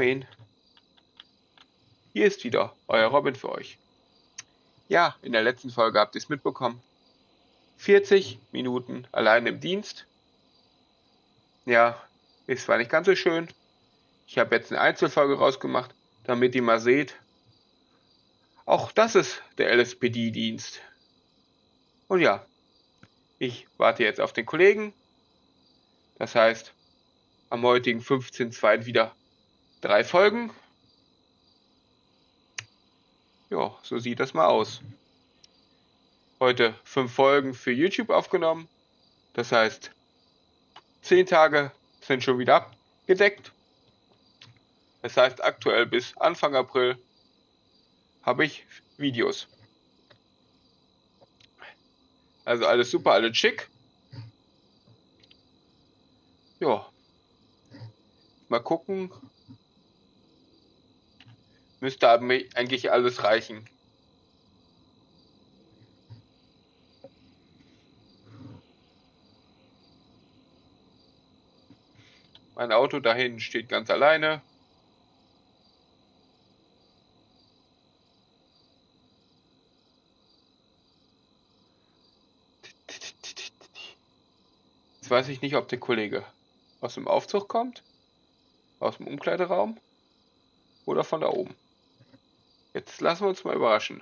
Moin, hier ist wieder euer Robin für euch. Ja, in der letzten Folge habt ihr es mitbekommen. 40 Minuten allein im Dienst. Ja, ist zwar nicht ganz so schön. Ich habe jetzt eine Einzelfolge rausgemacht, damit ihr mal seht, auch das ist der LSPD-Dienst. Und ja, ich warte jetzt auf den Kollegen. Das heißt, am heutigen 15.02. wieder 3 Folgen. Ja, so sieht das mal aus. Heute 5 Folgen für YouTube aufgenommen. Das heißt, 10 Tage sind schon wieder abgedeckt. Das heißt, aktuell bis Anfang April habe ich Videos. Also alles super, alles schick. Ja, mal gucken. Müsste eigentlich alles reichen. Mein Auto dahin steht ganz alleine. Jetzt weiß ich nicht, ob der Kollege aus dem Aufzug kommt, aus dem Umkleideraum oder von da oben. Jetzt lassen wir uns mal überraschen.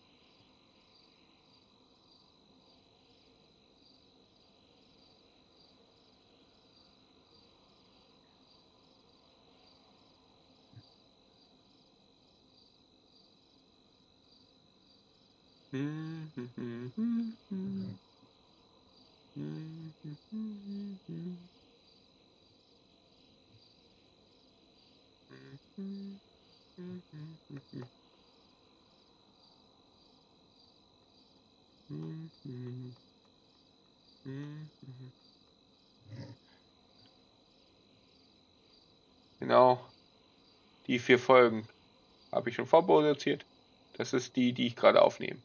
Genau, die 4 Folgen habe ich schon vorproduziert. Das ist die ich gerade aufnehme.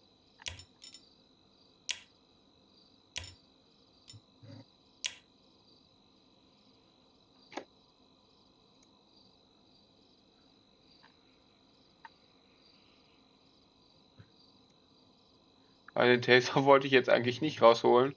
Aber den Taser wollte ich jetzt eigentlich nicht rausholen.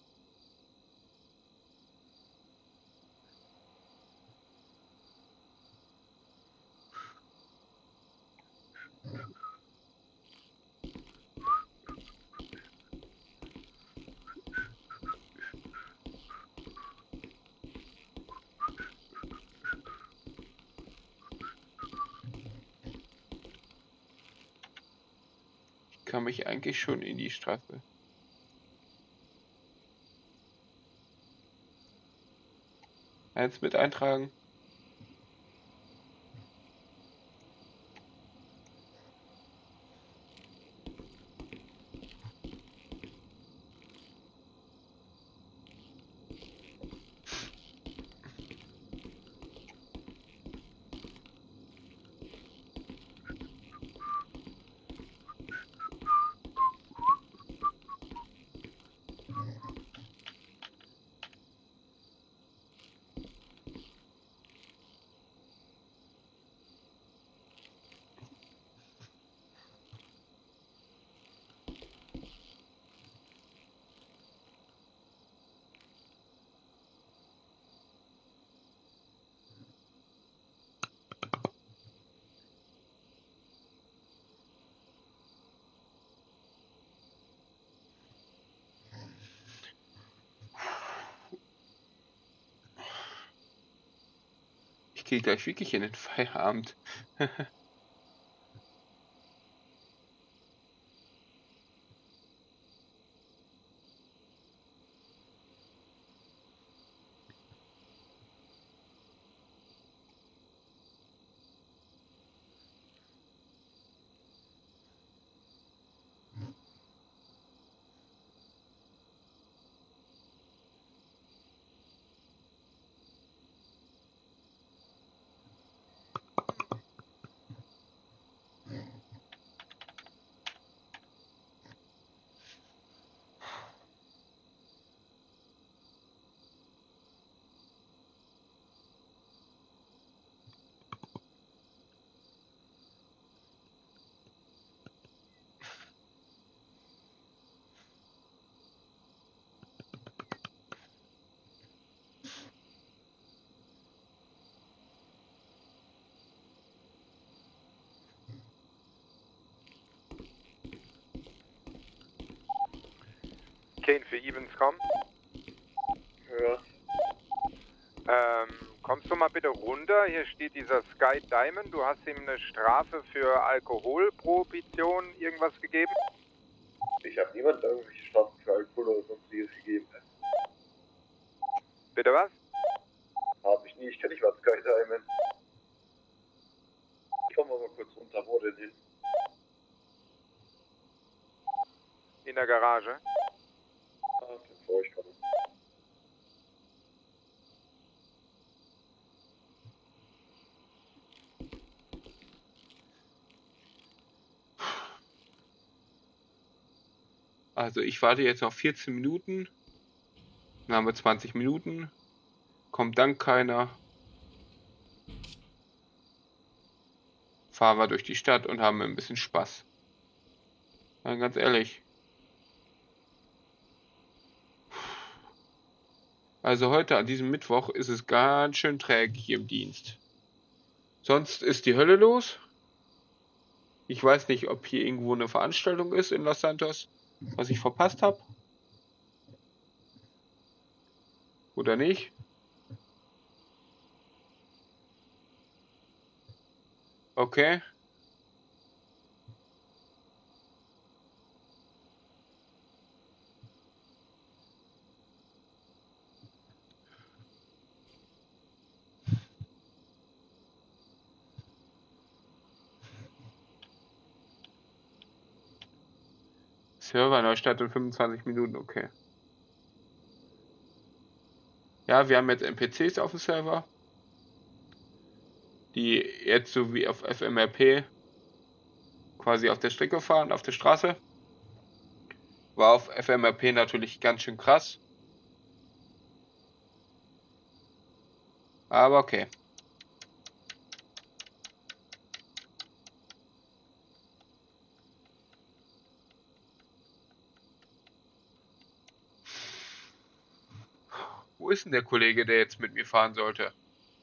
Ich kann mich eigentlich schon in die Straße. Eins mit eintragen. Ich gehe gleich wirklich in den Feierabend. 10 für Evans kommen. Ja. Kommst du mal bitte runter? Hier steht dieser Sky Diamond. Du hast ihm eine Strafe für Alkoholprohibition irgendwas gegeben? Ich habe niemand irgendwelche Strafen für Alkohol oder sonstiges gegeben. Bitte was? Habe ich nie. Ich kenne nicht mal Sky Diamond. Komm mal kurz runter. Wo denn hin? In der Garage. Ah, bevor ich komme. Also ich warte jetzt noch 14 Minuten. Dann haben wir 20 Minuten. Kommt dann keiner. Fahren wir durch die Stadt und haben ein bisschen Spaß. Ja, ganz ehrlich. Also heute an diesem Mittwoch ist es ganz schön träge hier im Dienst. Sonst ist die Hölle los. Ich weiß nicht, ob hier irgendwo eine Veranstaltung ist in Los Santos, was ich verpasst habe. Oder nicht. Okay. Server Neustart in 25 Minuten, okay. Ja, wir haben jetzt NPCs auf dem Server, die jetzt so wie auf FMRP quasi auf der Strecke fahren, auf der Straße. War auf FMRP natürlich ganz schön krass. Aber okay. Wo ist denn der Kollege, der jetzt mit mir fahren sollte?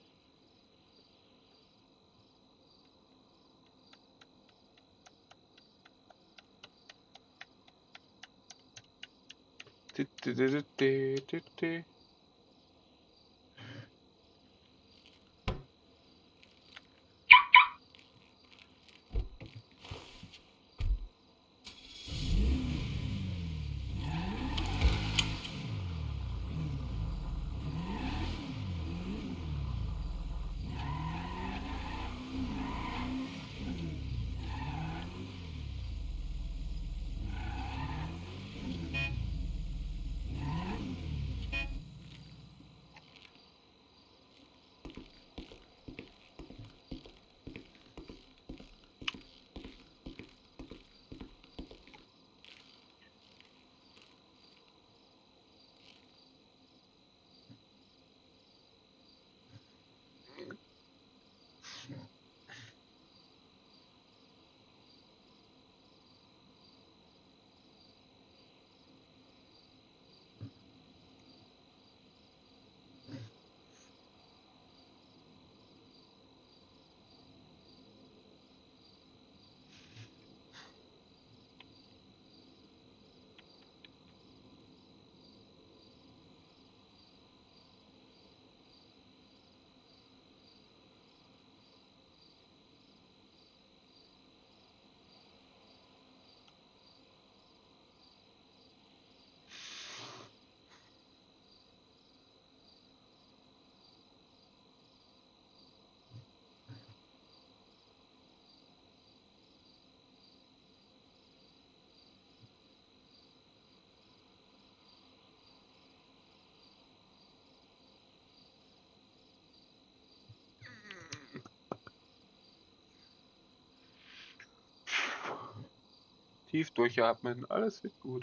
Tief durchatmen, alles wird gut.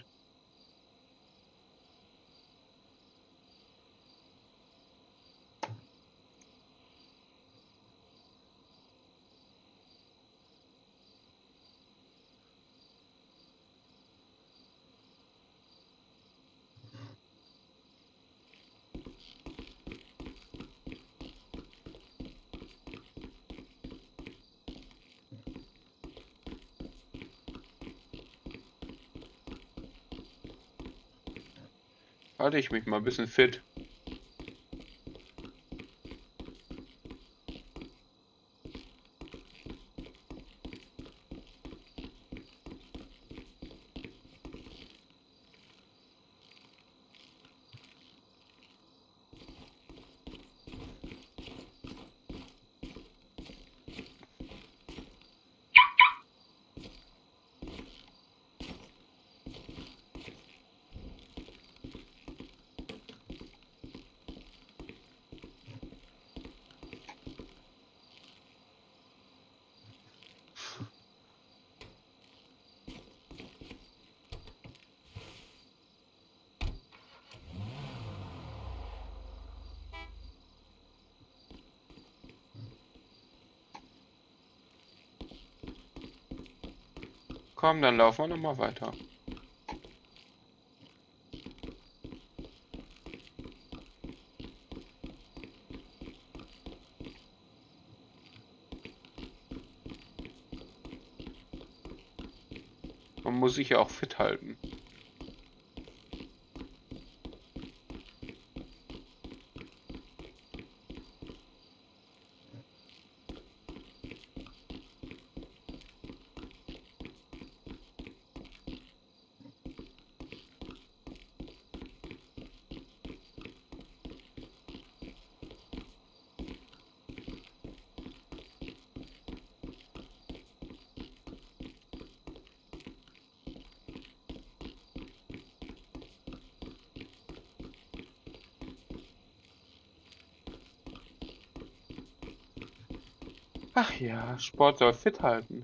Halte ich mich mal ein bisschen fit. Komm, dann laufen wir nochmal weiter. Man muss sich ja auch fit halten. Ach ja, Sport soll fit halten.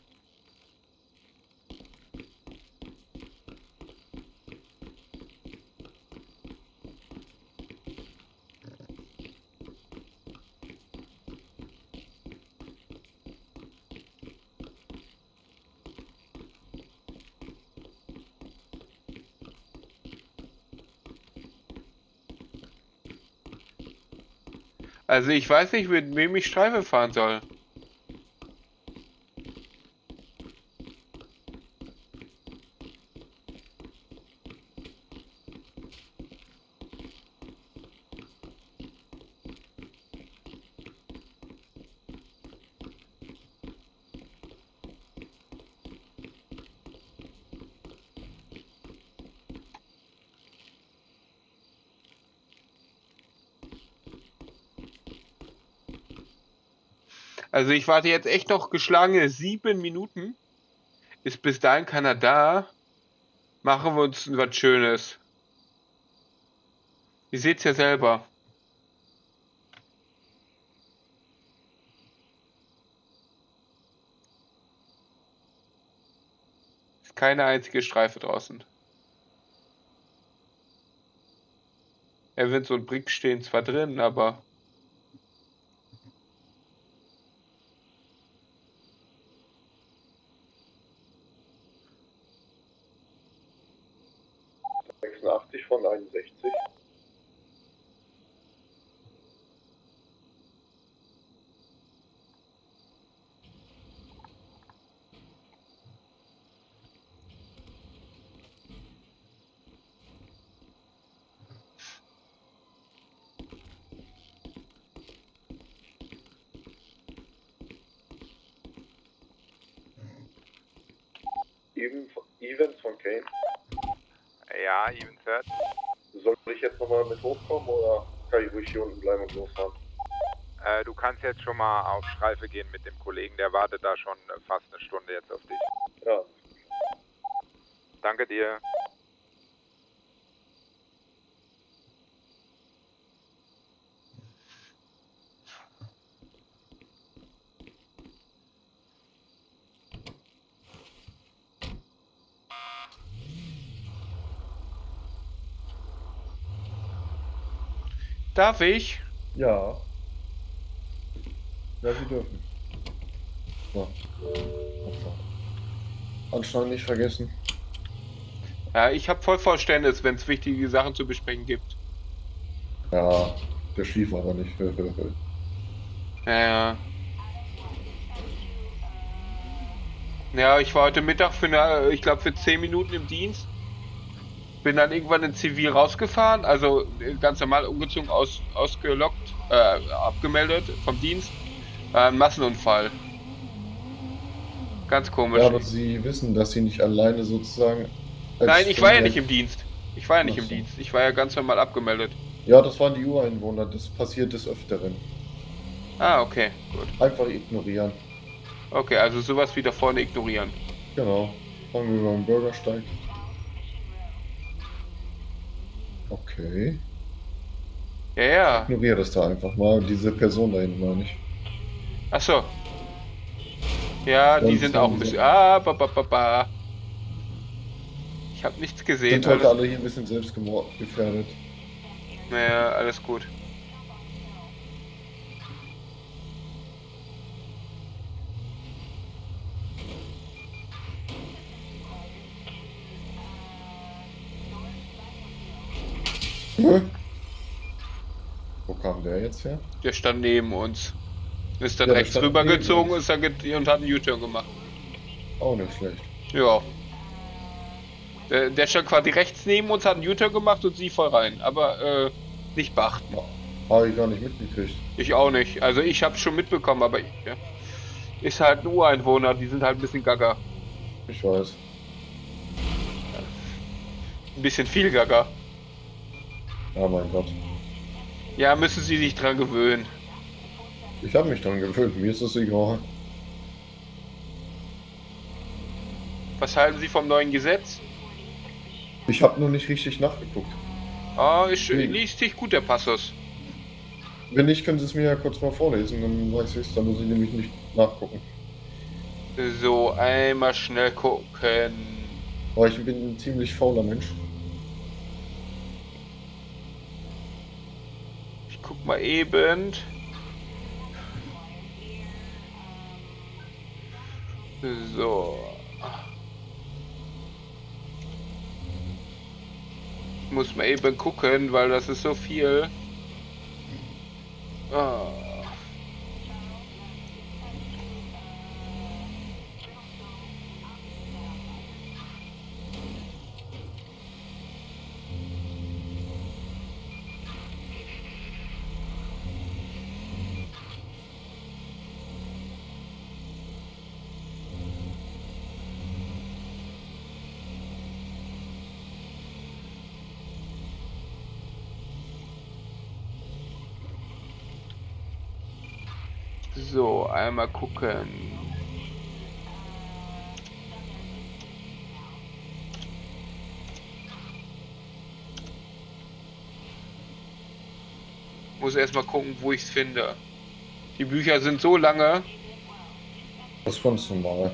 Also ich weiß nicht, mit wem ich Streife fahren soll. Also ich warte jetzt echt noch geschlagene 7 Minuten. Ist bis dahin keiner da. Machen wir uns was Schönes. Ihr seht's ja selber. Ist keine einzige Streife draußen. Evans und Brick stehen zwar drin, aber... von 61. Evans von Kane. Ja, Evans hört. Soll ich jetzt nochmal mit hochkommen oder kann ich ruhig hier unten bleiben und losfahren? Du kannst jetzt schon mal auf Streife gehen mit dem Kollegen, der wartet da schon fast eine Stunde jetzt auf dich. Ja. Danke dir. Darf ich? Ja. Ja, Sie dürfen. So. Anscheinend nicht vergessen. Ja, ich habe voll Verständnis, wenn es wichtige Sachen zu besprechen gibt. Ja, der schlief aber nicht. Ja. Ja, ich war heute Mittag für 10 Minuten im Dienst. bin dann irgendwann in Zivil rausgefahren, also ganz normal umgezogen, ausgelockt, abgemeldet vom Dienst. War ein Massenunfall. Ganz komisch. Ja, aber Sie wissen, dass Sie nicht alleine sozusagen... Nein, ich war ja nicht im Dienst. Ich war ja nicht im Dienst. Ich war ja ganz normal abgemeldet. Ja, das waren die Ureinwohner. Das passiert des Öfteren. Ah, okay, gut. Einfach ignorieren. Okay, also sowas wie da vorne ignorieren. Genau. Fangen wir beim Bürgersteig. Okay. Ja, ja. Ignoriere das da einfach mal. Diese Person da hinten meine ich. Ach so. Ja, die sind auch ein bisschen... Ah, Ich habe nichts gesehen. Sind heute alle hier ein bisschen selbstgefährdet. Naja, alles gut. Wo kam der jetzt her? Der stand neben uns. Ist dann Ja, der rechts stand rübergezogen neben ist dann und hat einen U-Turn gemacht. Auch nicht schlecht. Ja. Der stand quasi rechts neben uns, hat einen U-Turn gemacht und sie voll rein. Aber nicht beachten. Habe ich gar nicht mitgekriegt. Ich auch nicht. Also ich hab's schon mitbekommen, aber ja. Ist halt ein Ureinwohner, die sind halt ein bisschen gaga. Ich weiß. Ein bisschen viel gaga. Ja, mein Gott. Ja, müssen sie sich dran gewöhnen. Ich habe mich dran gewöhnt. Mir ist das egal. Was halten Sie vom neuen Gesetz? Ich habe nur nicht richtig nachgeguckt. Ah, liest sich gut, der Passus. Wenn nicht, können Sie es mir ja kurz mal vorlesen, dann weiß ich es. Dann muss ich nämlich nicht nachgucken. So, einmal schnell gucken. Aber ich bin ein ziemlich fauler Mensch. Ich guck mal eben. So. Ich muss mal eben gucken, weil das ist so viel. Ah. So, einmal gucken. Muss erstmal gucken, wo ich es finde. Die Bücher sind so lange. Das ist ganz normal.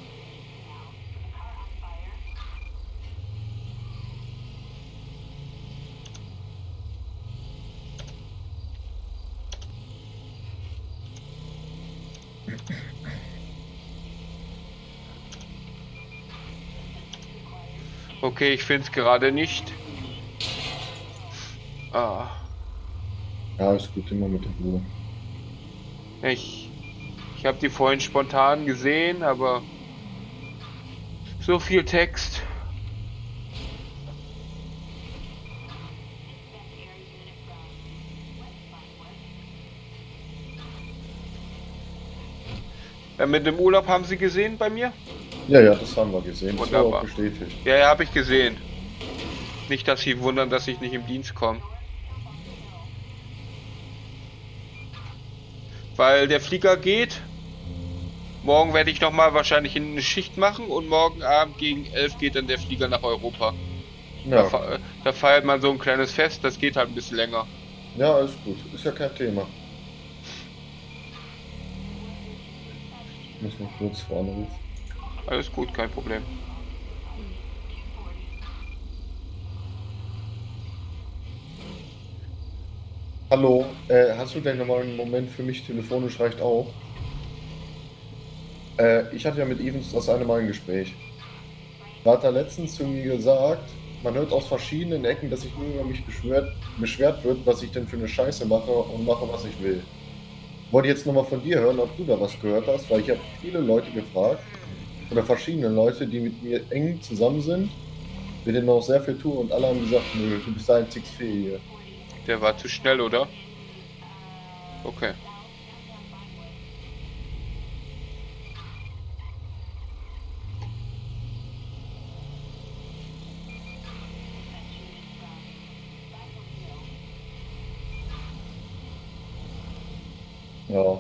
Okay, ich finde es gerade nicht. Ah. Ja, ist gut, immer mit der Ruhe. Ich habe die vorhin spontan gesehen, aber so viel Text. Mit dem Urlaub haben Sie gesehen bei mir? Ja, das haben wir gesehen. Das war Wunderbar. auch bestätigt. Ja, habe ich gesehen. Nicht, dass Sie wundern, dass ich nicht im Dienst komme. Weil der Flieger geht. Morgen werde ich nochmal wahrscheinlich eine Schicht machen und morgen Abend gegen 11 geht dann der Flieger nach Europa. Ja, Da feiert man so ein kleines Fest, das geht halt ein bisschen länger. ja, alles gut. Ist ja kein Thema. Ich muss noch kurz anrufen. Alles gut, kein Problem. Hallo, hast du denn nochmal einen Moment für mich? Telefonisch reicht auch. Ich hatte ja mit Evans das eine Mal ein Gespräch. Da hat er letztens zu mir gesagt, man hört aus verschiedenen Ecken, dass sich nur über mich beschwert wird, was ich denn für eine Scheiße mache und mache, was ich will. Wollte jetzt nochmal von dir hören, ob du da was gehört hast, weil ich habe viele Leute gefragt, oder verschiedene Leute, die mit mir eng zusammen sind, mit dem noch sehr viel tue und alle haben gesagt, nö, du bist der einzig Fähige. Der war zu schnell, oder? Okay. Ja.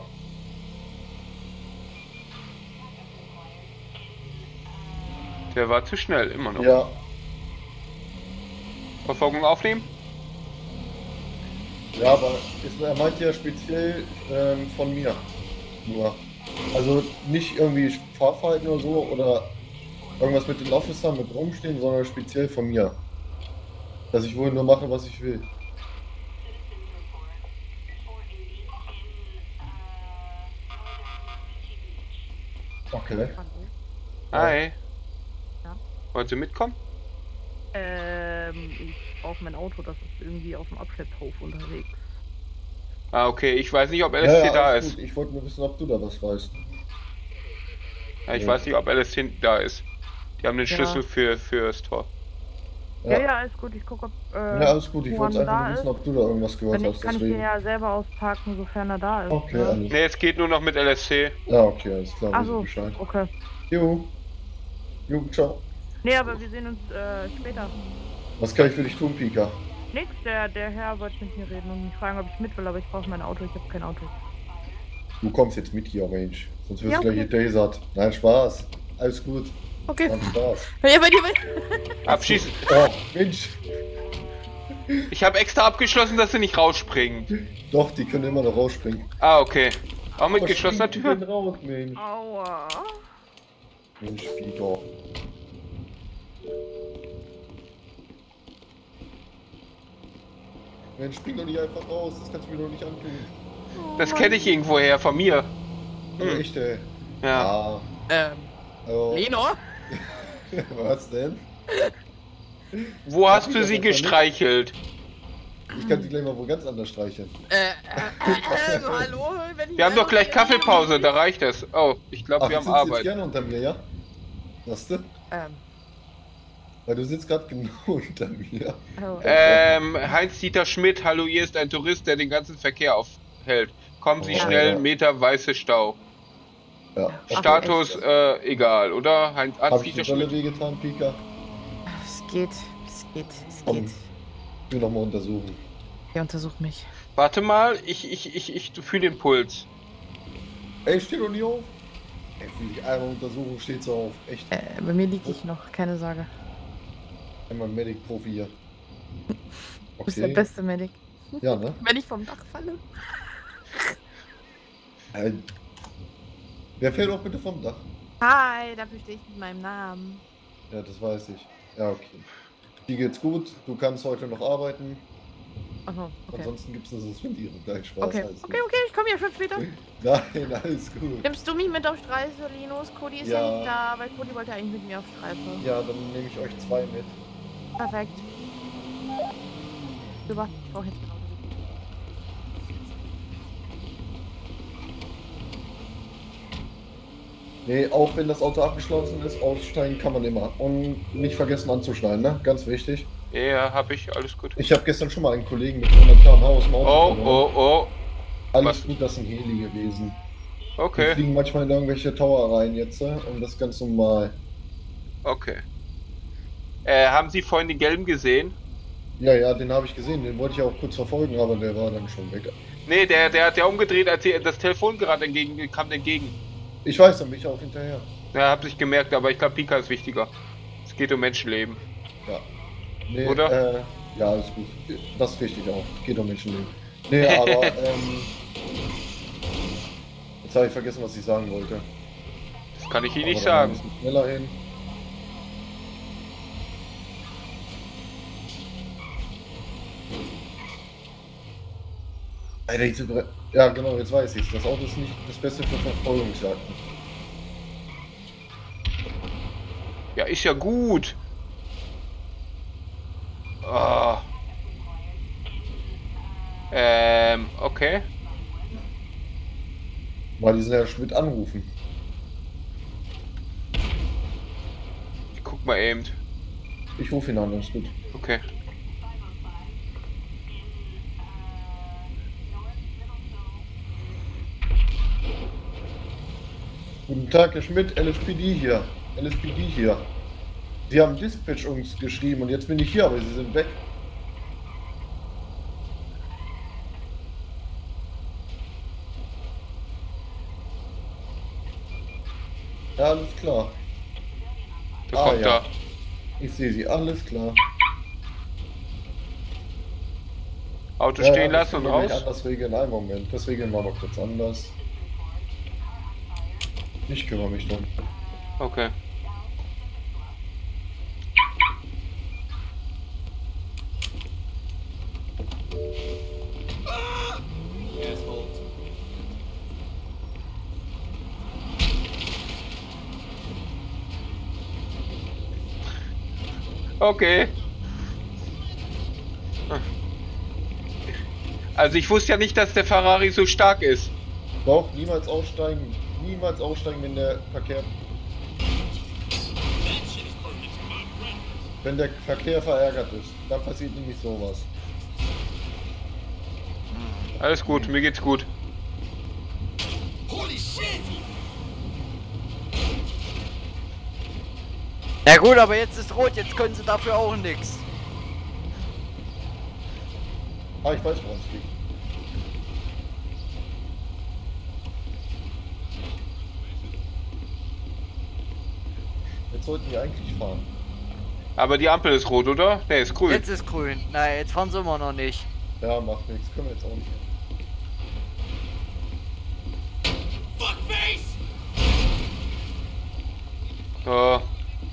Der war zu schnell, immer noch. Ja, Verfolgung aufnehmen? ja, aber er meint ja speziell von mir. Nur. Also nicht irgendwie Fahrverhalten oder so oder irgendwas mit den Officern mit rumstehen, sondern speziell von mir. Dass ich wohl nur mache, was ich will. Okay. Hi. Ja. Wollen Sie mitkommen? Ich brauche mein Auto, das ist irgendwie auf dem Abschlepphof unterwegs. Ah, okay. Ich weiß nicht, ob LST da alles ist. gut. Ich wollte nur wissen, ob du da was weißt. Ja, ich Ja. weiß nicht, ob LST da ist. Die haben den Ja. Schlüssel fürs Tor. Ja, ja, alles gut. Ich gucke, ob Ja, alles gut. Ich wollte Juan einfach da nur wissen, ist. ob du da irgendwas gehört Wenn nicht, hast. kann ich den Deswegen. ja selber ausparken, sofern er da ist. Okay, ne? alles. Ne, es geht nur noch mit LSC. Ja, okay, alles klar. Weiß ich Achso, Bescheid. okay. Jo. Jo, ciao. Nee, aber wir sehen uns später. Was kann ich für dich tun, Pika? Nix, der Herr wollte mit mir reden und mich fragen, ob ich mit will, aber ich brauche mein Auto, ich habe kein Auto. Du kommst jetzt mit hier, Mensch. Sonst wirst Ja, du gleich okay. getasert. Nein, Spaß. Alles gut. Okay. Macht Spaß. Ja, bei dir Abschießen. Oh, Mensch. Ich habe extra abgeschlossen, dass sie nicht rausspringen. Doch, die können immer noch rausspringen. Ah, okay. Auch mit Was geschlossener springt Tür? denn raus, Mensch? Aua. Mensch, Pika. Mensch, spring doch nicht einfach raus. Das kannst du mir doch nicht antun. Das kenne ich irgendwoher von mir. Aber echt, ey. Ja. Also, Leno? was denn? Wo hast du das sie etwa nicht? gestreichelt? Ich kann sie gleich mal wo ganz anders streicheln. Hallo? Wenn ich Wir haben doch selber gleich hier- Kaffeepause, da reicht es. Oh, ich glaube, Ach, wir du haben sitzt jetzt Arbeit. gerne unter mir, ja? Weißt du? Weil du sitzt gerade genau unter mir. Oh. Heinz-Dieter Schmidt, hallo, hier ist ein Tourist, der den ganzen Verkehr aufhält. Kommen Sie Oh, schnell, ja. Meter weiße Stau. Ja. Status, egal, oder? Hab ich Heinz-Dieter dir dolle Schmidt. wehgetan, Pika? Es geht. Komm. Ich will noch mal untersuchen. Ihr untersucht mich. Warte mal, ich fühle den Puls. Ey, steh doch nicht auf. Ey, will ich einmal untersuchen, steht so auf. Echt. Bei mir liege ich noch, keine Sorge. Einmal Medic-Profi hier. Du bist der beste Medic. Ja, ne? Wenn ich vom Dach falle. Wer fällt auch bitte vom Dach? Hi, dafür stehe ich mit meinem Namen. Ja, das weiß ich. Ja, okay. Dir geht's gut, du kannst heute noch arbeiten. Achso, okay. Ansonsten gibt's eine Suspendierung. Nein, Spaß. Okay, alles okay, gut. ich komme ja schon später. Nein, alles gut. Nimmst du mich mit auf Streife, Linus? Cody ist ja. Ja. nicht da, weil Cody wollte eigentlich mit mir auf Streife. Ja, dann nehme ich euch zwei mit. Perfekt. Super, ich brauche jetzt genau. Nee, auch wenn das Auto abgeschlossen ist, aussteigen kann man immer. Und nicht vergessen anzuschneiden, ne? Ganz wichtig. Ja, hab ich, alles gut. Ich habe gestern schon mal einen Kollegen mit 100 km/h aus dem Auto Oh, verloren. oh, Alles was? gut, das sind Heli gewesen. oh. Die Okay, fliegen manchmal in irgendwelche Tower rein jetzt, und das ist ganz normal. okay. Haben Sie vorhin den gelben gesehen? Ja, ja, den habe ich gesehen, den wollte ich auch kurz verfolgen, aber der war dann schon weg. Nee, der hat ja umgedreht, als das Telefon gerade kam entgegen. Ich weiß, dann bin ich auch hinterher. Ja, hab sich gemerkt, aber ich glaube, Pika ist wichtiger. Es geht um Menschenleben. Ja. Nee, Oder? Ja, alles gut. Das ist richtig auch. Geht um Menschenleben. Nee, aber, jetzt habe ich vergessen, was ich sagen wollte. Das kann ich Ihnen Aber nicht dann sagen. ein bisschen schneller hin. Alter, ja genau, jetzt weiß ich. Das Auto ist nicht das Beste für Verfolgungsjagden. Ja, ist ja gut. Ah. Okay. Weil die sind ja Schmidt anrufen. Ich guck mal eben. Ich rufe ihn an, ist gut. Okay. Guten Tag, Herr Schmidt, LSPD hier. LSPD hier. Sie haben Dispatch uns geschrieben und jetzt bin ich hier, aber Sie sind weg. Ja, alles klar. Der kommt ja. da. Ich sehe Sie, alles klar. Auto Ja, stehen das lassen und können wir gleich raus. anders regeln. Einen Moment, das regeln wir mal kurz anders. Ich kümmere mich drum. Okay. Okay. Also ich wusste ja nicht, dass der Ferrari so stark ist. Doch, niemals aussteigen, wenn der Verkehr... Wenn der Verkehr verärgert ist, dann passiert nämlich sowas. Alles gut, mir geht's gut. Ja gut, aber jetzt ist rot, jetzt können sie dafür auch nichts. Ah, ich weiß, woran es liegt. Jetzt sollten wir eigentlich fahren. Aber die Ampel ist rot, oder? Ne, ist grün. Jetzt ist grün. Nein, jetzt fahren sie immer noch nicht. Ja, macht nichts. Können wir jetzt auch nicht. Ja.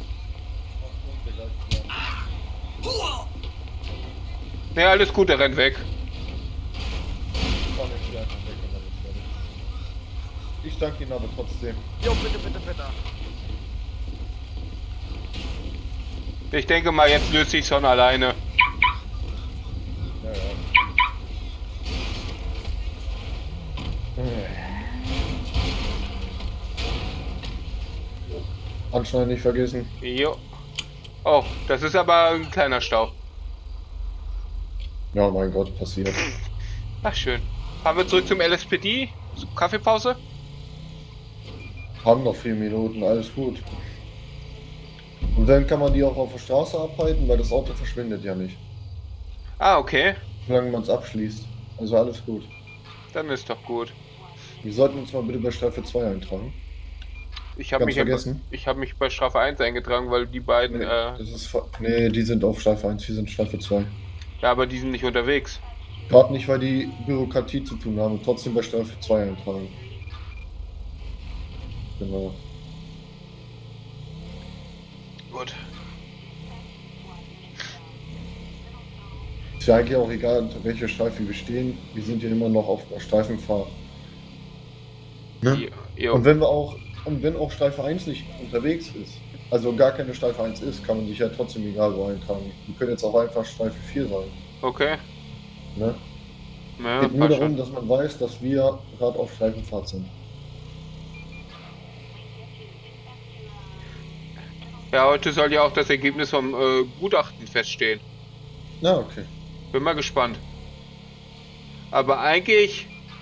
Ne, alles gut, der rennt weg. Ich danke Ihnen aber trotzdem. Jo, bitte, bitte, bitte. Ich denke mal, jetzt löst sich schon alleine. Ja, ja. Anschneiden nicht vergessen. Jo. Oh, das ist aber ein kleiner Stau. Ja, mein Gott, passiert. Ach, schön. Fahren wir zurück zum LSPD? Kaffeepause? Haben noch 4 Minuten, alles gut. Und dann kann man die auch auf der Straße abhalten, weil das Auto verschwindet ja nicht. Ah, okay. Solange man es abschließt. Also alles gut. Dann ist doch gut. Wir sollten uns mal bitte bei Strafe 2 eintragen. Ich habe Ganz vergessen. mich bei Strafe 1 eingetragen, weil die beiden, Nee, die sind auf Strafe 1, wir sind Strafe 2. ja, aber die sind nicht unterwegs. Gerade nicht, weil die Bürokratie zu tun haben und trotzdem bei Strafe 2 eintragen. Genau. Gut. Ist ja eigentlich auch egal, unter welcher Streife wir stehen. Wir sind ja immer noch auf der Streifenfahrt. Ne? Jo. Und wenn auch Streife 1 nicht unterwegs ist, also gar keine Streife 1 ist, kann man sich ja trotzdem egal wo eintragen. Wir können jetzt auch einfach Streife 4 sein. Okay. Ne? Ja, Geht nur passt darum, schon. dass man weiß, dass wir gerade auf Streifenfahrt sind. Ja, heute soll ja auch das Ergebnis vom Gutachten feststehen. Na, okay. Bin mal gespannt. Aber eigentlich,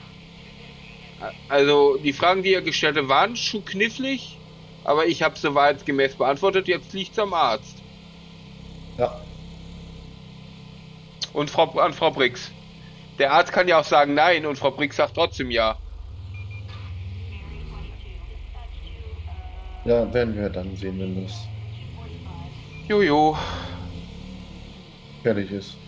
also die Fragen, die er gestellt hat, waren schon knifflig, aber ich habe sie wahrheitsgemäß beantwortet. Jetzt liegt's am Arzt. Ja. Und an Frau Brix. Der Arzt kann ja auch sagen nein und Frau Brix sagt trotzdem ja. Ja, werden wir dann sehen, wenn das Jojo. fertig ist.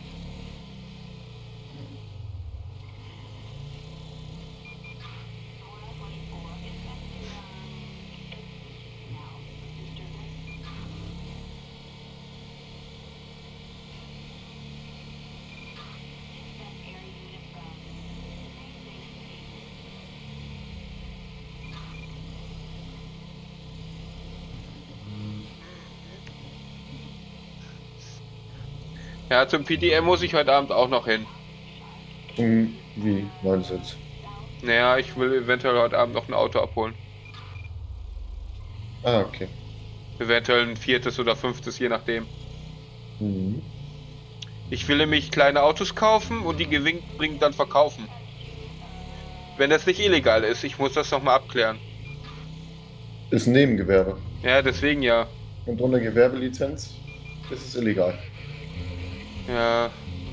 Ja, zum PDM muss ich heute Abend auch noch hin. Wie meinst du jetzt? Naja, ich will eventuell heute Abend noch ein Auto abholen. Ah, okay. Eventuell ein 4. oder 5., je nachdem. Mhm. Ich will nämlich kleine Autos kaufen und die gewinnbringend dann verkaufen. Wenn das nicht illegal ist, ich muss das nochmal abklären. Ist ein Nebengewerbe. Ja, deswegen ja. Und ohne Gewerbelizenz ist es illegal. Ja,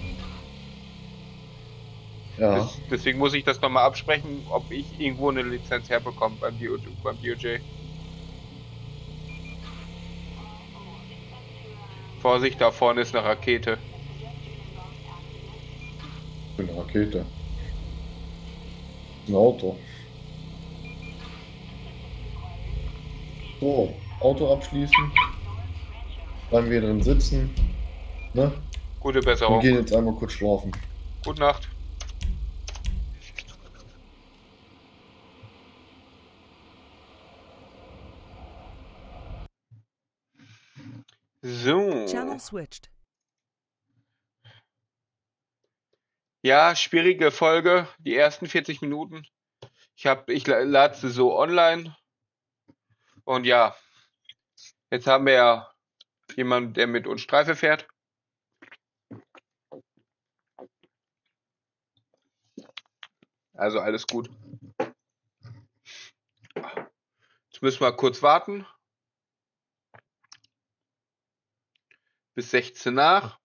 Ja. deswegen muss ich das nochmal absprechen, ob ich irgendwo eine Lizenz herbekomme beim DOJ. Vorsicht, da vorne ist eine Rakete. Für eine Rakete. Ein Auto. So, Auto abschließen. Bleiben wir drin sitzen. Ne? Gute Und Besserung. gehen jetzt einmal kurz schlafen. Gute Nacht. So. Channel switched. Ja, schwierige Folge, die ersten 40 Minuten. Ich lade sie so online. Und ja, jetzt haben wir ja jemanden, der mit uns Streife fährt. Also alles gut. Jetzt müssen wir kurz warten. Bis 16 nach.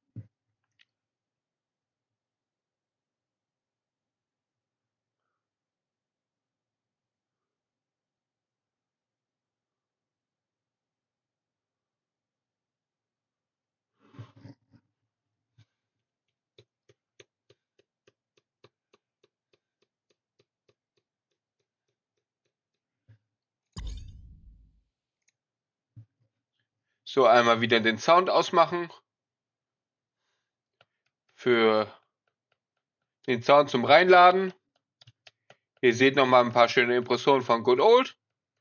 So, einmal wieder den Sound ausmachen. Für den Sound zum Reinladen. Ihr seht noch mal ein paar schöne Impressionen von Good Old.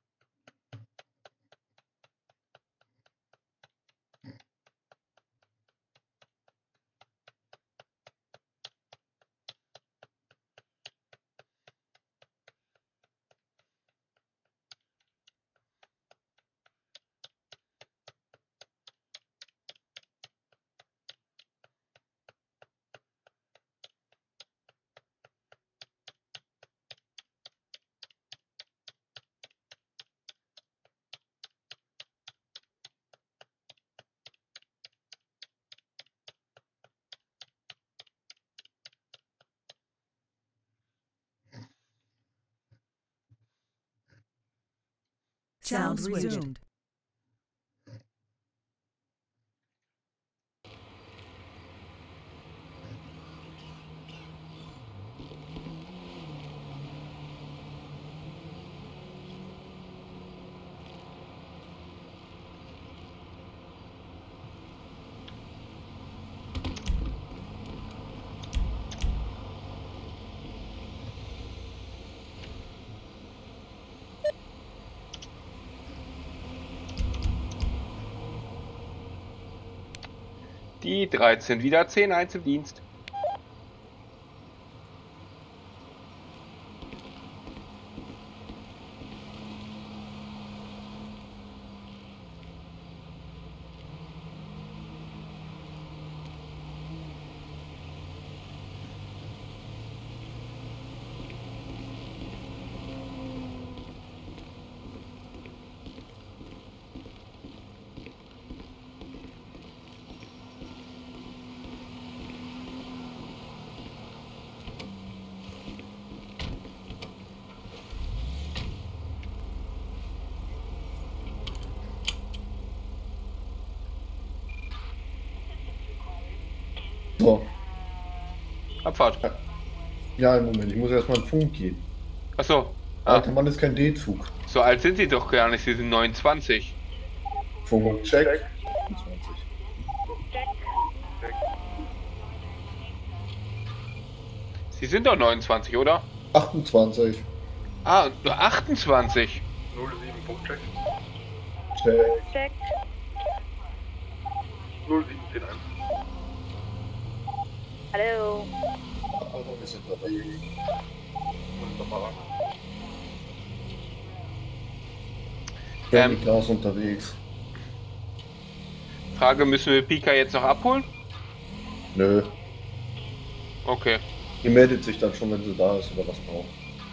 Sound resumed. Die 13 wieder 10 Einzeldienst. So. Abfahrt. Ja, im Moment. Ich muss erstmal einen Funk gehen. Achso. Alter Mann, ist kein D-Zug. So alt sind sie doch gar nicht. Sie sind 29. Funk, check. 28. Sie sind doch 29, oder? 28. Ah, nur 28. 07, Punktcheck. Check. Check. 07, 101. Hallo. Aber wir sind dabei. Wunderbar. Danny Klaus unterwegs. Frage, müssen wir Pika jetzt noch abholen? Nö. Okay. Die meldet sich dann schon, wenn sie da ist oder was braucht.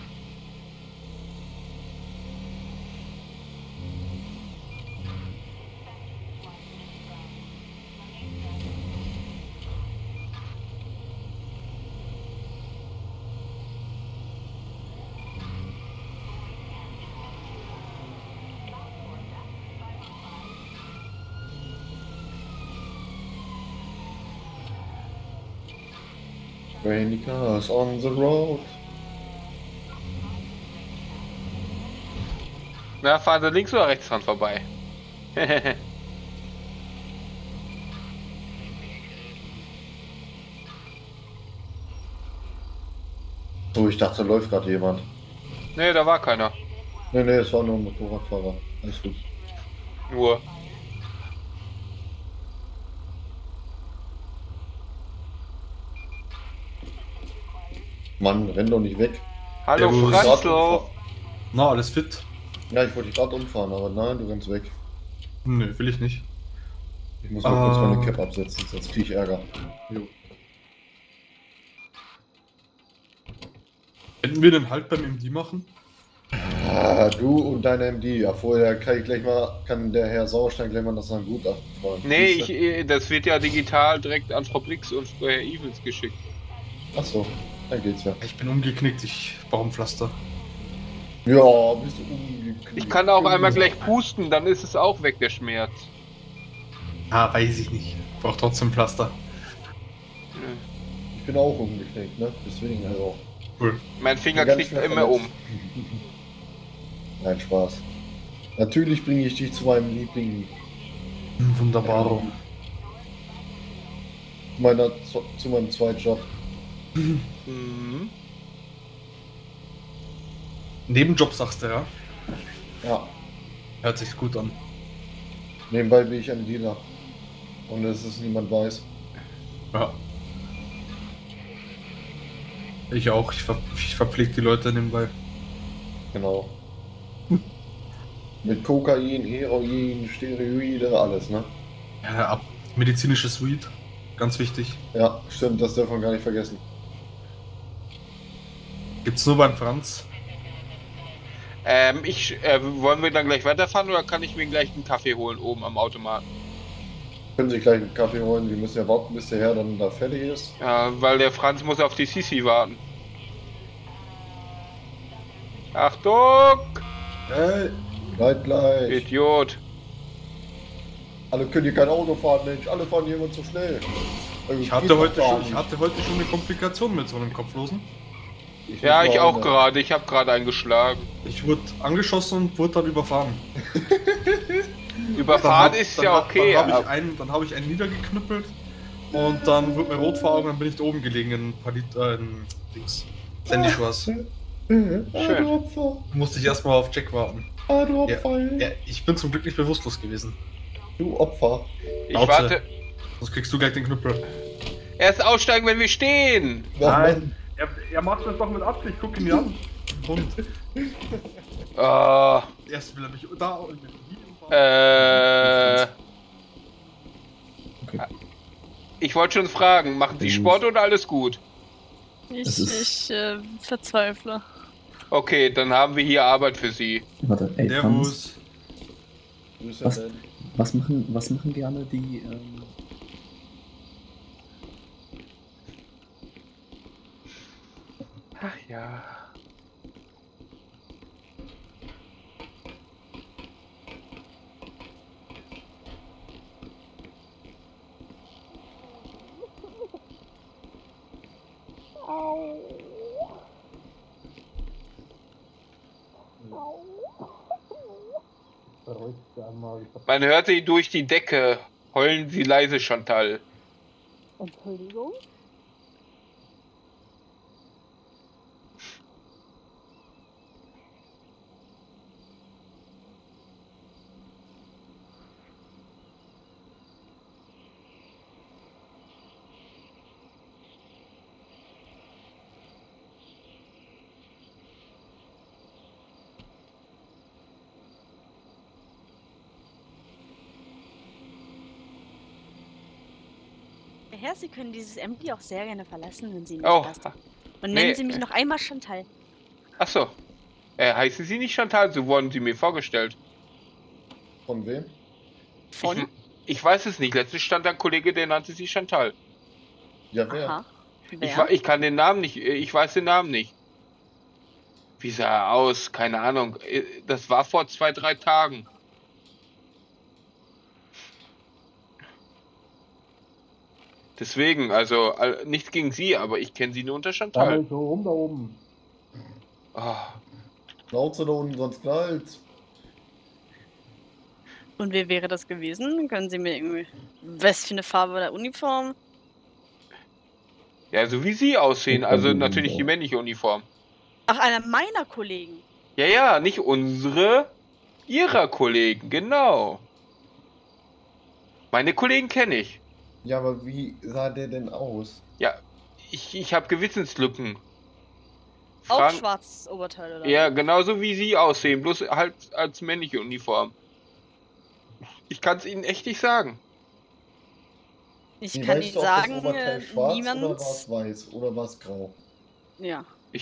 Rainy cars on the road. Na, fahren Sie links oder rechts dran vorbei? So, ich dachte, da läuft gerade jemand. Ne, da war keiner. Nee, nee, es war nur ein Motorradfahrer. Alles gut. Nur. Mann, renn doch nicht weg. Hallo, Servus. Franzl. Na, alles fit? Ja, ich wollte dich gerade umfahren, aber nein, du rennst weg. Nö, will ich nicht. Ich muss mal kurz meine Cap absetzen, sonst krieg ich Ärger. Jo. Hätten wir den halt beim MD machen? Ah, du und deine MD. Ja, vorher kann der Herr Sauerstein gleich mal das sein Gutachten fragen. Nee, das wird ja digital direkt an Frau Blix und Herr Evans geschickt. Achso, dann geht's ja. Ich bin umgeknickt, ich brauche ein Pflaster. Ja, bist du umgeknickt. Ich kann auch einmal gleich pusten, dann ist es auch weg, der Schmerz. Ah, weiß ich nicht. Brauche trotzdem Pflaster. Ich bin auch umgeknickt, ne? Deswegen also. Cool. Mein Finger Ganz knickt schnell immer um. Nein, Spaß. Natürlich bringe ich dich zu meinem Liebling. Wunderbar. Zu meinem Zweitjob. Mhm. Nebenjob sagst du, ja? Ja, Hört sich gut an. nebenbei bin ich ein Dealer. Und dass es niemand weiß. Ja. Ich auch. Ich verpflege die Leute nebenbei. Genau. Mit Kokain, Heroin, Steroide, alles, ne? Ja, ab. Medizinisches Weed. Ganz wichtig. Ja, stimmt, das darf man gar nicht vergessen. Gibt's nur beim Franz. Wollen wir dann gleich weiterfahren oder kann ich mir gleich einen Kaffee holen oben am Automaten? Können Sie gleich einen Kaffee holen, wir müssen ja warten, bis der Herr dann da fertig ist. Ja, weil der Franz muss auf die Sisi warten. Achtung! Hey. Gleich. Idiot! Alle können hier kein Auto fahren, Mensch. Alle fahren hier immer zu schnell. Also, Ich geht hatte doch heute gar schon nicht. eine Komplikation mit so einem Kopflosen. Ja, muss ich mal auch eine- gerade. Ich habe gerade einen geschlagen. Ich wurde angeschossen und wurde dann überfahren. Überfahren ist ja okay. Dann aber- habe ich einen niedergeknüppelt und dann wurde mir rot vor Augen, dann bin ich da oben gelegen in Dings. Sandy-Schwarz. Ah, du Opfer. Musste ich erstmal auf Jack warten. Ah, du Ja, Opfer. ja, ich bin zum Glück nicht bewusstlos gewesen. Du Opfer. Ich Schnauze. warte. Sonst kriegst du gleich den Knüppel. Erst aussteigen, wenn wir stehen. Ach, Mann. Er macht das doch mit Absicht, guck ihn mir an. Hund. Oh, Erst will er mich da und mich nie umfahren. Okay. Ich wollte schon fragen, machen Sie Sport oder alles gut? Es Ich verzweifle. Okay, dann haben wir hier Arbeit für Sie. Warte, ey, Franz, Servus. Grüße, Was? Ben. was machen gerne die, Ach ja. Man hört sie durch die Decke. Heulen Sie leise, Chantal. Entschuldigung? Herr Herr, Sie können dieses Empty auch sehr gerne verlassen, wenn Sie nicht Oh, passt. Und nee. nennen Sie mich noch einmal Chantal. Ach so. Heißen Sie nicht Chantal? So wurden Sie mir vorgestellt. Von wem? Von? Ich weiß es nicht. Letztens stand da ein Kollege, der nannte sie Chantal. Ja, wer? Aha. Wer? Ich kann den Namen nicht, ich weiß den Namen nicht. Wie sah er aus? Keine Ahnung. Das war vor 2, 3 Tagen. Deswegen, also nichts gegen Sie, aber ich kenne Sie nur unter Chantal. So rum da oben. Oh. Schnauze da unten, sonst knallt's. Und wer wäre das gewesen? Können Sie mir irgendwie... Was für eine Farbe der Uniform? Ja, so wie Sie aussehen, also natürlich die männliche Uniform. Ach, einer meiner Kollegen. Ja, nicht unsere, Ihrer Kollegen, genau. Meine Kollegen kenne ich. Ja, aber wie sah der denn aus? Ja, ich habe Gewissenslücken. Auch schwarzes Oberteil, oder? Ja, genauso wie Sie aussehen, bloß halt als männliche Uniform. Ich kann es Ihnen echt nicht sagen. Ich Wie, kann weißt Ihnen du, ob sagen, das Oberteil schwarz niemand... oder war es weiß oder war es grau? Ja.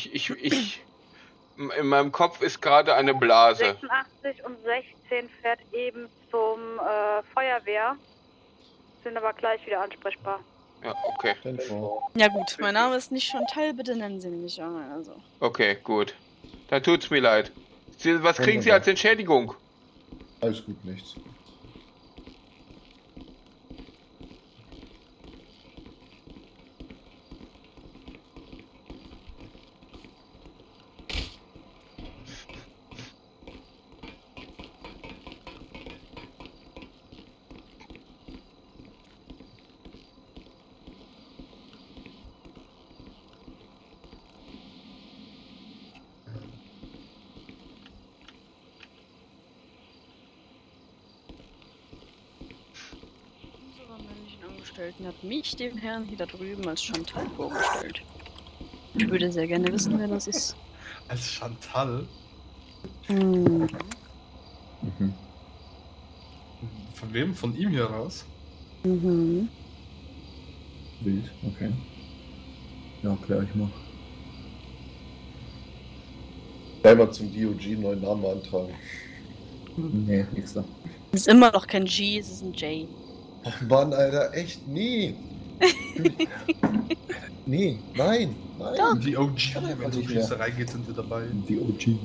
In meinem Kopf ist gerade eine Blase. 86 und 16 fährt eben zum Feuerwehr. Sind aber gleich wieder ansprechbar. Ja, okay. Ja gut, mein Name ist nicht Chantal, bitte nennen Sie mich auch mal. Also. Okay, gut. Dann tut's mir leid. Was kriegen Sie als Entschädigung? Alles gut, nichts. Angestellten hat mich, den Herrn hier da drüben, als Chantal vorgestellt. Ich würde sehr gerne wissen, wer das ist. Als Chantal? Hm. Mhm. Von wem? Von ihm hier raus? Mhm. Wild, okay. Ja, klär ich mal. Einmal zum DOG einen neuen Namen beantragen. Nee, nix da. Es ist immer noch kein G, es ist ein J. Ach Mann, Alter, echt nie. Nee, nein. Doch. Die OG, einfach wenn es um nicht mehr. Schießerei geht, sind wir dabei. Die OG.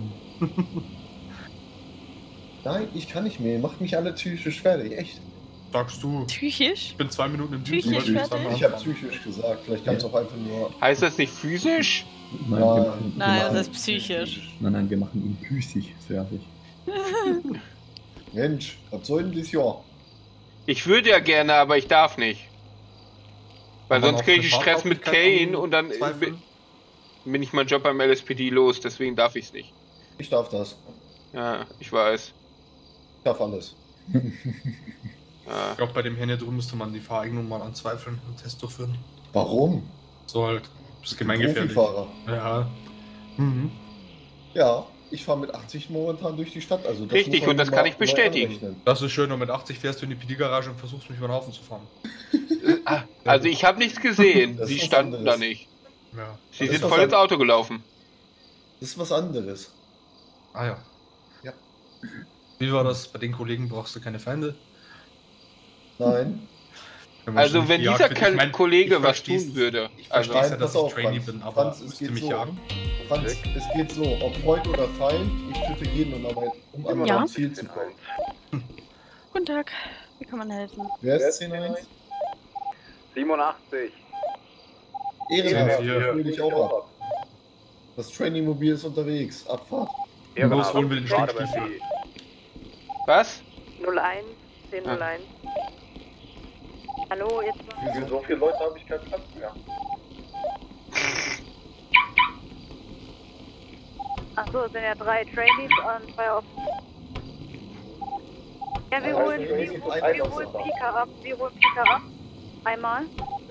Nein, ich kann nicht mehr. Macht mich alle psychisch fertig, echt. Sagst du? Psychisch? Ich bin 2 Minuten im Dienst. Psychisch und wollte fertig? Ich habe psychisch gesagt, vielleicht kann es auch einfach nur... Heißt das nicht physisch? Nein, Ja. wir machen, Nein, wir das machen, ist psychisch. Nein, wir machen ihn physisch fertig. Mensch, was soll denn das Jahr? Ich würde ja gerne, aber ich darf nicht. Weil Kann man sonst auch kriege ich eine Stress mit Fahrtauglichkeit Kane und dann anzweifeln? bin ich meinen Job beim LSPD los, deswegen darf ich es nicht. Ich darf das. Ja, ich weiß. Ich darf alles. Ja. Ich glaube, bei dem Herrn hier drüben müsste man die Fahreignung mal anzweifeln und einen Test durchführen. Warum? So halt. Das ist gemeingefährlich. Profifahrer. Ja. Mhm. Ja, ich fahre mit 80 momentan durch die Stadt. Also das Richtig, muss man und das mal kann ich bestätigen. anrechnen. Das ist schön, und mit 80 fährst du in die PD-Garage und versuchst mich über den Haufen zu fahren. Also ich habe nichts gesehen. Das ist Sie was standen anderes. da nicht. Ja. Sie Das ist sind was voll ins an- Auto gelaufen. Das ist was anderes. Ah ja. Ja. Wie war das? Bei den Kollegen brauchst du keine Feinde? Nein. Also wenn dieser Kollege ich was versteh's- tun würde. Ich Also verstehe ja, Nein, dass pass ich auf, Trainee Franz. bin, aber Franz, es müsste geht mich so. jagen. Franz, es geht so, ob Freund oder Feind, ich töte jeden, um an Ja. mein Ziel zu kommen. Guten Tag, wie kann man helfen? Wer ist 10-1? 87. Ehrenhaft, Hier. ich hol dich auch ab. Das Trainee-Mobil ist unterwegs. Abfahrt. Los, holen wir den Stinkstiefel. was? 01, 1001. Hallo, jetzt mal. Für so viele Leute habe ich keinen Platz mehr. Achso, es sind ja 3 Trainees und 2 auf. Ja, wir holen Pika ab. Wir holen Pika ab. Einmal.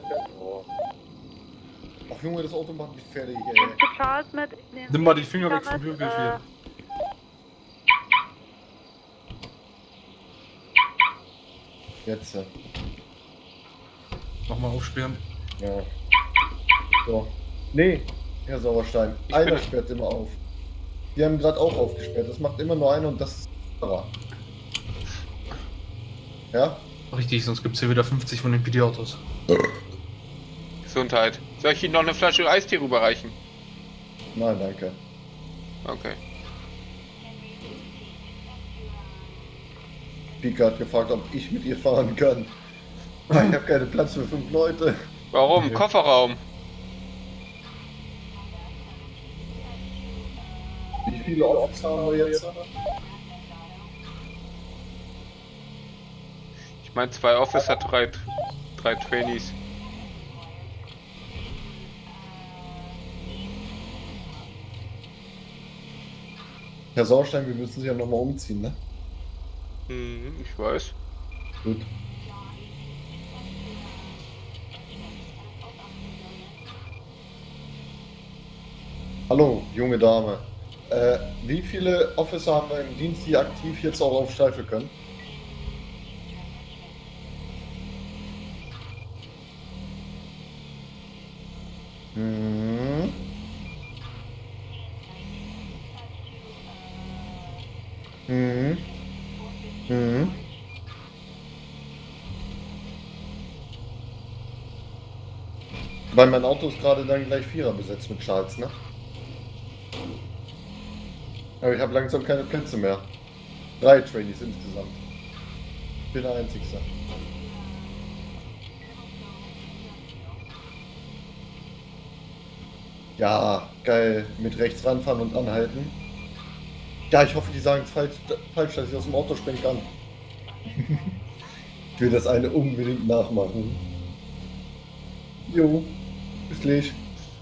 Ach Junge, das Auto macht mich fertig, Nimmst ey. du Charles mit? Ich nehm Nimm mal die Finger Pika weg vom mit, Hügel hier. Jetzt. Nochmal aufsperren. Ja. So. Nee, Herr Sauerstein. Ich Einer bin- sperrt immer auf. Die haben gerade auch aufgesperrt. Das macht immer nur einer und das ist Sarah. Ja? Richtig, sonst gibt es hier wieder 50 von den PD-Autos. Gesundheit. Soll ich Ihnen noch eine Flasche Eistee rüberreichen? Nein, danke. Okay. Pika hat gefragt, ob ich mit ihr fahren kann. Ich habe keinen Platz für 5 Leute. Warum? Okay. Kofferraum. Wie viele Officer haben wir jetzt? Ich meine 2 Officer, 3 Trainees. Herr Sauerstein, wir müssen sie ja nochmal umziehen, ne? Ich weiß. Gut. Hallo, junge Dame. Wie viele Officer haben wir im Dienst, die aktiv jetzt auch auf Streife können? Hm. Hm. Hm. Weil mein Auto ist gerade dann gleich Vierer besetzt mit Charles, ne? Aber ich habe langsam keine Plätze mehr. 3 Trainees insgesamt. Ich bin der Einzigste. Ja, geil. Mit rechts ranfahren und anhalten. Ja, ich hoffe, die sagen es falsch, dass ich aus dem Auto springen kann. Ich will das eine unbedingt nachmachen. Jo, bis gleich.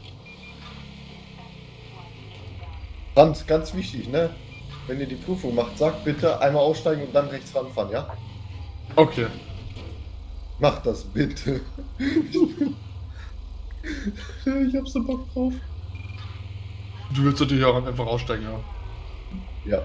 Ganz wichtig, ne? Wenn ihr die Prüfung macht, sagt bitte einmal aussteigen und dann rechts ranfahren, ja? Okay. Macht das bitte. Ich hab so Bock drauf. Du willst natürlich auch einfach aussteigen, ja. Ja.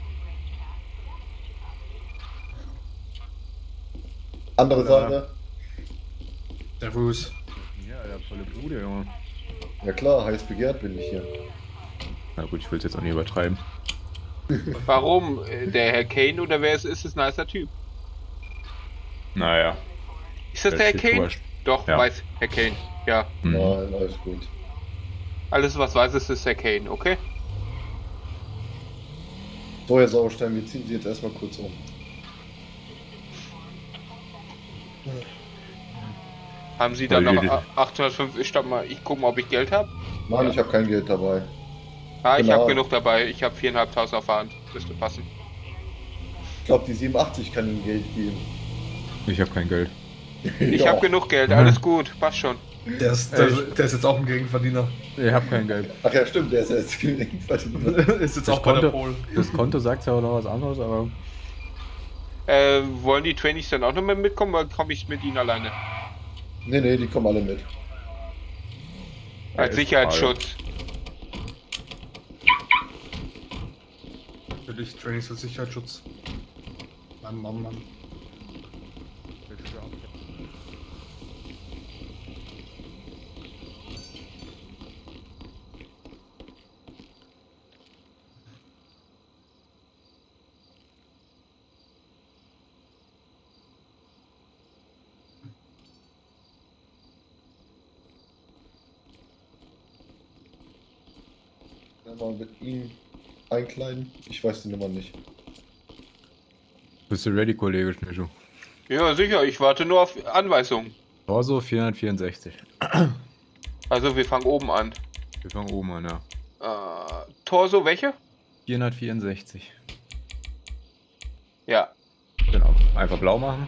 Andere Seite. Servus. Ja, der volle Bude, Junge. Ja klar, heiß begehrt bin ich hier. Na gut, ich will es jetzt auch nicht übertreiben. Warum? Der Herr Kane oder wer es ist, ist ein nicer Typ. Naja. Ist das der Herr steht Kane? wurscht. Doch, Ja. weiß Herr Kane. Ja. Mhm. Nein, alles gut. Alles, was weiß, ist Herr Kane, okay? So, Herr Sauerstein, wir ziehen Sie jetzt erstmal kurz um. Haben Sie dann Weil noch die- 850? Stopp mal, ich gucke mal, ob ich Geld habe. Nein, Ja. ich habe kein Geld dabei. Ah, ich Genau. habe genug dabei. Ich habe 4.500 auf der Hand. Müsste passen. Ich glaube, die 87 kann Ihnen Geld geben. Ich habe kein Geld. Ich Ja. habe genug Geld, alles gut, passt schon. Der ist jetzt auch ein Gegenverdiener. Ich habe kein Geld. Ach ja, stimmt, der ist jetzt Geringverdiener. Ist jetzt Das auch bei der Konto- Pol. Das Konto sagt ja auch noch was anderes, aber Wollen die Trainees dann auch noch mal mitkommen oder komme ich mit ihnen alleine? Nee, die kommen alle mit. Als ist Sicherheitsschutz. Natürlich Training für Sicherheitsschutz. Mann. Mal mit ihm einkleiden. Ich weiß die Nummer nicht. bist du ready, Kollege Schnischu? Ja, sicher, ich warte nur auf Anweisungen. Torso 464. Also wir fangen oben an. Wir fangen oben an, ja. Torso, welche? 464. Ja. Genau. Einfach blau machen.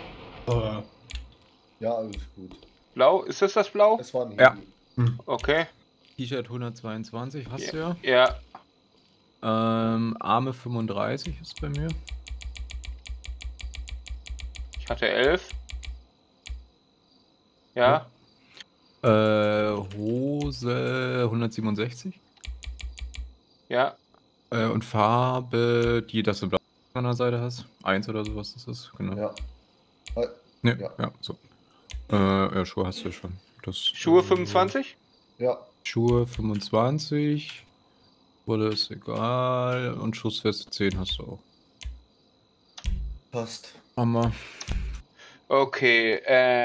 Ja, alles gut. Blau, ist das Blau? Es war ein Ja. Hebel. Okay. T-Shirt 122 hast du Ja. ja. Ja. Arme 35 ist bei mir. Ich hatte 11. Ja. Hose 167. Ja. Und Farbe, die, dass du blau an der Seite hast. 1 oder sowas ist das, genau. Ja. Ne, Ja. ja, so. Ja, Schuhe hast du schon. Schuhe 25? Ja. Schuhe 25. Wolle ist egal. Und Schussweste 10 hast du auch. Passt. Hammer. Okay,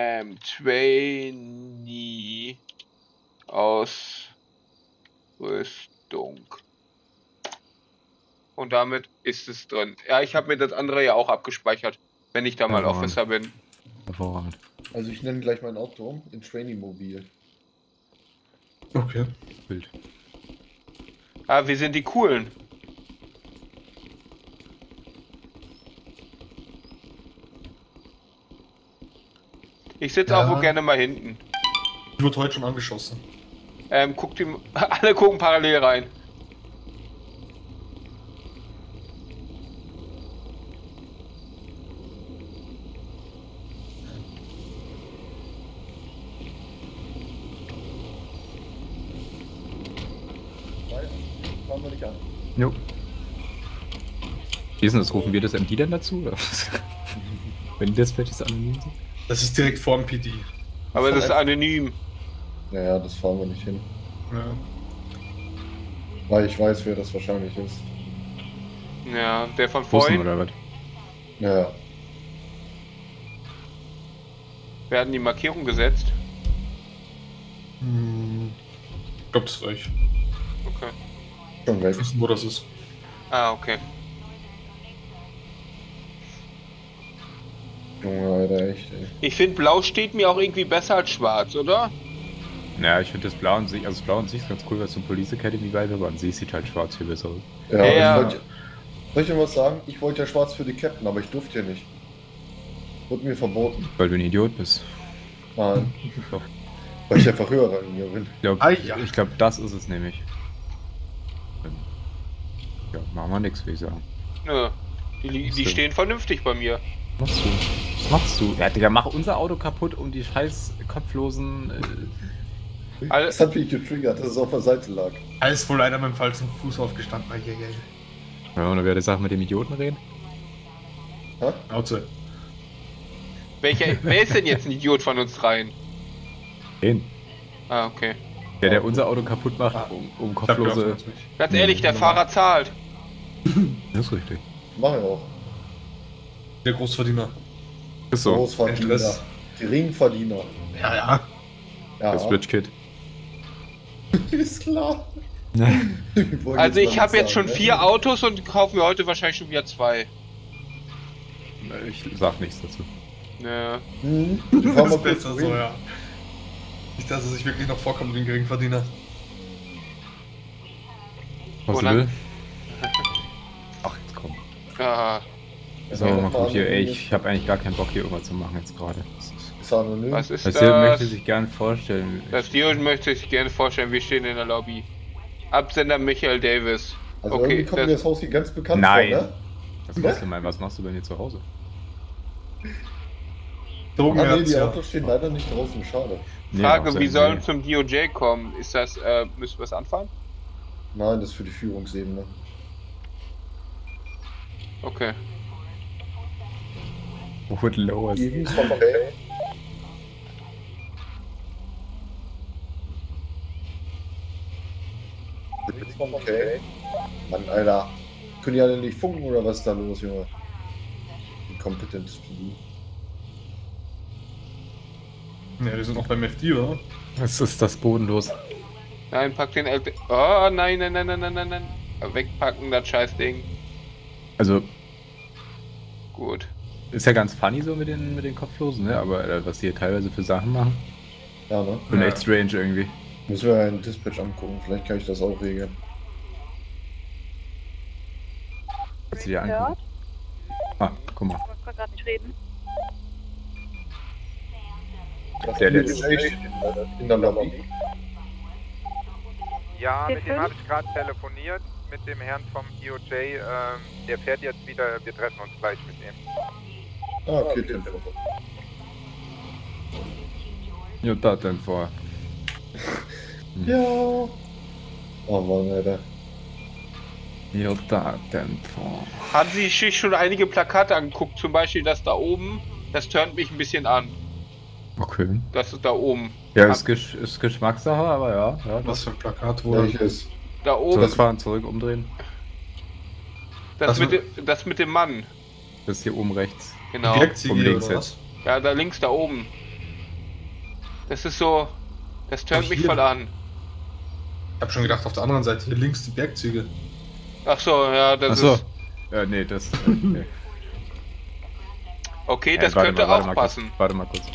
Trainee Ausrüstung. Und damit ist es drin. Ja, ich habe mir das andere ja auch abgespeichert, wenn ich da mal Officer bin. Hervorragend. Also ich nenne gleich mein Auto in Trainee-Mobil. Okay. Bild. Ah, wir sind die Coolen. Ich sitze auch wohl gerne mal hinten. Ich wurde heute schon angeschossen. Guckt die, alle gucken parallel rein. Fangen wir nicht an. Jo. Wie ist denn das? Rufen wir das MD dann dazu? Oder was? Wenn die Dispatches anonym sind? Das ist direkt vor dem PD. Aber das ist anonym. Ja, das fahren wir nicht hin. Ja. Weil ich weiß, wer das wahrscheinlich ist. Ja, der von Russen vorhin. oder was? Ja. Werden die Markierung gesetzt? Ich glaube, das reicht. Okay. Schon weg. Wir wissen, wo das ist. Ah, okay. Junge, Alter, echt, ey. Ich finde, blau steht mir auch irgendwie besser als schwarz, oder? Naja, ich finde das Blau an sich, also das Blau an sich ist ganz cool, was zum Police Academy Vibe, aber an sich sieht halt schwarz viel besser aus. Ja, Ja. soll ich dir was sagen? Ich wollte ja schwarz für die Captain, aber ich durfte ja nicht. Wurde mir verboten. Weil du ein Idiot bist. Nein. Doch. Weil ich einfach höher rangiger bin. Ich glaube, das ist es nämlich. Ja, machen wir nix, würde ich sagen. Nö. Die stehen vernünftig bei mir. Was machst du? Was machst du? Ja, Digga, mach unser Auto kaputt, um die scheiß kopflosen... Das hat mich getriggert, dass es auf der Seite lag. Er ist wohl leider mit dem falschen Fuß aufgestanden. Ja, und dann werde ich Sachen mit dem Idioten reden. Hä? Auto. Wer ist denn jetzt ein Idiot von uns dreien? Den. Ah, okay. Der unser Auto kaputt macht, um kopflose... Ganz ehrlich, der Fahrer zahlt. Das ist richtig. Mach ich auch. Der Großverdiener. Ist so. Großverdiener. Stress. Geringverdiener. Ja, ja. Ja. Das Rich Kid. Ist klar. Also ich habe jetzt schon 4 Autos und kaufen wir heute wahrscheinlich schon wieder 2. Ich sag nichts dazu. Ja. Das ist besser so, ja. Nicht, dass er sich wirklich noch vorkommt wie ein Geringverdiener. Was du will? Ach, jetzt komm. Ah. So, mal gucken hier, ey, ich habe eigentlich gar keinen Bock hier irgendwas zu machen jetzt gerade. Ist anonym. Was ist das? das? Der möchte sich gerne vorstellen. Das Dion möchte sich gerne vorstellen, wir stehen in der Lobby. Absender Michael Davis. Also okay, irgendwie kommt mir das Haus hier ganz bekannt Nein. vor, ne? Was machst du denn hier zu Hause? Nee, die Autos stehen leider nicht draußen, schade. Frage, wie sollen zum DOJ kommen? Ist das, müssen wir es anfahren? Nein, das ist für die Führungsebene. Okay. Wood lowers. Okay. Okay. Mann, Alter. Können die alle nicht funken oder was ist da los, Junge? Inkompetentes PD. Ja, wir sind noch beim FD, oder? Was ist das bodenlos? Nein, pack den LP. Oh, nein. Wegpacken, das Scheißding. Also. Gut. Ist ja ganz funny so mit den Kopflosen, ne? Aber was die hier teilweise für Sachen machen. Ja, ne? Und echt strange irgendwie. Müssen wir einen Dispatch angucken, vielleicht kann ich das auch regeln. Kannst du dir angucken? Ah, guck mal. Ich kann gerade nicht reden. Der letzte. In der Lobby. Ja, mit dem habe ich gerade telefoniert, mit dem Herrn vom DOJ. Der fährt jetzt wieder, wir treffen uns gleich mit ihm. Ah, okay, Telefon. Ja, da denn vor. Ja. Oh Mann, Alter. Ja, da denn vor. Haben Sie sich schon einige Plakate angeguckt? Zum Beispiel das da oben. Das turnt mich ein bisschen an. Okay. Das ist da oben. Ja, ist Geschmackssache, aber ja. Was für ein Plakat wohl? Welches? Da oben. Zurückfahren, zurück, umdrehen. Das mit dem Mann. Das ist hier oben rechts. Genau. Die Bergziege Um links oder jetzt. was? Ja, da links, da oben. Das ist so. Das turnt Ach, mich hier. voll an. Ich hab schon gedacht, auf der anderen Seite, hier links die Bergziege. Ach so, ja, das Achso. ist. Nee, das. Nee. Okay, das warte könnte mal, auch kurz. passen. Warte mal kurz.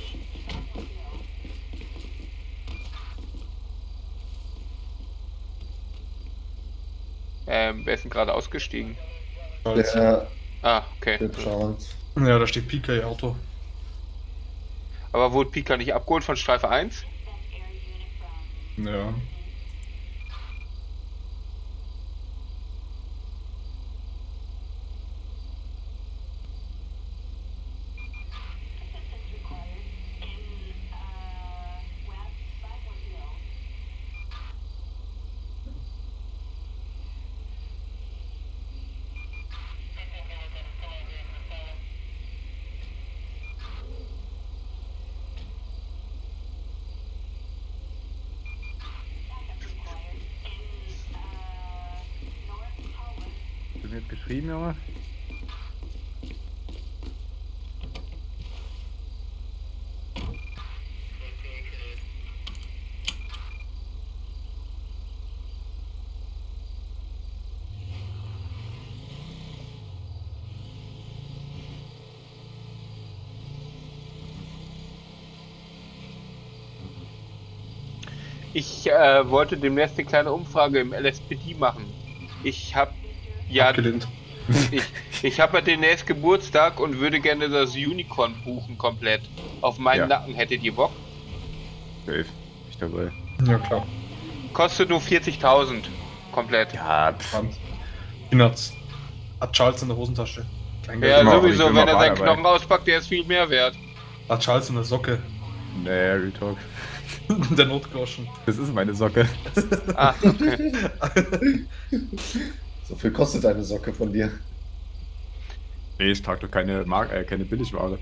Wer ist denn gerade ausgestiegen? Der Okay. Charles. Ja, da steht Pika ihr Auto. Aber wurde Pika nicht abgeholt von Streife 1? Ja. Du mir jetzt geschrieben, Junge? Ich wollte demnächst eine kleine Umfrage im LSPD machen. Ich habe ja, Abgelehnt. ich habe ja demnächst Geburtstag und würde gerne das Unicorn buchen komplett. Auf meinen Ja. Nacken, hättet ihr Bock? Safe. Ich dabei. Ja, klar. Kostet nur 40.000 komplett. Ja, Peanuts. Hat Charles in der Hosentasche. Klein Ja, mal- ich sowieso, bin wenn mal er seinen dabei. Knochen auspackt, der ist viel mehr wert. Hat Charles in der Socke. Nee, Real Talk. Der Notgroschen. Das ist meine Socke. Ah, okay. So viel kostet eine Socke von dir. Nee, ich trage doch keine keine Billigware.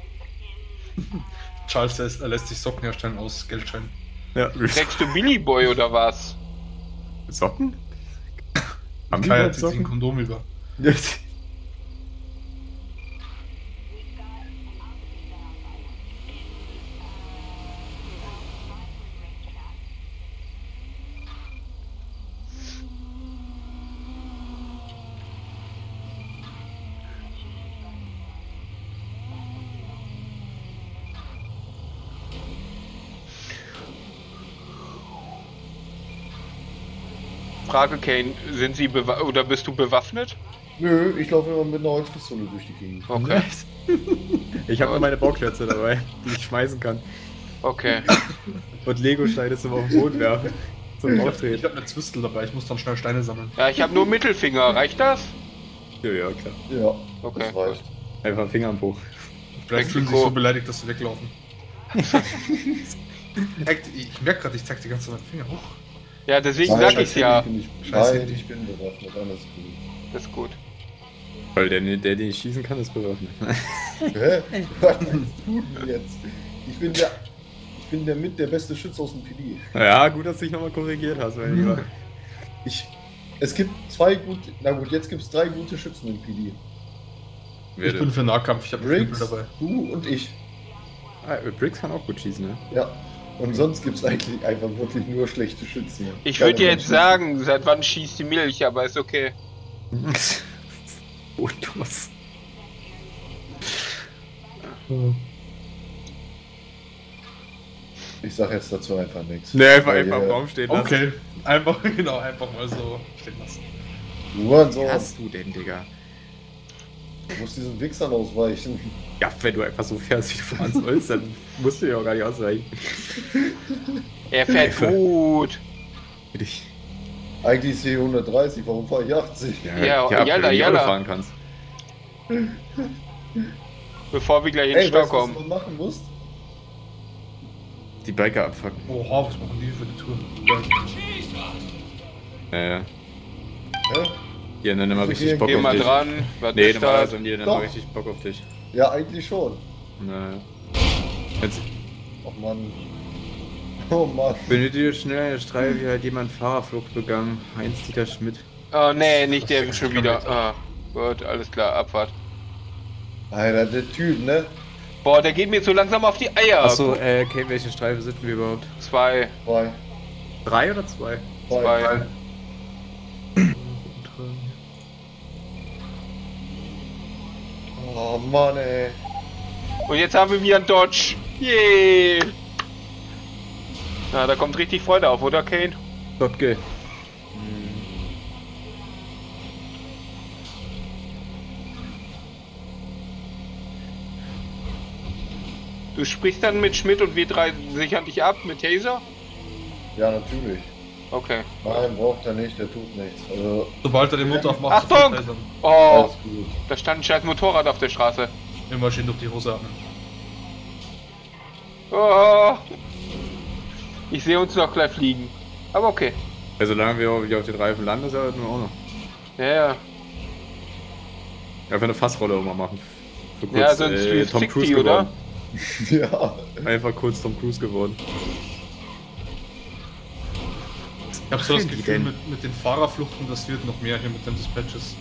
Charles er lässt sich Socken herstellen aus Geldscheinen. Ja, Trägst du Billy Boy oder was? Socken? Haben Kaya überhaupt zieht sich ein Kondom über. Frage, Kane, sind Sie oder bist du bewaffnet? Nö, ich laufe immer mit einer Holzpistole durch die Gegend. Okay, Ich habe nur meine Bauklötze dabei, die ich schmeißen kann. okay. Und Lego-Steine zum auf den Boden werfen. Zum Ich Auftreten. habe eine Zwistel dabei, ich muss dann schnell Steine sammeln. Ja, ich habe nur Mittelfinger, reicht das? Ja, ja, klar. Ja, Okay. das reicht. Einfach Finger am Bauch. Vielleicht fühlen sie sich so beleidigt, dass sie weglaufen. Ich merke gerade, ich zeig die ganze Zeit meinen Finger hoch. Ja, deswegen Nein, sag ich's ja. Scheiße. Nein, ich bin bewaffnet, alles gut. Das ist gut. Weil der den ich schießen kann, ist bewaffnet. Hä? Was meinst du denn jetzt? Ich bin der beste Schütze aus dem PD. Ja, gut, dass du dich nochmal korrigiert hast, mein Lieber. Es gibt zwei gute, na gut, jetzt gibt es 3 gute Schützen im PD. Ich bin für Nahkampf, ich habe einen Briggs, Knüppel dabei. du und ich. Briggs kann auch gut schießen, ne? Ja. Und sonst gibt es eigentlich einfach wirklich nur schlechte Schützen. Ich Keine würde jetzt Menschen. sagen, seit wann schießt die Milch, aber ist okay. Fotos. Ich sag jetzt dazu einfach nichts. Ne, einfach Weil, im Raum stehen lassen. Okay, einfach, genau, einfach mal so stehen lassen. Nur so, Was hast du denn, Digga? du musst diesen Wichsern ausweichen. Ja, wenn du einfach so fährst, wie du fahren sollst, dann musst du ja auch gar nicht ausweichen. Er fährt Hilfe. gut. Für dich. Eigentlich ist hier 130, warum fahre ich 80? Ja, wenn jalla, du die jalla. Auto fahren kannst. Bevor wir gleich in den Ey, Stau weißt du, was kommen. du machen musst? Die Biker abfucken. Oha, was machen die für die Tour? Ja. Hä? Die haben dann immer richtig Bock Geh auf mal dich. dran. Was Nee, ist normalerweise das? haben die dann Doch. immer richtig Bock auf dich. Ja, eigentlich schon. Naja. Jetzt, Oh Mann. Oh Mann. Benötigt schnell eine Streife, hier hat jemand Fahrerflucht begangen. Heinz-Dieter Schmidt. Oh nee, nicht der schon wieder. Ah, gut, alles klar, Abfahrt. Alter, der Typ, ne? Boah, der geht mir so langsam auf die Eier. Achso, okay, welche Streife sind wir überhaupt? 2. 3 oder 2? 2. Oh Mann, ey. Und jetzt haben wir wieder einen Dodge. Yay! Na, da kommt richtig Freude auf, oder Kane? Dodge. Du sprichst dann mit Schmidt und wir drei sichern dich ab mit Taser? Ja, natürlich. Okay. Nein, braucht er nicht, der tut nichts. Also, Sobald er den Mund aufmacht, Achtung! sofort Oh, alles gut. da stand ein scheiß Motorrad auf der Straße. immer schön durch die Hose atmen. Oh, ich sehe uns noch gleich fliegen. Aber okay. Also solange wir wieder auf den Reifen landen, ist ja nur auch noch. Ja, ja. Einfach eine Fassrolle auch mal machen. Für kurz, Ja, sonst Tom fickt Cruise die, oder? geworden. Ja. Einfach kurz Tom Cruise geworden. Ich hab so das Gefühl, mit den Fahrerfluchten, das wird noch mehr hier mit den Dispatches.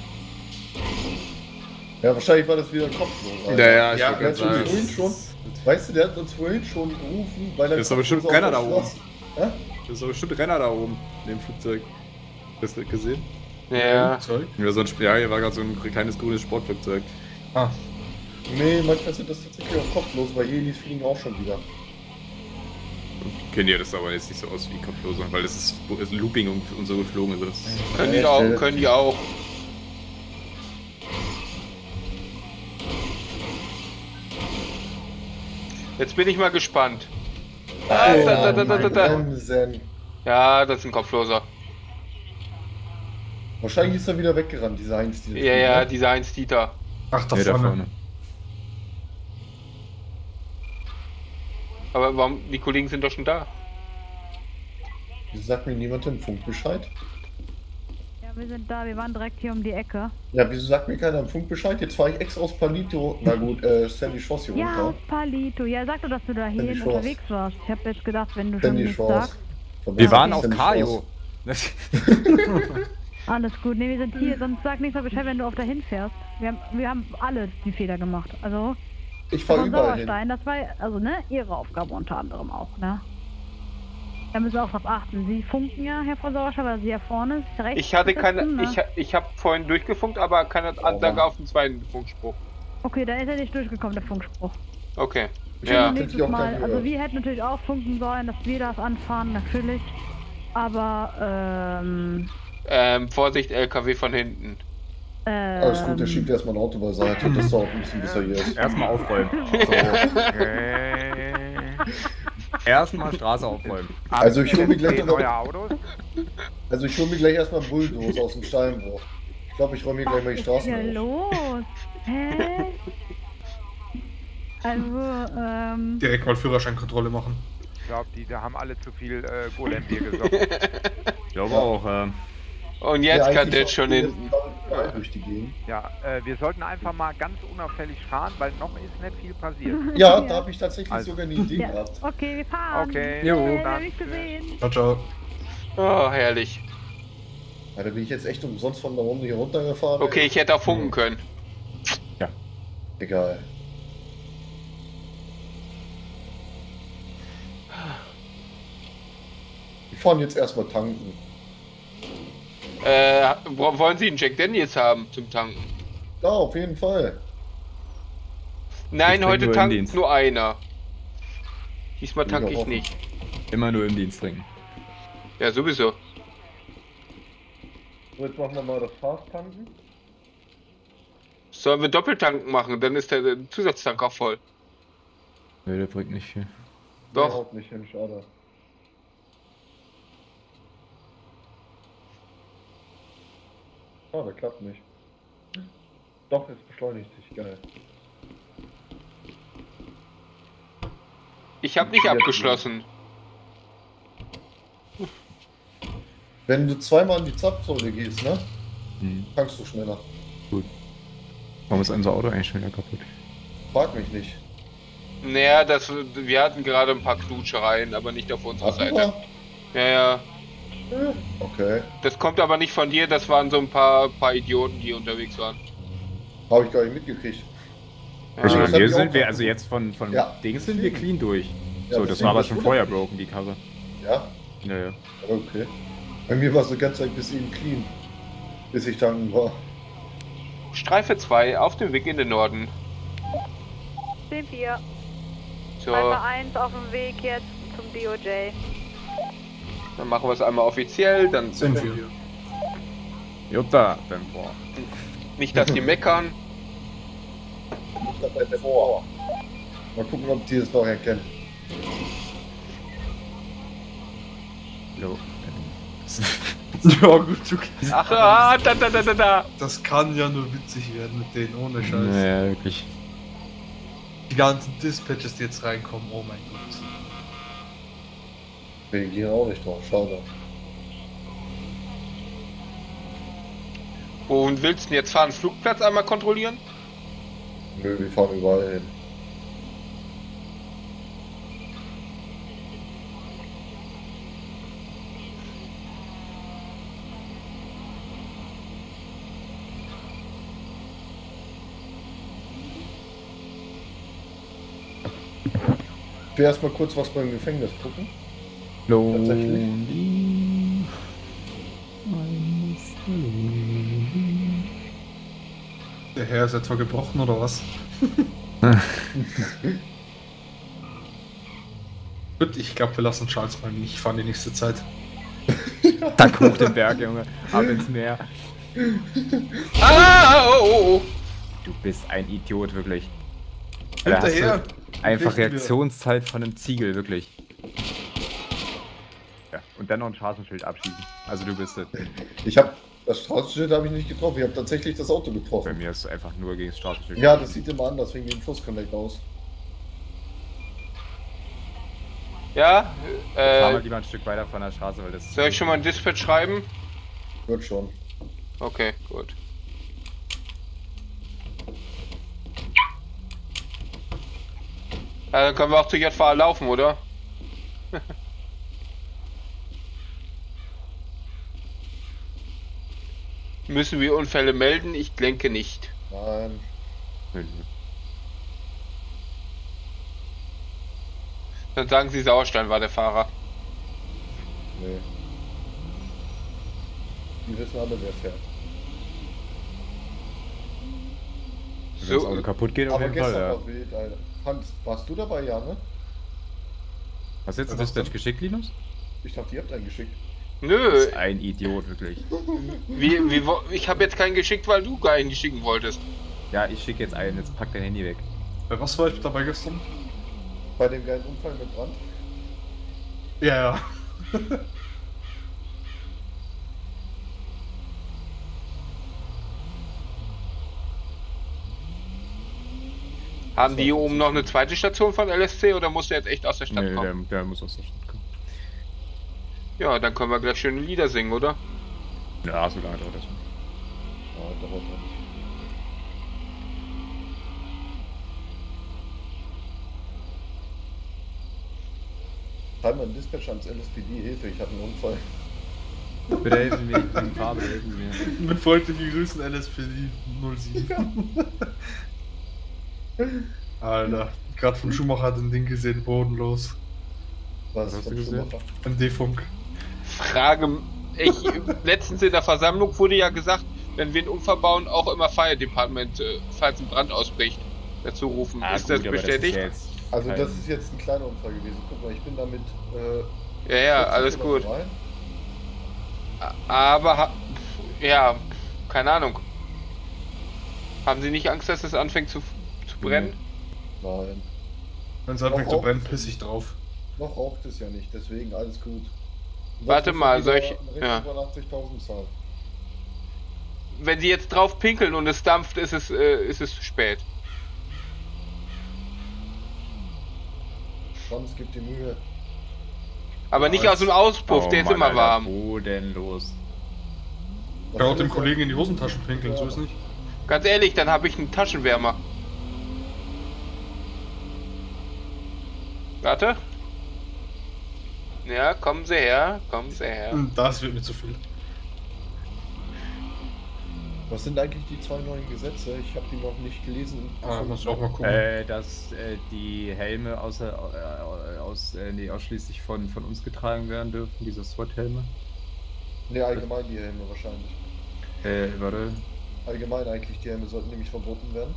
Ja, wahrscheinlich war das wieder kopflos. Ja, der hat uns vorhin schon, weißt du, der hat uns vorhin schon gerufen, weil er... Das ist doch bestimmt Renner da oben. Hä? Das ist doch bestimmt Renner da oben, in dem Flugzeug. Hast du das gesehen? Ja. Ja, so ein hier war gerade so ein kleines grünes Sportflugzeug. Ah. Nee, manchmal sind das tatsächlich auch kopflos, weil Helis fliegen auch schon wieder. Kennen die das aber jetzt nicht so aus wie kopfloser, weil das ist Looping und so geflogen. Also das Können die auch. Jetzt bin ich mal gespannt. Bremsen. Ja, das ist ein Kopfloser. Wahrscheinlich ist er wieder weggerannt, dieser Heinz. Ja, dieser Heinz Dieter. Ach, da da vorne. vorne. Aber warum? Die Kollegen sind doch schon da. Wieso sagt mir niemand im Funk Bescheid? Ja, wir sind da, wir waren direkt hier um die Ecke. Ja, wieso sagt mir keiner im Funk Bescheid? Jetzt fahre ich extra aus Palito. Na gut, Sandy Shoss hier Ja, runter. aus Palito. Ja, sag doch, dass du da Sandy hier Shores. unterwegs warst. Ich hab jetzt gedacht, wenn du schon Sandy nichts Shoss. sagst. Wir waren auf Sandy Kajo. Alles gut, nee, wir sind hier, sonst sag nicht so Bescheid, wenn du auf dahin fährst. Wir haben alle die Fehler gemacht. Also, Ich fahre von überall hin. Sauerstein, das war, also, ne, ihre Aufgabe unter anderem auch, ne? Da müssen wir auch drauf achten. Sie funken ja, Herr Frau Sauerstein, weil Sie ja vorne rechts Ich hatte keine. sitzen, ne? Ich habe vorhin durchgefunkt, aber keine Ansage auf den zweiten Funkspruch. Okay, da ist er nicht durchgekommen, der Funkspruch. Okay. Ja. Ja. Nächstes Mal, also wir hätten natürlich auch funken sollen, dass wir das anfahren, natürlich. Aber, Vorsicht, LKW von hinten. Alles gut, der schiebt erstmal ein Auto beiseite. Das dauert ein bisschen, bis er hier ist. Erstmal aufräumen. So. Erstmal Straße aufräumen. Also ich hole mir gleich neue Autos? Also ich hole mir gleich erstmal einen Bulldozer aus dem Steinbruch. Ich glaube, ich räume hier gleich mal die Straßen was ist hier auf. los? Hä? Also, Direkt mal Führerscheinkontrolle machen. Ich glaube, die da haben alle zu viel Golem-Bier gesoffen. Ich glaube auch. Und jetzt Ja, kann eigentlich der schon auch hinten. durch die Gegend. Ja, wir sollten einfach mal ganz unauffällig fahren, weil noch ist nicht viel passiert. Ja, da habe ich tatsächlich Also. sogar eine Idee ja. gehabt. Okay, wir fahren. Okay. Jo. Okay, Dann hab ich gesehen. Ciao, ciao. Oh, herrlich. Ja, da bin ich jetzt echt umsonst von der Runde hier runtergefahren. Okay, ich hätte auch funken können. Egal. Wir fahren jetzt erstmal tanken. Wollen Sie einen Jack Daniels haben zum Tanken? Ja, auf jeden Fall. Nein, Ich heute trinke nur im tankt Dienst. nur einer. Diesmal Bin ich tanke auch ich offen. nicht. Immer nur im Dienst trinken. Ja, sowieso. So, jetzt machen wir mal das Fast-Tanken. Sollen wir Doppeltanken machen? Dann ist der Zusatztank auch voll. Nee, der bringt nicht viel. Doch. Überhaupt nicht hin, schade. Oh, der klappt nicht. Doch, jetzt beschleunigt sich, geil. Ich habe nicht abgeschlossen. Wenn du zweimal an die Zapfsäule gehst, ne? Hm. Tankst du schneller. Warum ist unser Auto eigentlich schon wieder kaputt? Frag mich nicht. Naja, wir hatten gerade ein paar Knutschereien, aber nicht auf unserer Seite. Ja. Okay. Das kommt aber nicht von dir, das waren so ein paar Idioten, die unterwegs waren. Habe ich gar nicht mitgekriegt. Also Ja. von mir sind wir, also jetzt von Ja, Dings sind wir clean durch. Ja, So, das deswegen war aber das schon wundert vorher mich. broken, die Karre. Ja? Naja. Okay. Bei mir war es die ganze Zeit bis eben clean. Bis ich dann war. Streife 2 auf dem Weg in den Norden. 10-4. So, Alpha 1 auf dem Weg jetzt zum DOJ. dann machen wir es einmal offiziell, dann Sind wir. Jutta, dann boah. nicht, dass die meckern. Vor. Mal gucken, ob die es noch erkennen. Jo. Ja gut, okay. Ach, da. Das kann ja nur witzig werden mit denen, ohne Scheiß. Naja, wirklich. Die ganzen Dispatches, die jetzt reinkommen, oh mein Gott. Wir gehen auch nicht drauf, schade. Wohin willst du denn jetzt fahren? Flugplatz einmal kontrollieren? Nö, wir fahren überall hin. Ich will erstmal kurz was beim Gefängnis gucken. Lonely. Der Herr ist etwa gebrochen oder was? Gut, ich glaube, wir lassen Charles mal nicht fahren die nächste Zeit. Tack hoch den Berg, Junge. Ab ins Meer. Oh. Du bist ein Idiot, wirklich. Hinterher! Einfach Reaktionszeit von einem Ziegel, wirklich. Ja, und dann noch ein Straßenschild abschießen. Also du bist es. Ich habe das Straßenschild habe ich nicht getroffen. Ich habe tatsächlich das Auto Bei getroffen. mir ist es einfach nur gegen das Straßenschild. Ja, das sieht immer anders wegen dem Schussconnect aus. Ja, Fahr mal lieber ein Stück weiter von der Straße, weil das... soll ich schon mal ein Dispatch schreiben? Wird schon. Okay, gut. Ja, dann können wir auch zu JVA laufen, oder? Müssen wir Unfälle melden? Ich denke nicht. Nein. Dann sagen Sie, Sauerstein war der Fahrer. Nee. Die wissen alle, wer fährt. Wenn das Auto kaputt geht, auf Aber jeden gestern Fall, ja. war wild, Alter. Hans, warst du dabei, ja, ne? Hast du jetzt ein Dispatch geschickt, Linus? Ich dachte, ihr habt einen geschickt. Du Nö, bist ein Idiot, wirklich. ich habe jetzt keinen geschickt, weil du keinen schicken wolltest. Ja, ich schicke jetzt einen, jetzt pack dein Handy weg. Bei was war ich dabei gestern? Bei dem geilen Unfall mit Brand. Ja. Haben die hier oben noch eine zweite Station von LSC oder muss der jetzt echt aus der Stadt Nee, kommen? der muss aus der Stadt kommen. Ja, dann können wir gleich schöne Lieder singen, oder? Ja, so lange dauert das nicht. Ja, dauert ja nicht. Schreib mal ein Dispatch ans LSPD, Hilfe, ich hatte einen Unfall. Bitte helfen mir, ich bin Farbe, helfen mir. Mit freundlichen Grüßen LSPD 07. Alter, gerade von Schumacher hat ein Ding gesehen, bodenlos. Was hast du von gesehen? Schumacher? Ein D-Funk. Frage, letztens in der Versammlung wurde ja gesagt, wenn wir einen Unfall bauen, auch immer Fire Department, falls ein Brand ausbricht, dazu rufen. Ist das bestätigt? Also das ist jetzt ein kleiner Unfall gewesen. Guck mal, ich bin damit... Ja, alles gut. Aber, ja, keine Ahnung. Haben Sie nicht Angst, dass es anfängt zu brennen? Nein. Wenn es anfängt zu brennen, piss ich drauf. Noch raucht es ja nicht, deswegen alles gut. Warte mal, soll ich... Ja. Ja. 80.000 zahlen. Wenn Sie jetzt drauf pinkeln und es dampft, ist es zu spät. Sonst gibt die Mühe. Aber nicht aus dem Auspuff, der ist immer warm. Bodenlos. Kann auch dem Kollegen in die Hosentaschen pinkeln, so ist nicht. Ganz ehrlich, dann habe ich einen Taschenwärmer. Warte. Ja, kommen Sie her. Kommen Sie her. Das wird mir zu viel. Was sind eigentlich die 2 neuen Gesetze? Ich habe die noch nicht gelesen. Muss ich auch mal gucken. Dass die Helme ausschließlich von uns getragen werden dürfen, diese SWAT-Helme. Ne, allgemein die Helme wahrscheinlich. Warte. Allgemein eigentlich, die Helme sollten nämlich verboten werden.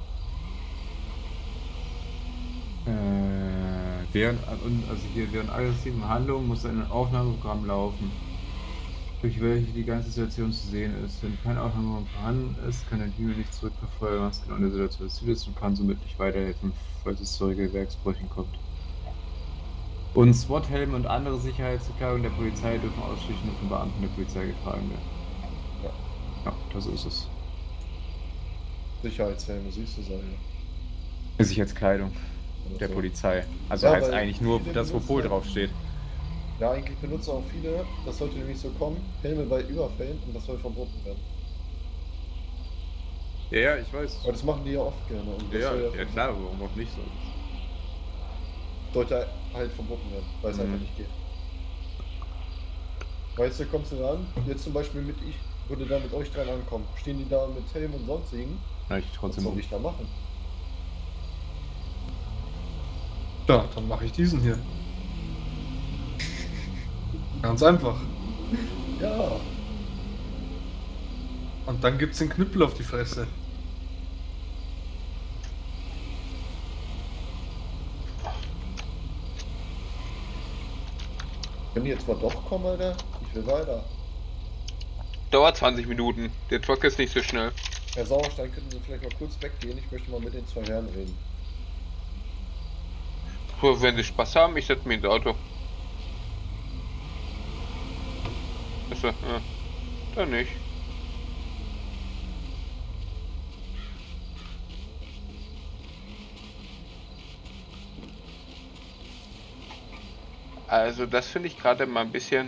Während aggressiven Handlungen muss ein Aufnahmeprogramm laufen, durch welche die ganze Situation zu sehen ist. Wenn kein Aufnahmeprogramm vorhanden ist, kann der Diener nicht zurückverfolgen, was genau in der Situation passiert ist und kann somit nicht weiterhelfen, falls es zu Regelwerksbrüchen kommt. Und SWAT-Helme und andere Sicherheitskleidung der Polizei dürfen ausschließlich nur von Beamten der Polizei getragen werden. Ja, das ist es. Sicherheitshelme, siehst du, Sache. Sicherheitskleidung der Polizei. Also heißt eigentlich nur das, wo Pol draufsteht. Ja, eigentlich benutzen auch viele, das sollte nämlich so kommen, Helme bei Überfällen und das soll verboten werden. Ja, ich weiß. Aber das machen die ja oft gerne. Und das soll ja klar, warum auch nicht so. Sollte halt verboten werden, weil es einfach nicht geht. Weißt du, kommst du da an, jetzt zum Beispiel würde da mit euch dran ankommen, stehen die da mit Helm und sonstigen? Ja, was soll ich da machen? Ja, dann mache ich diesen hier. Ganz einfach. Ja. Und dann gibt's den Knüppel auf die Fresse. Können die jetzt mal doch kommen, Alter? Ich will weiter. Dauert 20 Minuten. Der Truck ist nicht so schnell. Herr Sauerstein, könnten Sie vielleicht mal kurz weggehen? Ich möchte mal mit den 2 Herren reden. Wenn Sie Spaß haben, ich setze mich ins Auto. Achso, ja. Dann nicht. Also das finde ich gerade mal ein bisschen...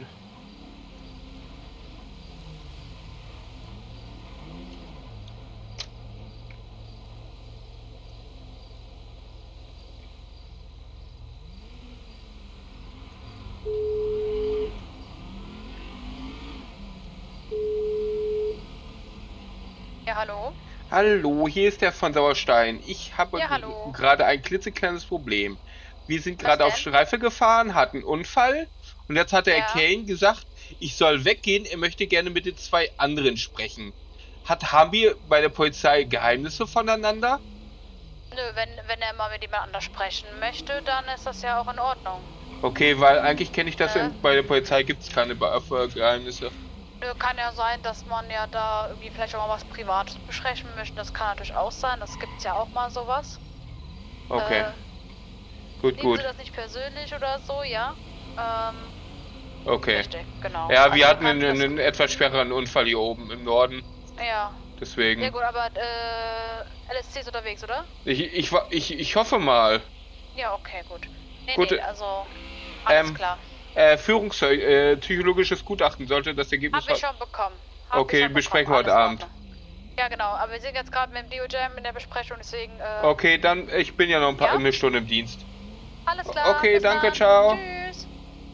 Ja, hallo? Hallo, hier ist der von Sauerstein. Ich habe gerade ein klitzekleines Problem. Wir sind gerade auf Streife gefahren, hatten einen Unfall und jetzt hat der Kane gesagt, ich soll weggehen, er möchte gerne mit den 2 anderen sprechen. Haben wir bei der Polizei Geheimnisse voneinander? Nö, wenn er mal mit jemand anders sprechen möchte, dann ist das ja auch in Ordnung. Okay, weil eigentlich kenne ich das, bei der Polizei gibt es keine Geheimnisse. Nö, kann ja sein, dass man ja da irgendwie vielleicht auch mal was Privates besprechen möchte. Das kann natürlich auch sein, das gibt's ja auch mal sowas. Okay. Gut. Nehmen Sie das nicht persönlich oder so, ja? Okay. Richtig, genau. Ja, wir hatten einen etwas schwereren Unfall hier oben im Norden. Ja. Deswegen. Ja gut, aber LSC ist unterwegs, oder? Ich hoffe mal. Ja, okay, gut. Gut. Nee, also alles klar. Psychologisches Gutachten sollte das Ergebnis... Hab ich schon bekommen. Okay, besprechen wir heute Abend. Ja genau, aber wir sind jetzt gerade mit dem DOJ in der Besprechung, deswegen... Okay, dann, ich bin ja noch eine Stunde im Dienst. Alles klar. Okay, danke, ciao. Tschüss.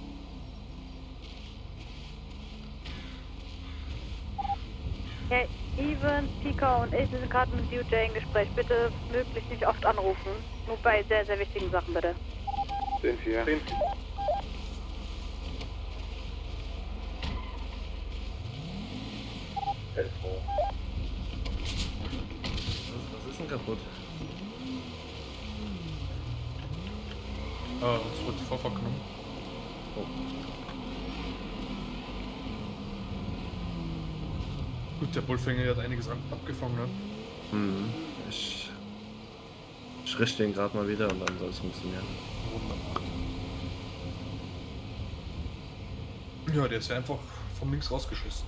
Ja, Even, Pika und ich sind gerade mit DOJ im Gespräch. Bitte möglichst nicht oft anrufen. Nur bei sehr, sehr wichtigen Sachen, bitte. Sind wir. Was ist denn kaputt? Uns wird vorverknommen. Oh. Gut, der Bullfänger hat einiges abgefangen, ne? Hm, ich richte den gerade mal wieder und dann soll es funktionieren. Ja, der ist ja einfach von links rausgeschossen.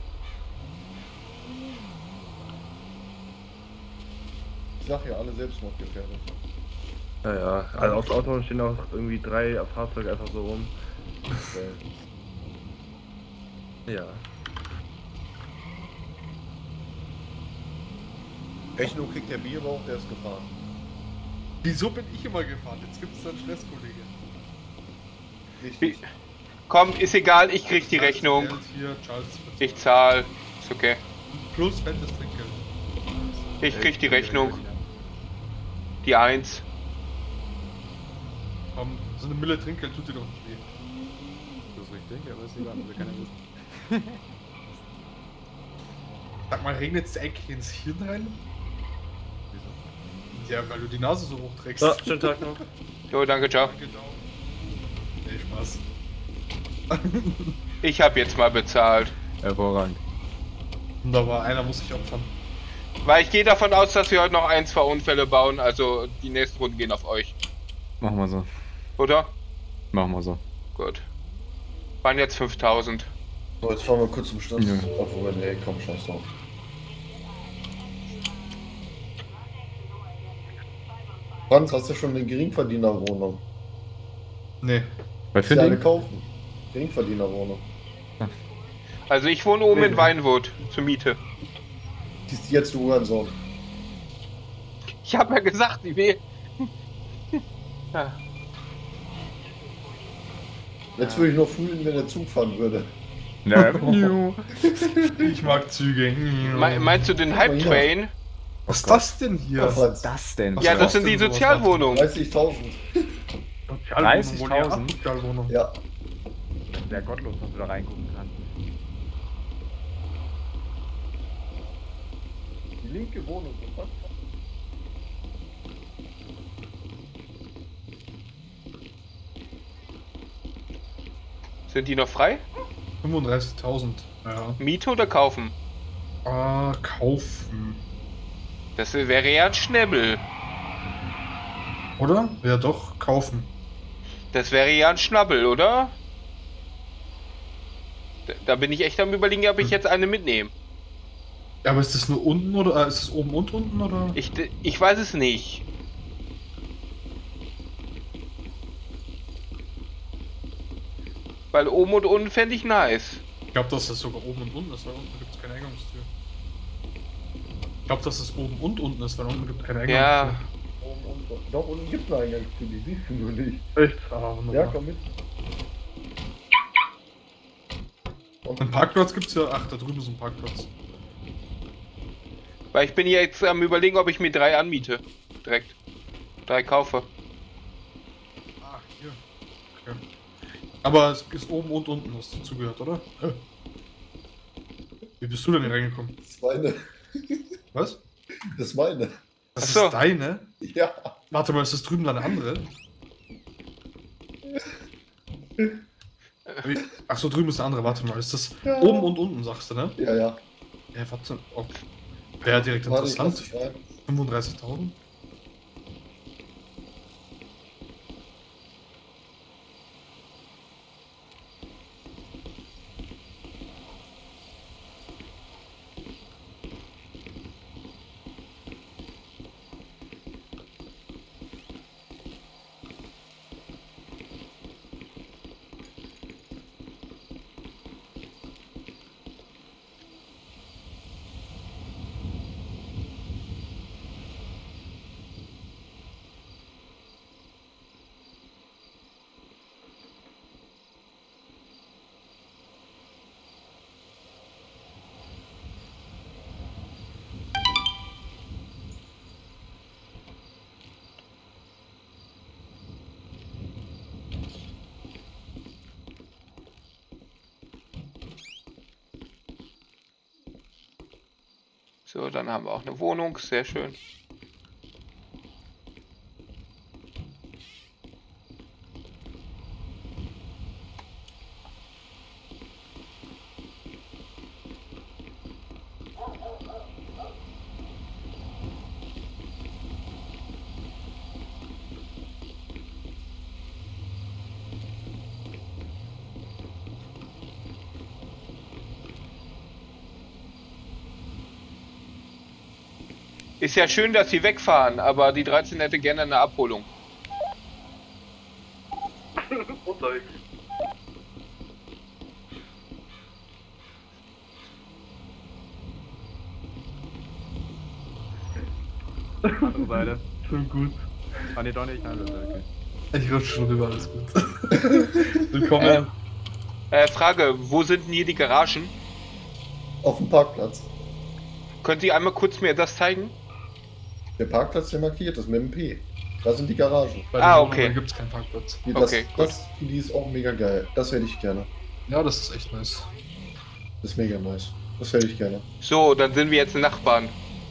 Ich sag ja, alle selbstmordgefährdet. Ja, also auf dem Auto stehen auch irgendwie 3 Fahrzeuge einfach so rum. Ja. Rechnung kriegt der Bierbauch, der ist gefahren. Wieso bin ich immer gefahren? Jetzt gibt es dann Stress, Kollege. Richtig. Komm, ist egal, ich krieg die Rechnung. Hier, Charles. Ich zahl. Ist okay. Plus fettes Trinkgeld. Ich krieg die Rechnung. Die 1. Komm, so eine Mille Trinkgeld tut dir doch nicht weh. Das ist richtig, aber ist egal, will keiner wissen. Sag mal, regnet es eigentlich ins Hirn rein? Wieso? Ja, weil du die Nase so hoch trägst. So, schönen Tag noch. Jo, danke, ciao. Danke, ciao. Nee, Spaß. Ich hab jetzt mal bezahlt. Hervorragend. Wunderbar, einer muss sich opfern. Weil ich gehe davon aus, dass wir heute noch 1, 2 Unfälle bauen, also die nächsten Runden gehen auf euch. Machen wir so. Oder? Machen wir so. Gut. Waren jetzt 5000. So, jetzt fahren wir kurz zum Schluss. Ja. Obwohl, nee, komm, scheiß drauf. Franz, hast du schon eine Geringverdienerwohnung? Nee. Was für Ja, ein eine Ding? kaufen. Geringverdienerwohnung. Also ich wohne oben in Weinwood zur Miete. Die ist jetzt, du Hurensohn. Ich habe ja gesagt, die will. Ja. Jetzt würde ich noch fühlen, wenn der Zug fahren würde. Ja. Ich mag Züge. Meinst du den Hype Train? Was ist das denn hier? Was Was ist das denn? Ja, das sind die Sozialwohnungen. 30.000. 30.000? Sozialwohnung. Ja. Das ist ja gottlos, dass du da reingucken kannst. Die linke Wohnung. Was? Sind die noch frei? 35.000. Ja. Miete oder kaufen? Ah, kaufen. Das wäre ja ein Schnäbbel. Oder? Ja doch, kaufen. Das wäre ja ein Schnabbel, oder? Da bin ich echt am Überlegen, ob ich jetzt eine mitnehme. Ja, aber ist das nur unten oder ist es oben und unten oder? Ich weiß es nicht. Weil oben und unten fände ich nice. Ich glaube, dass das sogar oben und unten ist, weil unten gibt es keine Eingangstür. Ich glaube, dass es oben und unten ist, weil unten gibt es keine Eingangstür. Ja. Doch, unten gibt es eine Eingangstür, die siehst du nur nicht. Echt? Ah, Ja, komm mit. Einen Parkplatz gibt's ja. Ach, da drüben ist ein Parkplatz. Weil ich bin jetzt am Überlegen, ob ich mir 3 anmiete. Direkt. 3 kaufe. Ah, hier. Okay. Aber es ist oben und unten, was dazugehört, oder? Wie bist du denn hier reingekommen? Das ist meine. Was? Das ist meine. Das Ach so. ist deine? Ja. Warte mal, ist das drüben deine andere? Ach so, drüben ist eine andere, warte mal. Ist das Ja. oben und unten, sagst du, ne? Ja, ja. Ja, warte. Oh. Wäre direkt Warte, ich interessant. lass dich rein. 35.000? So, dann haben wir auch eine Wohnung. Sehr schön. Ist ja schön, dass sie wegfahren, aber die 13 hätte gerne eine Abholung. Unterwegs. Andere Seite. Schon gut. Ah ne, doch nicht. Nein, das ist okay. Ich rutsche schon rüber, alles gut. Willkommen. Frage, wo sind denn hier die Garagen? Auf dem Parkplatz. Können Sie einmal kurz mir das zeigen? Der Parkplatz, der markiert ist mit dem P. Da sind die Garagen. Okay. Da gibt es keinen Parkplatz. Die ist auch mega geil. Das hätte ich gerne. Ja, das ist echt nice. Das ist mega nice. Das hätte ich gerne. So, dann sind wir jetzt Nachbarn.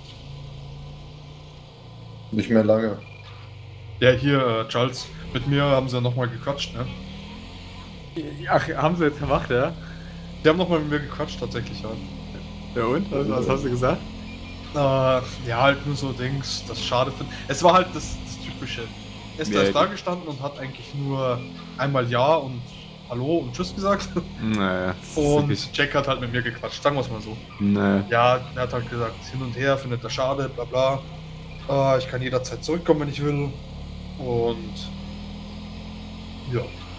Nicht mehr lange. Ja, hier, Charles, mit mir haben sie ja nochmal gequatscht, ne? Ach, haben sie jetzt gemacht, ja? Die haben nochmal mit mir gequatscht, tatsächlich, ja. Ja und? Was hast du gesagt? Ja, halt nur so Dings, das schade finde. Es war halt das Typische. Er ist da gestanden und hat eigentlich nur einmal Ja und Hallo und Tschüss gesagt. Naja. Und Jack hat halt mit mir gequatscht, sagen wir es mal so. Naja. Ja, er hat halt gesagt, hin und her, findet er schade, bla bla. Ich kann jederzeit zurückkommen, wenn ich will. Und ja.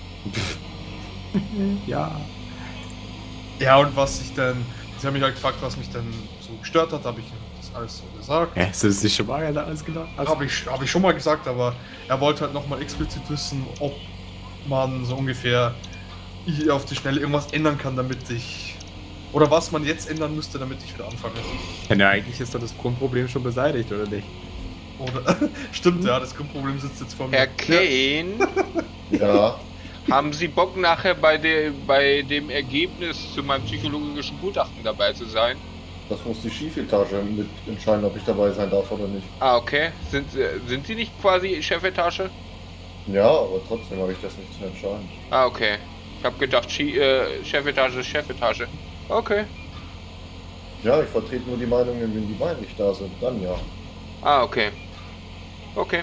Ja. Ja, und was ich dann... Sie haben mich halt gefragt, was mich dann so gestört hat, habe ich das alles so gesagt. Hast du das nicht schon mal alles gedacht? Habe ich schon mal gesagt, aber er wollte halt nochmal explizit wissen, ob man so ungefähr hier auf die Schnelle irgendwas ändern kann, damit ich... Oder was man jetzt ändern müsste, damit ich wieder anfange. Ja, eigentlich ist doch das Grundproblem schon beseitigt, oder nicht? Oder? Stimmt, ja, das Grundproblem sitzt jetzt vor mir. Herr Kane? Ja. Haben Sie Bock nachher bei dem Ergebnis zu meinem psychologischen Gutachten dabei zu sein? Das muss die Chefetage mit entscheiden, ob ich dabei sein darf oder nicht. Ah, okay. Sind Sie nicht quasi Chefetage? Ja, aber trotzdem habe ich das nicht zu entscheiden. Ah, okay. Ich habe gedacht, Chefetage ist Chefetage. Okay. Ja, ich vertrete nur die Meinungen, wenn die beiden nicht da sind, dann ja. Ah, okay. Okay.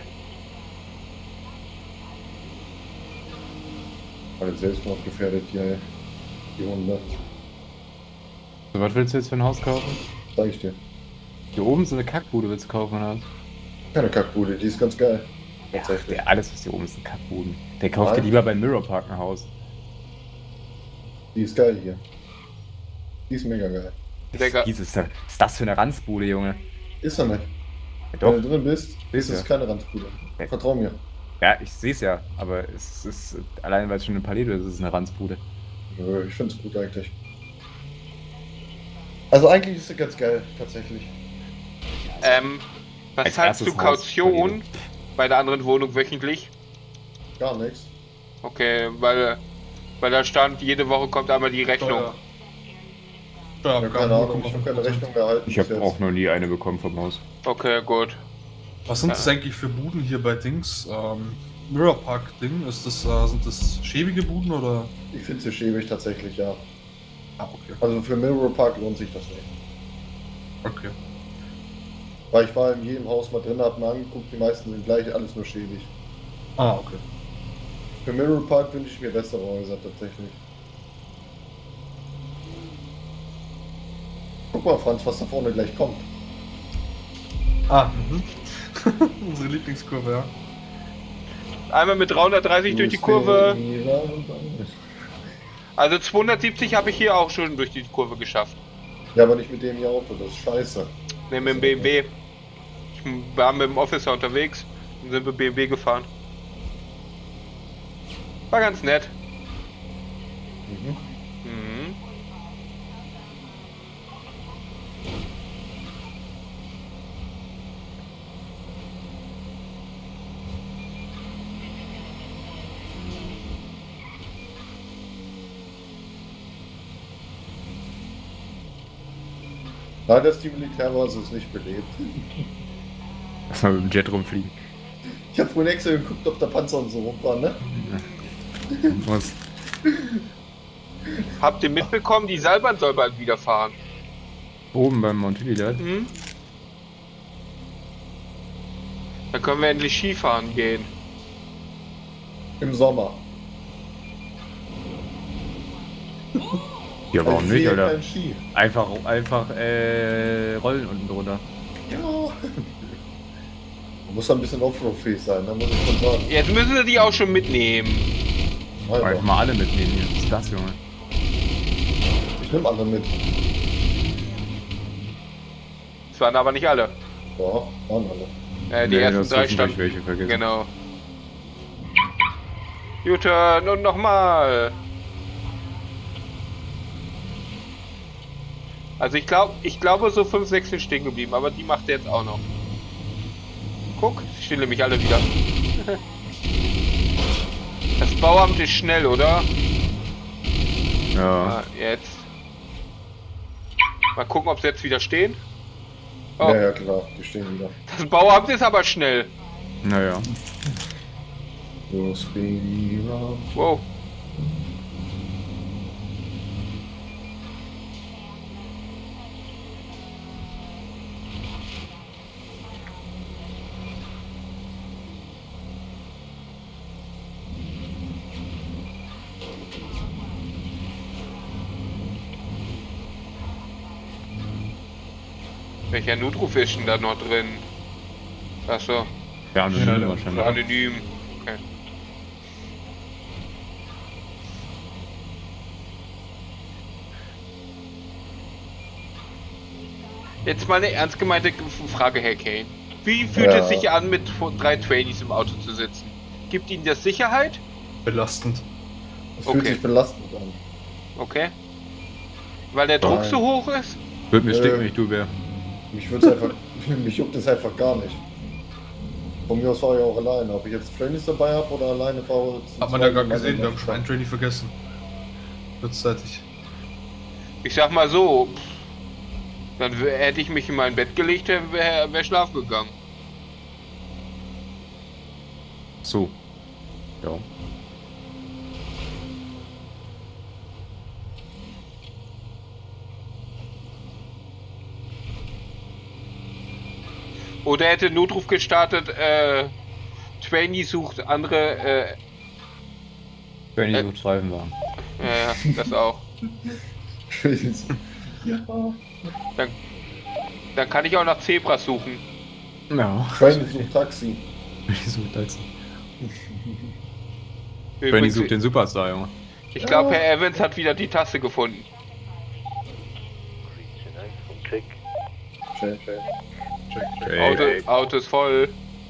Alle Selbstmord gefährdet hier, die Hunde. So, was willst du jetzt für ein Haus kaufen? Sag ich dir. Hier oben so eine Kackbude willst du kaufen, oder? Keine Kackbude, die ist ganz geil. Tatsächlich. Ja, alles was hier oben ist, sind Kackbuden. Der kauft dir lieber bei Mirror Park ein Haus. Die ist geil hier. Die ist mega geil. Was ist das für eine Ranzbude, Junge? Ist er nicht. Ja, doch. Wenn du drin bist, ist es keine Ranzbude. Vertrau mir. Ja, ich sehe es ja, aber es ist, allein weil es schon eine Palette ist, ist es eine Ranzbude. Nö, ich finde es gut eigentlich. Also eigentlich ist sie ganz geil, tatsächlich. Was zahlst du Kaution bei der anderen Wohnung wöchentlich? Gar nichts. Okay, weil da stand, jede Woche kommt einmal die Rechnung. Ja, keine Ahnung, ich habe keine Rechnung mehr erhalten. Ich habe auch noch nie eine bekommen vom Haus. Okay, gut. Was sind das eigentlich für Buden hier bei Dings? Mirror Park Ding? Ist das, sind das schäbige Buden oder? Ich finde sie schäbig tatsächlich, ja. Ah, okay. Also für Mirror Park lohnt sich das nicht. Okay. Weil ich war in jedem Haus mal drin, hab mir angeguckt, die meisten sind gleich, alles nur schäbig. Ah, okay. Für Mirror Park wünsche ich mir bessere Häuser tatsächlich. Guck mal, Franz, was da vorne gleich kommt. Ah, unsere Lieblingskurve, ja. Einmal mit 330 durch die Kurve. Also 270 habe ich hier auch schon durch die Kurve geschafft. Ja, aber nicht mit dem hier Auto, das ist scheiße. Ne, mit dem BMW. Ich war mit dem Officer unterwegs und sind mit BMW gefahren. War ganz nett. Mhm. Leider ist die Militärbasis nicht belebt. Lass mal mit dem Jet rumfliegen. Ich habe vorhin extra geguckt, ob der Panzer und so rum war, ne? Was? Habt ihr mitbekommen, die Seilbahn soll bald wieder fahren? Oben beim Montillidad? Mhm. Da können wir endlich Skifahren gehen. Im Sommer. Ja, warum nicht, Alter? Kein Ski. Einfach rollen unten drunter. Ja. Man muss da ein bisschen offroad-fähig sein, da muss ich schon sagen. Jetzt müssen sie die auch schon mitnehmen. Einfach mal alle mitnehmen hier. Was ist das, Junge? Ich nehme alle mit. Das waren aber nicht alle. Ja, waren alle. Die ersten das drei sind standen. welche vergessen. Genau. U-Turn und nochmal. Also ich glaube so 5, 6 sind stehen geblieben, aber die macht er jetzt auch noch. Guck, ich stelle mich alle wieder. Das Bauamt ist schnell, oder? Ja. Ah, jetzt. Mal gucken, ob sie jetzt wieder stehen. Oh. Ja, ja, klar, die stehen wieder. Das Bauamt ist aber schnell. Naja. Wow. Welcher Notruf ist denn da noch drin? Achso. Ja, anonym wahrscheinlich. Anonym. Okay. Jetzt mal eine ernst gemeinte Frage, Herr Kane. Wie fühlt es sich an, mit 3 Trainees im Auto zu sitzen? Gibt Ihnen das Sicherheit? Belastend. Es fühlt sich belastend an. Okay. Weil der Druck so hoch ist? Würde mir sticken, wenn ich du wär. Mich juckt es einfach gar nicht. Von mir aus fahre ich auch alleine. Ob ich jetzt Trainees dabei habe oder alleine fahre. Hat man ja gar gesehen, wir haben schon einen Trainee vergessen. Kurzzeitig. Ich sag mal so, dann hätte ich mich in mein Bett gelegt, wäre schlafen gegangen. So. Ja. Oder hätte Notruf gestartet, Trainee sucht andere, Trainee sucht Streifenwagen. Ja, das auch. Ja. Dann kann ich auch nach Zebras suchen. Ja. Trainee sucht Taxi. Trainee sucht Taxi. Trainee Übrigens, sucht den Superstar, Junge. ich glaube, Herr Evans hat wieder die Tasse gefunden. Auto ist voll.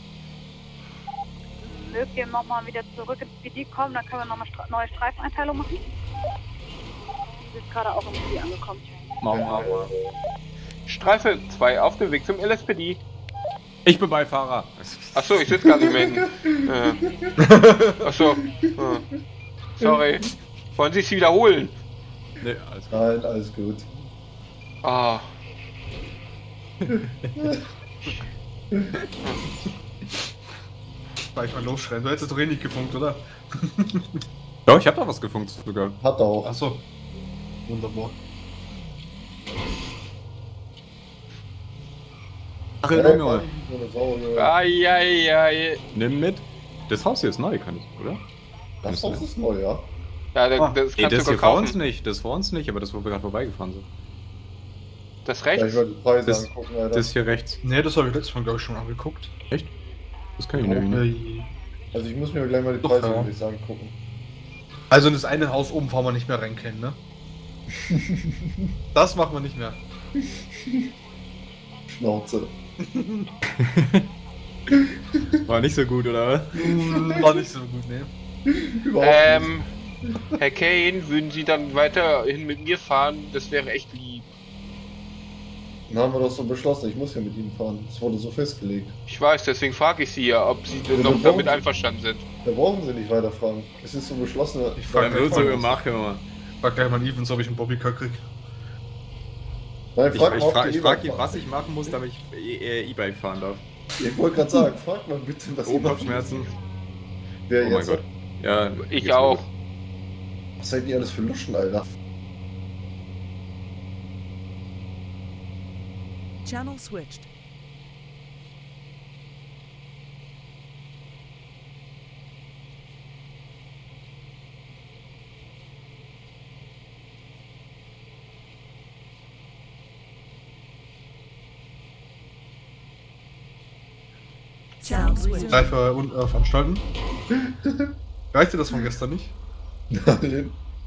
Mögt ihr nochmal wieder zurück ins PD kommen, dann können wir nochmal neue Streifeneinteilung machen. Die ist gerade auch im PD angekommen. Machen wir. Streife 2 auf dem Weg zum LSPD. Ich bin Beifahrer. Achso, ich sitze gar nicht mehr hinten. Achso. Sorry. Wollen Sie es wiederholen? Nee, alles gut. Nein, alles gut. Ah. Gleich mal losschreien. Du hättest doch eh nicht gefunkt, oder? Doch, ich hab da was gefunkt sogar. Hat er auch. Achso. Wunderbar. Ach, Junge. Eieiei. Nimm mit. Das Haus hier ist neu, kann ich, oder? Das Haus ist neu, ja. Ja, das Nee, kannst das du hier vor uns kaufen. nicht. Das vor uns nicht, aber das, wo wir gerade vorbeigefahren sind. Das Ja, ich rechts? werde die Preise Das, angucken, Alter. das hier rechts. Nee, das habe ich letztes Mal, glaube ich, schon angeguckt. Echt? Das kann ich nämlich nicht. Also ich muss mir gleich mal die Doch, Preise ja. angucken. Also in das eine Haus oben fahren wir nicht mehr rein können, ne? Das machen wir nicht mehr. Schnauze. War nicht so gut, oder was? War nicht so gut, ne? Überhaupt Herr Kane, würden Sie dann weiterhin mit mir fahren? Das wäre echt lieb. Dann haben wir doch so beschlossen, ich muss ja mit Ihnen fahren. Es wurde so festgelegt. Ich weiß, deswegen frage ich Sie ja, ob Sie denn Ja, noch wir damit brauchen- einverstanden sind. Da brauchen Sie nicht weiter fragen. Es ist so beschlossen. Ich Dann frage wird so gemacht, Junge. gleich mal Evans, ob ich einen Bobbycar krieg. Nein, Ich frag mal, ob frage die frag ihn, fahren. was ich machen muss, damit ich E-Bike fahren darf. Ich wollte gerade sagen, frag mal bitte, was Oh, ihr machen Kopfschmerzen. müsst. Wer Oh mein jetzt? Gott. Ja, Ich geht's auch. gut. Was seid ihr alles für Luschen, Alter? Channel switched. Sound switched. Streife und veranstalten. Reicht dir das von gestern nicht? Nein.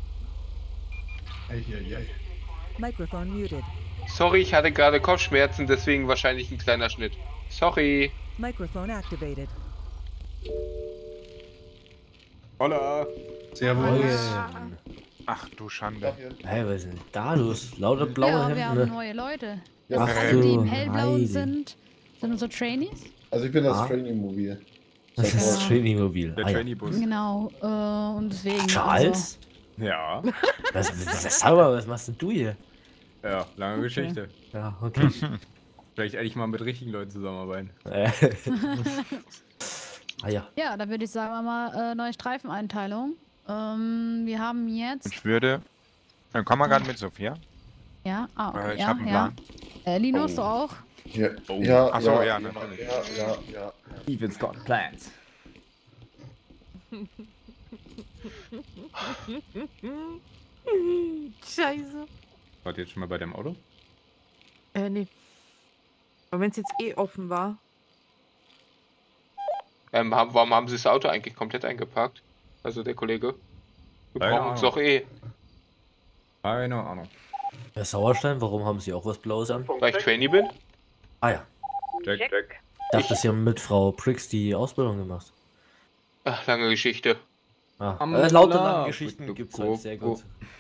Eieiei. Microphone muted. Sorry, ich hatte gerade Kopfschmerzen, deswegen wahrscheinlich ein kleiner Schnitt. Sorry. Microphone activated. Holla! Servus. Ach du Schande. Hey, was ist denn da los? Lauter blaue Ja, Hemden. wir haben neue Leute. Ja, Ach Also die du im hellblauen Heidi. sind unsere Trainees. Also ich bin das Ah. Trainee-Mobil. Das ist das Trainee-Mobil. Der Ah, ja. Trainee-Bus. Genau, und deswegen. Charles? Ja. Sag mal, was machst denn du hier? Ja, lange Okay. Geschichte. Ja, okay. Vielleicht eigentlich mal mit richtigen Leuten zusammenarbeiten. Ah ja. Ja, da würde ich sagen, mal neue Streifeneinteilung. Wir haben jetzt. Ich würde. Dann kommen wir gerade mit, Sophia. Ja, okay, Ich ja, habe einen ja. Plan. Linus, du auch? Ja, Oh. ja, Ach so, ja, ja, ja, natürlich. ja. Steven's got plans. Scheiße. Wart ihr jetzt schon mal bei dem Auto? Nee. Aber wenn es jetzt eh offen war. Warum haben sie das Auto eigentlich komplett eingepackt? Also der Kollege. Wir Keine brauchen uns Ahnung. doch eh. Keine Ahnung. Herr Sauerstein, warum haben Sie auch was Blaues an? Weil ich Trainee bin? Ah ja. Jack. Ich dachte, Sie haben mit Frau Prix die Ausbildung gemacht. Ach, lange Geschichte. Ah, Am laute Love. lange Geschichten gibt's halt sehr gut.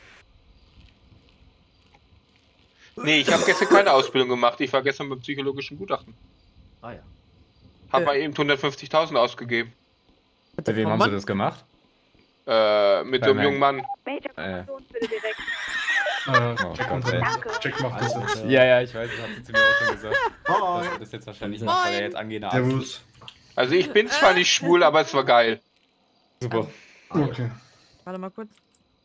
Nee, ich habe gestern keine Ausbildung gemacht. Ich war gestern beim psychologischen Gutachten. Ah ja. Hab mal eben 150.000 ausgegeben. Bei wem haben Sie das gemacht? Mit so einem jungen Mann. Major, bitte direkt. Jack macht das. Jack macht das jetzt. Ja, ich weiß, das hat sie zu mir auch schon gesagt. Dass er das jetzt wahrscheinlich macht, weil er jetzt angehender Arzt Servus. ist. Also ich bin zwar nicht schwul, aber es war geil. Super. Okay. Warte mal kurz.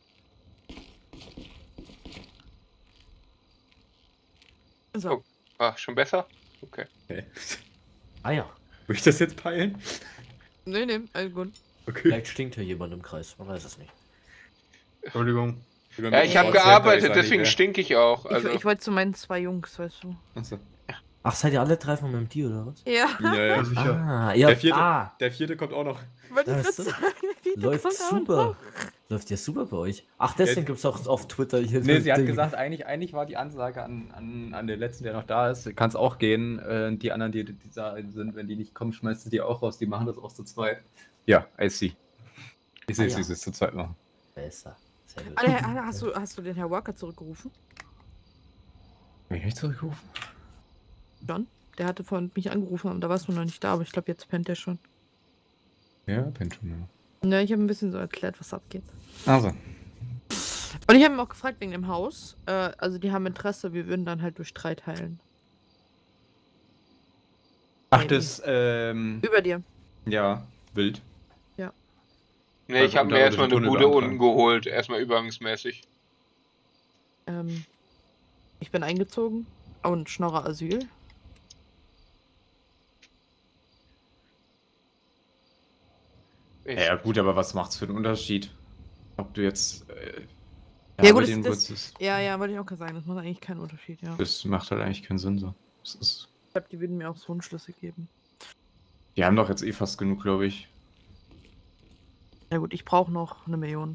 So. Oh, ah, schon besser? Okay. Ah ja. Will ich das jetzt peilen? Nee, alles gut. Okay. Vielleicht stinkt hier jemand im Kreis, man weiß es nicht. Entschuldigung. Ja, ich habe gearbeitet, deswegen stinke ich auch. Also. Ich wollte zu meinen 2 Jungs, weißt du. Achso. Ach, seid ihr alle 3 von meinem Deal, oder was? Ja. Ja, sicher. Ah, ihr habt, der vierte kommt auch noch. Wollte ich das gerade sagen. läuft kommt auch super. noch. Läuft ja super bei euch. Ach, deswegen gibt's auch auf Twitter hier Nee, so sie hat Ding. gesagt, eigentlich war die Ansage an den letzten, der noch da ist, kann es auch gehen. Die anderen, die da sind, wenn die nicht kommen, schmeißt sie die auch raus. Die machen das auch zu zweit. Ja, I see. Ich sehe, sie es zu zweit machen. Besser. Sehr gut. Alter, hast du den Herr Walker zurückgerufen? Hab ich nicht zurückgerufen? John? Der hatte vorhin mich angerufen, da warst du noch nicht da, aber ich glaube, jetzt pennt der schon. Ja, pennt schon, ja. Ne, ich habe ein bisschen so erklärt, was abgeht. Also. Und ich habe ihn auch gefragt wegen dem Haus. Also die haben Interesse, wir würden dann halt durch 3 teilen. Ach, das, Über dir. ja, wild. Ja. Nee, ich habe mir erstmal eine Bude unten geholt, erstmal übergangsmäßig. Ich bin eingezogen und schnorre Asyl. Ja gut, aber was macht's für einen Unterschied? Ob du jetzt Ja gut, den das, Wurz ja, wollte ich auch gerade sagen, das macht eigentlich keinen Unterschied, ja. das macht halt eigentlich keinen Sinn so. Das ist, Ich glaube, die würden mir auch so einen Schlüssel geben. die haben doch jetzt eh fast genug, glaube ich. Ja gut, ich brauche noch 1 Million.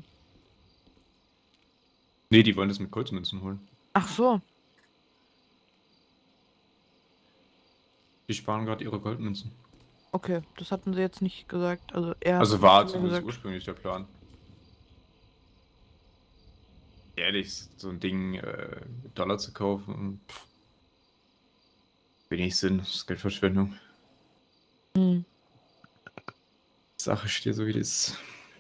Nee, die wollen das mit Goldmünzen holen. Ach so. Die sparen gerade ihre Goldmünzen. Okay, das hatten sie jetzt nicht gesagt. Also er Also war hat zu mir zumindest gesagt, ursprünglich der Plan. Ehrlich, so ein Ding mit Dollar zu kaufen, wenig Sinn, das ist Geldverschwendung. Sache steht so wie das.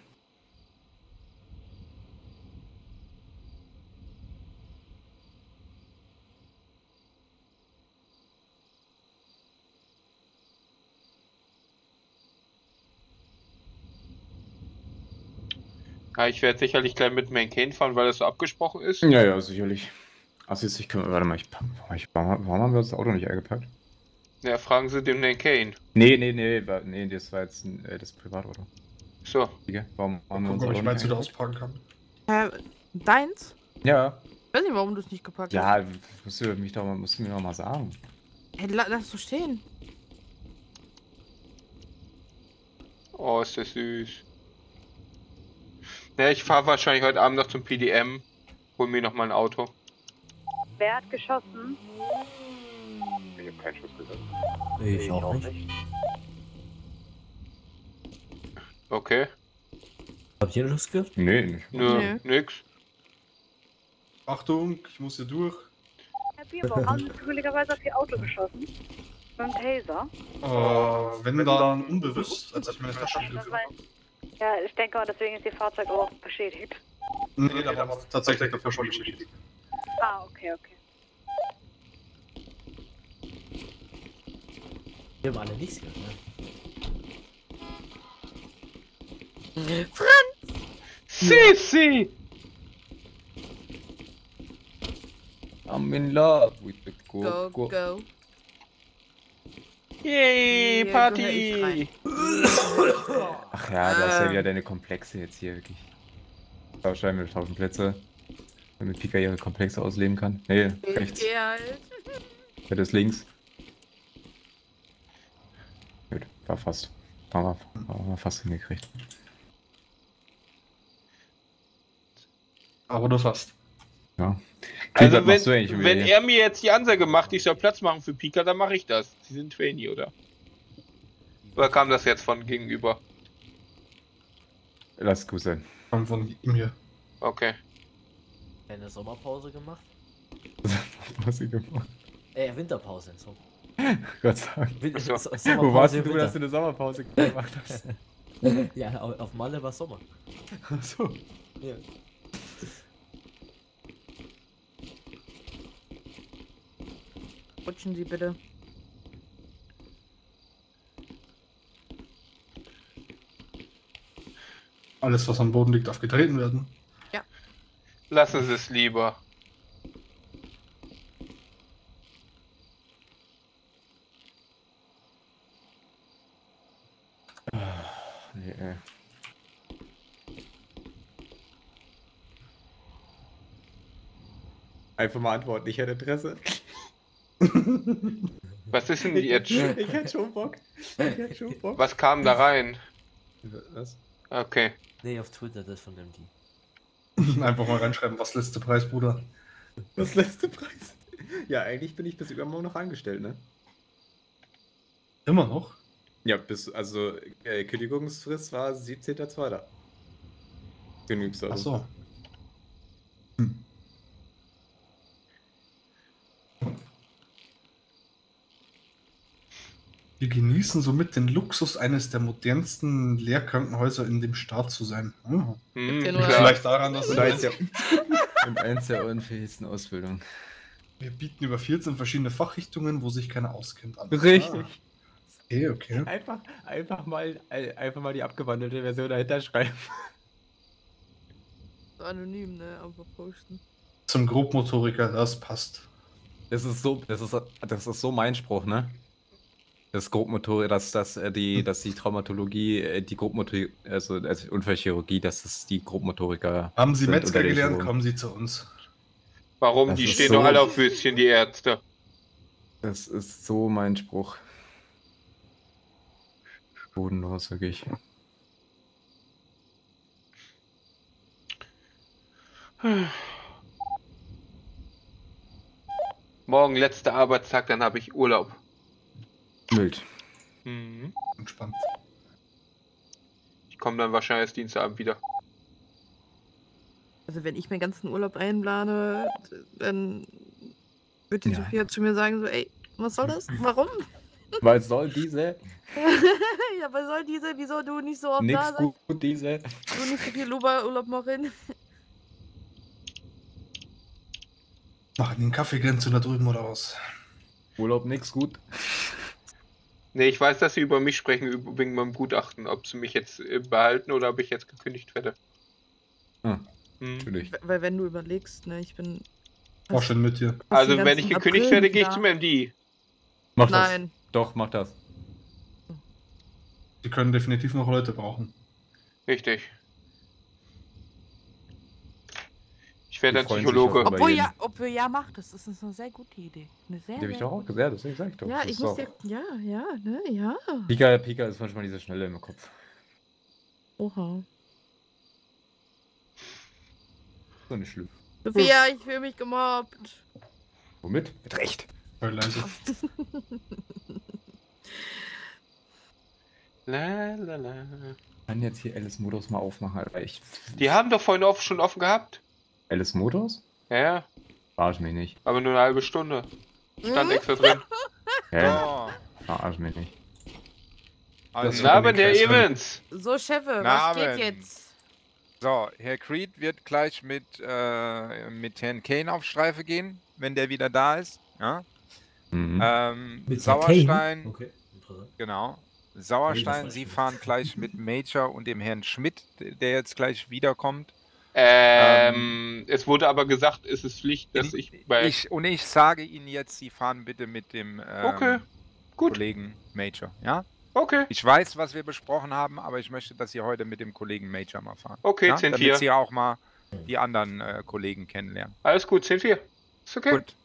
Ja, ich werde sicherlich gleich mit Mancane fahren, weil das so abgesprochen ist. Ja, sicherlich. Also jetzt, warte mal, warum haben wir das Auto nicht eingepackt? Ja, fragen Sie den Mancane. Nee, das war jetzt das Privatauto. So. Warum haben wir Guck, uns ob ich Auto meins nicht wieder eingepackt? auspacken kann. Deins? Ja. Ich weiß nicht, warum du es nicht gepackt Ja, hast. musst du mir doch mal sagen. Hey, lass so stehen. Oh, ist das süß. Ja, ich fahre wahrscheinlich heute Abend noch zum PDM. Hol mir noch mal ein Auto. Wer hat geschossen? Ich habe keinen Schuss gehört. Ich auch nicht. Okay. Habt ihr das gehört? Nee, nicht. Nö, nix. Achtung, ich muss hier durch. Herr Bierbaum, haben Sie zufälligerweise auf Ihr Auto geschossen? Mit dem Taser? Wenn dann unbewusst, als ich meine Taschenlampe Das gefunden war, ja, ich denke mal, deswegen ist Ihr Fahrzeug auch beschädigt. habe. Nee, da war tatsächlich davor schon beschädigt. Ah, okay. Wir haben alle nichts gehört, ne? Franz! Sissi! I'm in love with the Go, go. Yay, Hier Party! Ach ja, du hast ja wieder deine Komplexe jetzt hier wirklich. Wahrscheinlich mit 1000 Plätze. Damit Pika ihre Komplexe ausleben kann. Nee, rechts. Ja, halt. Ja, das links. Gut, war fast. Haben wir fast hingekriegt. Aber nur fast. Ja. Also was machst du eigentlich wenn hier? er mir jetzt die Ansage macht, ich soll Platz machen für Pika, dann mache ich das. Sie sind Trainee, oder? Oder kam das jetzt von gegenüber? Lass gut sein. Kommt von ihm hier. Okay. Eine Sommerpause gemacht? Was sie gemacht? Winterpause. So. Gott sei Dank. Sommerpause Wo warst im du, Winter. dass du eine Sommerpause gemacht hast? Ja, auf Malle war Sommer. Ach so. Ja. Rutschen Sie bitte. Alles, was am Boden liegt, darf getreten werden. Ja. Lassen Sie es lieber. Nee, ey. Einfach mal antworten, ich hätte Interesse. Was ist denn jetzt? Ich hätte schon Bock. Was kam da rein? Was? Okay. Nee, auf Twitter, das von dem die. Einfach mal reinschreiben, was letzte Preis, Bruder. Was letzte Preis? Ja, eigentlich bin ich bis übermorgen noch angestellt, ne? Immer noch? Ja, Kündigungsfrist war 17.02. Kündigungsdatum. Ach so. Wir genießen somit den Luxus, eines der modernsten Lehrkrankenhäuser in dem Staat zu sein. Vielleicht daran, dass und eins der unfähigsten Ausbildungen. Wir bieten über 14 verschiedene Fachrichtungen, wo sich keiner auskennt. Richtig. Okay. Einfach mal die abgewandelte Version dahinter schreiben. Anonym, ne? Aber posten. Zum Grobmotoriker, das passt. Das ist so mein Spruch, ne? Das Grobmotorik, dass die Traumatologie, die Grobmotorik, also Unfallchirurgie, dass es die Grobmotoriker. Haben Sie sind Metzger unter den gelernt, Chirurgen. kommen Sie zu uns. Warum? Das Die ist stehen so- doch alle auf Würstchen, die Ärzte. Das ist so mein Spruch. Bodenlos, wirklich. Morgen letzter Arbeitstag, dann habe ich Urlaub. Wild. Mhm. Entspannt. Ich komme dann wahrscheinlich erst Dienstagabend wieder. Also wenn ich meinen ganzen Urlaub einplane, dann wird die Ja. Sophia zu mir sagen so, ey, was soll das? Warum? Was soll diese? Ja, was soll diese? Wieso du nicht so oft Nix da sein? gut, diese. Du nicht so viel Urlaub machen? Machen den Kaffeegrenze da drüben oder was? Urlaub nix gut. Nee, ich weiß, dass sie über mich sprechen, wegen meinem Gutachten, ob sie mich jetzt behalten oder ob ich jetzt gekündigt werde. Natürlich. Weil wenn du überlegst, ne, ich bin... Auch schon mit dir. Also den wenn ich ganzen gekündigt April werde, gehe ich da. zum MD. Mach Nein. das. Doch, mach das. Die können definitiv noch Leute brauchen. Richtig. Ich werde Die ein freuen sich Psychologe. auch über Obwohl ja macht, das ist eine sehr gute Idee. Eine sehr, Die habe ich sehr doch auch gute- gesagt, deswegen sag ich doch. Ja, Das ich ist muss doch- ja, ne, ja. Pika ist manchmal diese Schnelle im Kopf. Oha. So nicht schlimm. Sophia, ich fühle mich gemobbt. Womit? Mit Recht. Voll leise. La, la, la. Ich kann jetzt hier Alice Motors mal aufmachen, Alter. Die haben doch vorhin schon offen gehabt. Alice Motors? Ja, Verarsch mich nicht. aber nur eine halbe Stunde. Stand extra drin. Hä? So, Verarsch mich nicht. also, Na, aber der Evans. So, Chefe, Na, was geht Abend. jetzt? so, Herr Creed wird gleich mit Herrn Kane auf Streife gehen, wenn der wieder da ist. Ja? Mhm. Mit Herrn Sauerstein, Kane? Okay, interessant. genau. Sauerstein, Nee, Sie das fahren gleich mit Major und dem Herrn Schmidt, der jetzt gleich wiederkommt. Es wurde aber gesagt, es ist Pflicht, dass ich bei... Ich sage Ihnen jetzt, Sie fahren bitte mit dem Okay, gut. Kollegen Major, ja? Okay. Ich weiß, was wir besprochen haben, aber ich möchte, dass Sie heute mit dem Kollegen Major mal fahren. Okay, ja? 10-4. Damit Sie auch mal die anderen Kollegen kennenlernen. Alles gut, 10-4. Ist okay. Gut.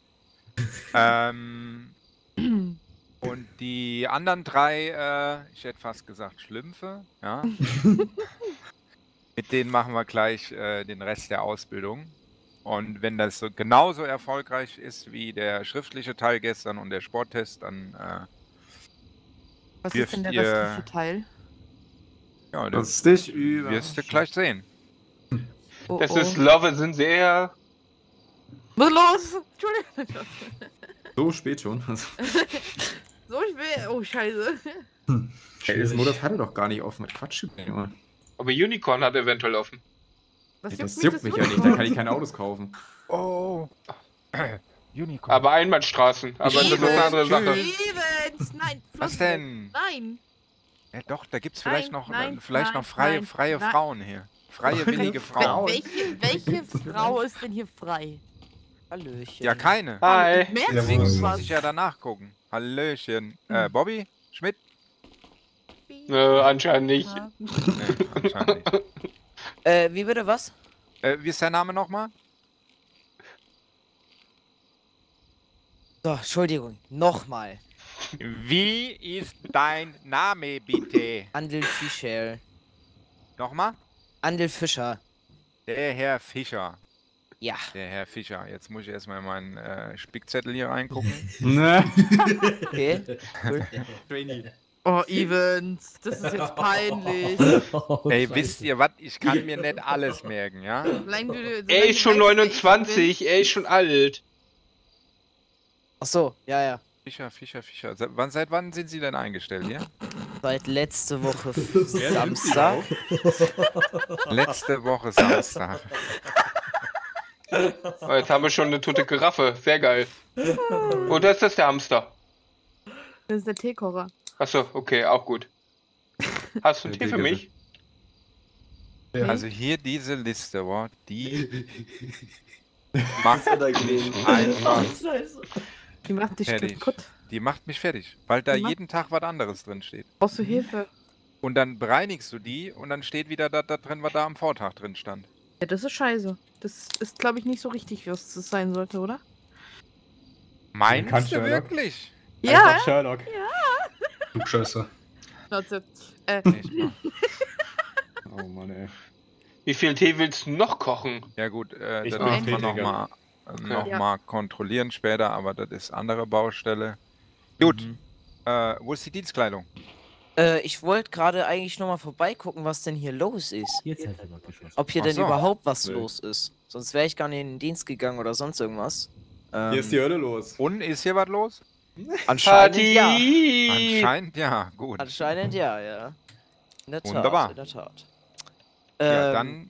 Und die anderen drei, ich hätte fast gesagt Schlümpfe, ja? Mit denen machen wir gleich den Rest der Ausbildung. Und wenn das so genauso erfolgreich ist wie der schriftliche Teil gestern und der Sporttest, dann Was ist denn der restliche Teil? Ja, Das dich über. wirst du gleich sehen. Oh, Das oh. ist Love sind sehr... Was ist los? Entschuldigung. So spät schon. So spät. Oh, scheiße. Alice Motors hatte doch gar nicht offen. Quatsch, Junge. Aber Unicorn hat eventuell offen. Was Das juckt mich ja nicht, da kann ich keine Autos kaufen. Oh. Unicorn. Aber Einbahnstraßen. Aber das ist eine andere Sache. Evans! Nein, Was Flussweg. denn? Nein. Ja, doch, da gibt's vielleicht Nein, noch, nein, vielleicht noch nein, freie, nein, freie nein. Frauen hier. Freie, willige Frauen. Welche Frau ist denn hier frei? Hallöchen. Ja, keine. Hi. Deswegen Jawohl. muss ich ja danach gucken. Hallöchen. Bobby? Schmidt? Anscheinend nicht. Nee, anscheinend nicht. Wie bitte, was? Wie ist der Name nochmal? So, Entschuldigung, nochmal. Wie ist dein Name, bitte? Andel Fischer. Nochmal? Andel Fischer. Der Herr Fischer. Ja. Der Herr Fischer. Jetzt muss ich erstmal in meinen Spickzettel hier reingucken. Okay. Cool. Oh, Evans, das ist jetzt peinlich. Ey, wisst ihr was? Ich kann mir nicht alles merken, ja? Er ist schon 29, er ist schon alt. Ach so, ja. Fischer. Seit wann sind Sie denn eingestellt hier? Seit letzte Woche Samstag. Letzte Woche Samstag. Oh, jetzt haben wir schon eine tote Giraffe. Sehr geil. Oder ist das der Hamster? Das ist der Teekocher. Achso, okay, auch gut. Hast du einen Tee für mich? Also hier diese Liste, boah, die macht mich einfach Die macht dich fertig. kaputt. Die macht mich fertig, weil da Die macht- jeden Tag was anderes drin steht. Brauchst du Hilfe? Und dann bereinigst du die und dann steht wieder das da drin, was da am Vortag drin stand. Ja, das ist scheiße. Das ist, glaube ich, nicht so richtig, was das sein sollte, oder? Meinst du Sherlock. wirklich? Ja. Einfach Sherlock. Du Scheiße. Schnauze. Echt mal. Oh Mann, ey. Wie viel Tee willst du noch kochen? Ja gut, Ich das mach müssen wir Tee, nochmal Okay. Ja. mal kontrollieren später, aber das ist andere Baustelle. Gut, wo ist die Dienstkleidung? Ich wollte gerade eigentlich nochmal vorbeigucken, was denn hier los ist. Jetzt hat er mal geschossen. Ob hier Ach denn so. überhaupt was Nee. los ist. Sonst wäre ich gar nicht in den Dienst gegangen oder sonst irgendwas. Hier ist die Hölle los. Und ist hier was los? Anscheinend ja. Anscheinend ja, gut. Anscheinend ja. In der Tat, Wunderbar. in der Tat. Ja, dann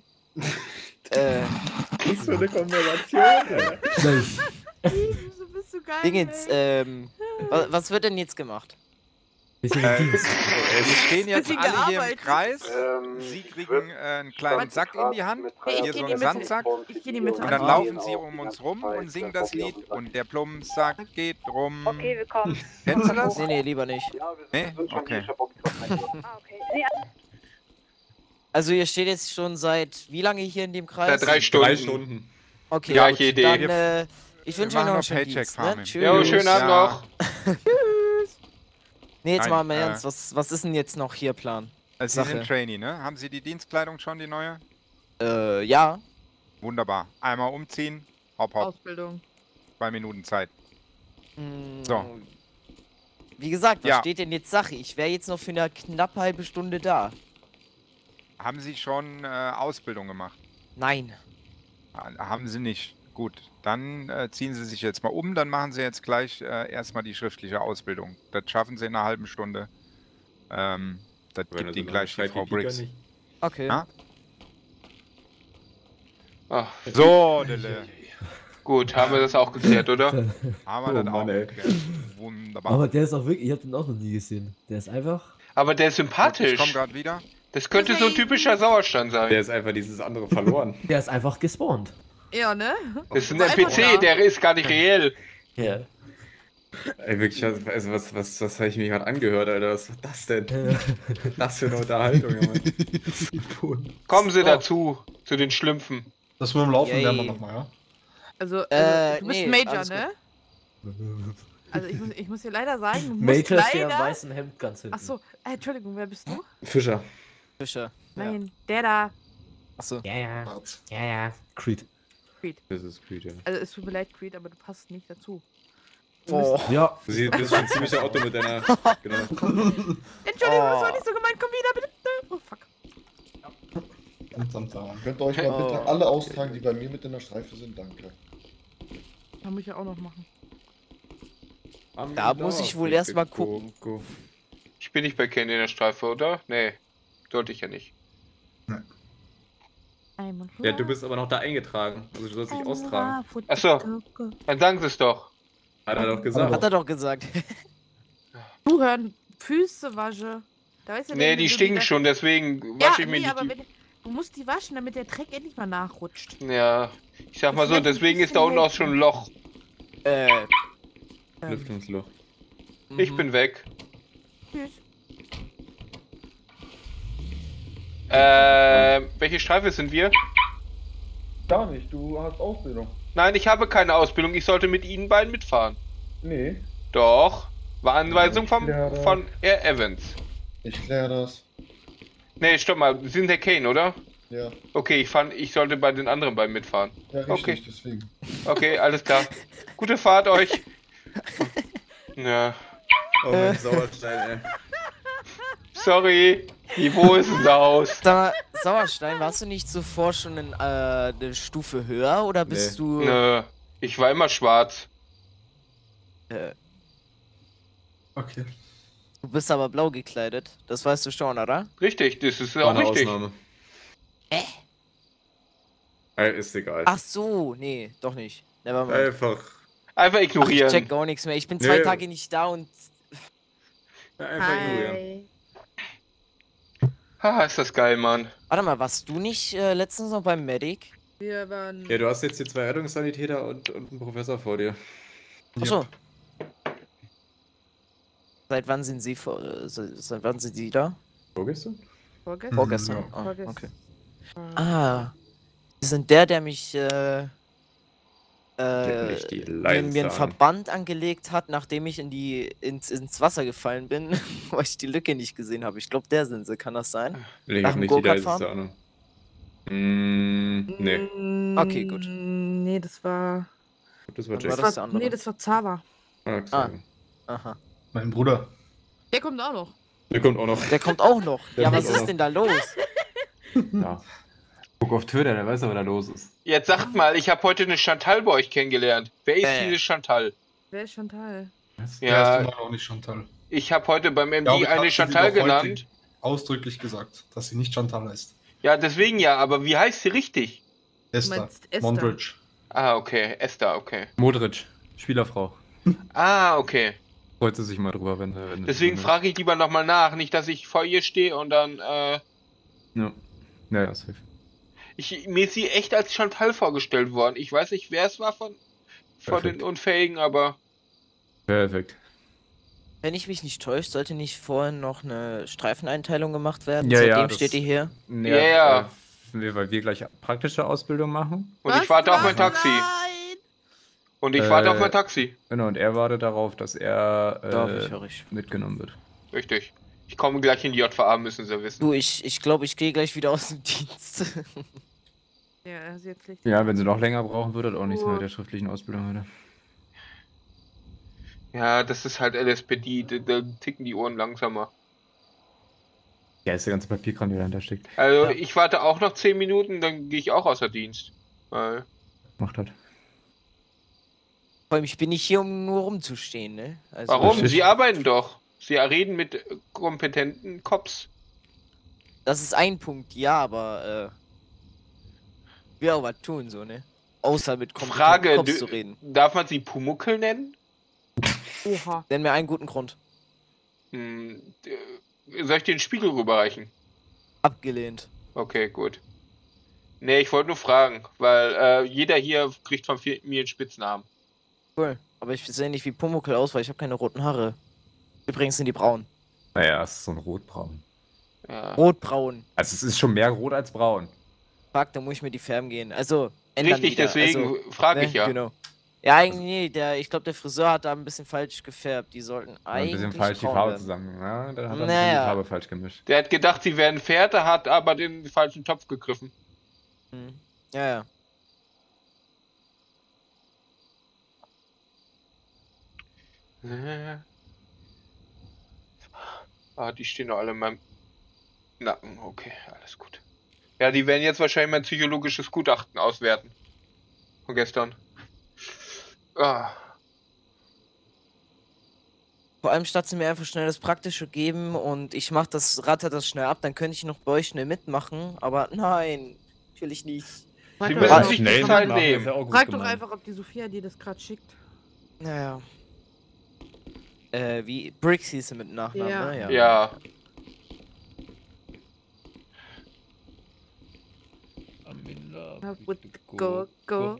Was für eine Konversation, ey. Wieso bist du geil? Dingens, was wird denn jetzt gemacht? Bisschen im Dienst. wir stehen jetzt Bisschen alle hier im gearbeitet. Kreis. Sie kriegen einen kleinen Sack in die Hand. Nee, Hier so einen Sandsack. Ich gehe die Mitte. Und dann laufen sie um uns rum und singen das Lied. Und der Plumpsack geht rum. Okay, wir kommen. Kennst du das? Nee, lieber nicht. Nee? Okay. Okay. Nee, Also ihr steht jetzt schon seit wie lange hier in dem Kreis? Seit 3 Stunden. 3 Stunden. Okay, Ja, gut. Idee. Dann, ich wünsche euch noch einen schönen Paycheck Dienst, ne? farmen. Tschüss. Jo, schönen Abend Ja. noch. Nee, jetzt Nein, mal im Ernst, was ist denn jetzt noch hier Plan? Also Sie sind Trainee, ne? Haben Sie die Dienstkleidung schon, die neue? Ja. Wunderbar. Einmal umziehen. Hopp. Ausbildung. 2 Minuten Zeit. Mm, So. Wie gesagt, was Ja. steht denn jetzt Sache? Ich wäre jetzt noch für eine knappe halbe Stunde da. Haben Sie schon Ausbildung gemacht? Nein. Haben Sie nicht. Gut, dann ziehen Sie sich jetzt mal um, dann machen Sie jetzt gleich erstmal die schriftliche Ausbildung. Das schaffen Sie in einer halben Stunde. Das gibt Ihnen gleich die Frau Briggs. Okay. Ja? Ach. So, Dille. Gut, haben wir das auch geklärt, oder? Haben wir das auch geklärt. Wunderbar. Aber der ist auch wirklich, ich habe den auch noch nie gesehen. Der ist einfach. Aber der ist sympathisch. Ich komme gerade wieder. Das könnte so ein typischer Sauerstand sein. Der ist einfach dieses andere verloren. Der ist einfach gespawnt. Ja, ne? Das ist ein NPC, der ist gar nicht reell. Ja. Ey, wirklich, also was habe ich mir gerade angehört, Alter? Was war das denn? Das für eine Unterhaltung, Junge. Kommen Sie dazu, zu den Schlümpfen. Das mit dem Laufen lernen wir nochmal, ja? Also, du bist nee, Major, alles ne? Also ich muss dir leider sagen, du musst Major ist der leider... im weißen Hemd ganz hinten. Achso, Entschuldigung, wer bist du? Fischer. Nein, der da. Achso. Ja. Creed. Das ist Creed, ja. Also es tut mir leid, Creed, aber du passt nicht dazu. Oh. Ja. Du bist schon ziemlich der Otto mit deiner... Genau. Entschuldigung, das war nicht so gemeint, komm wieder, bitte. Oh, fuck. Könnt ihr euch mal bitte alle austragen, die bei mir mit in der Streife sind? Danke. Das muss ich ja auch noch machen. Da muss ich wohl erstmal gucken. Ich bin nicht bei Kenny in der Streife, oder? Nee, sollte ich ja nicht. Ja, du bist aber noch da eingetragen. Also du sollst dich austragen. Achso, dann sagen Sie es doch. Hat er doch gesagt. Hat er doch gesagt. Du hören, Füße wasche. Da weißt du, Nee, die stinken schon, deswegen wasche ich mir aber nicht. du musst die waschen, damit der Dreck endlich mal nachrutscht. Ja, ich sag mal so, deswegen ist da unten auch schon ein Loch. Lüftungsloch. Ich bin weg. Tschüss. Welche Streife sind wir? Gar nicht, du hast Ausbildung. Nein, ich habe keine Ausbildung. Ich sollte mit Ihnen beiden mitfahren. Nee. Doch. War Anweisung von Air Evans. Ich kläre das. Nee, stopp mal. Sie sind der Kane, oder? Ja. Okay, ich sollte bei den anderen beiden mitfahren. Ja, richtig, okay. Deswegen. Okay, alles klar. Gute Fahrt euch. Ja. Oh, mein Sauerstein, ey. Sorry. Niveau ist ein Saus. Sag mal, Sauerstein, warst du nicht zuvor schon in eine Stufe höher oder bist du... Nö, ich war immer schwarz. Okay. Du bist aber blau gekleidet. Das weißt du schon, oder? Richtig, das ist auch richtig. Ausnahme. Ist egal. Ach so, nee, doch nicht. Nevermind. Einfach ignorieren. Ich check gar nichts mehr. Ich bin 2 Tage nicht da und... Einfach ignorieren. Haha, ist das geil, Mann. Warte mal, warst du nicht letztens noch beim Medic? Wir waren... Ja, du hast jetzt hier 2 Rettungssanitäter und einen Professor vor dir. Achso. Seit wann sind Sie seit wann sind Sie da? Vorgestern? Vorgestern. Ja. Oh, okay. Sie sind der mich mir einen Verband angelegt hat, nachdem ich ins Wasser gefallen bin, weil ich die Lücke nicht gesehen habe. Ich glaube, der sind sie. Kann das sein? Nach dem Go-Kart-Fahren? Nee. Okay, gut. Nee, das war... Das war Jack. Das der andere? Nee, das war Zava. Aha. Mein Bruder. Der kommt auch noch. Der kommt auch noch. Der kommt auch noch. Ja, was ist denn da los? Ja. Guck auf Twitter, der weiß ja, was da los ist. Jetzt sagt mal, ich habe heute eine Chantal bei euch kennengelernt. Wer ist diese Chantal? Wer ist Chantal? Ja, Der ist immer noch nicht Chantal. Ich habe heute beim MD Ja, eine Chantal genannt. Ausdrücklich gesagt, dass sie nicht Chantal heißt. Ja, deswegen ja, aber wie heißt sie richtig? Esther. Mondridge. Ah, okay. Esther, okay. Modric, Spielerfrau. Ah, okay. Freut sie sich mal drüber, wenn deswegen frage ich lieber nochmal nach, nicht, dass ich vor ihr stehe und dann, Ja, safe. Mir ist sie echt als Chantal vorgestellt worden. Ich weiß nicht, wer es war von den Unfähigen, aber... Perfekt. Wenn ich mich nicht täusche, sollte nicht vorhin noch eine Streifeneinteilung gemacht werden? Ja, Seitdem das- steht die hier. Ja. Weil wir gleich praktische Ausbildung machen. Und ich warte auf mein Taxi. Und ich warte auf mein Taxi. Genau, und er wartet darauf, dass er Hör ich. mitgenommen wird. Richtig. Ich komme gleich in die JVA, müssen Sie wissen. Du, ich glaube, ich gehe gleich wieder aus dem Dienst. Ja, sie hat Licht. Ja, wenn sie noch länger brauchen, würde das auch nichts mehr mit der schriftlichen Ausbildung heute. Ja, das ist halt LSPD, da ticken die Ohren langsamer. Ja, ist der ganze Papierkram, der dahinter steckt. Also ich warte auch noch 10 Minuten, dann gehe ich auch außer Dienst. Weil Macht halt. Vor allem, ich bin nicht hier, um nur rumzustehen, ne? Also, warum? Sie arbeiten doch. Sie reden mit kompetenten Cops. Das ist ein Punkt, ja, aber wir auch was tun, so, ne? Außer mit kompetenten Frage, Cops zu reden. darf man sie Pumuckel nennen? Oha. Nenn mir einen guten Grund. Soll ich dir den Spiegel rüberreichen? Abgelehnt. Okay, gut. Nee, ich wollte nur fragen, weil jeder hier kriegt von mir einen Spitznamen. Cool. Aber ich sehe nicht wie Pumuckl aus, weil ich habe keine roten Haare. Übrigens sind die braun. Naja, es ist so ein Rotbraun. Ja. Rotbraun. Also es ist schon mehr rot als braun. Fuck, da muss ich mir die färben gehen. Also, ändern Richtig, wieder. deswegen also, frage ich ja. Genau. Ja, eigentlich, nee, ich glaube, der Friseur hat da ein bisschen falsch gefärbt. Die sollten eigentlich. Ein bisschen falsch die braun Farbe werden. zusammen. Ja, da hat er ein bisschen Naja. die Farbe falsch gemischt. Der hat gedacht, sie wären Pferde, hat aber den falschen Topf gegriffen. Hm. Ja, ja. Die stehen doch alle in meinem Nacken. Okay, alles gut. Ja, die werden jetzt wahrscheinlich mein psychologisches Gutachten auswerten. Von gestern. Vor allem statt sie mir einfach schnell das Praktische geben und ich mach das, ratter das schnell ab, dann könnte ich noch bei euch schnell mitmachen, aber nein, natürlich nicht. Sie müssen sich die Zeit nehmen. Frag doch einfach, ob die Sophia dir das gerade schickt. Naja. Wie Briggs hieß sie mit Nachnamen, Ja. ne? Ja. Go.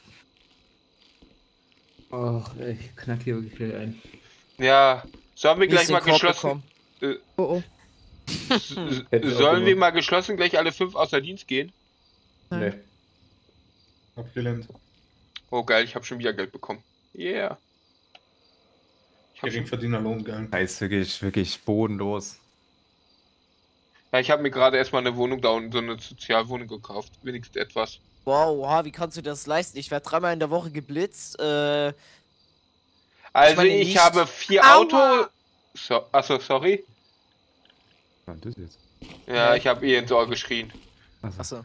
Ach, ich knack hier wirklich gleich ein. Ja. Sollen wir Wie gleich ist mal den Korb geschlossen... Oh. Sollen wir mal geschlossen gleich alle 5 außer Dienst gehen? Nee. Abgelehnt. Oh geil, ich habe schon wieder Geld bekommen. Yeah. Geringverdiener Lohn, geil. Da ist wirklich bodenlos. Ja, ich habe mir gerade erstmal eine Wohnung da unten, so eine Sozialwohnung gekauft. Wenigstens etwas. Wow, oha, wie kannst du das leisten? Ich werde 3-mal in der Woche geblitzt. Also meine ich nicht- habe 4 Aua! Autos. So, achso, sorry. Was ist das jetzt? Ja, ich habe ins Ohr geschrien. Achso.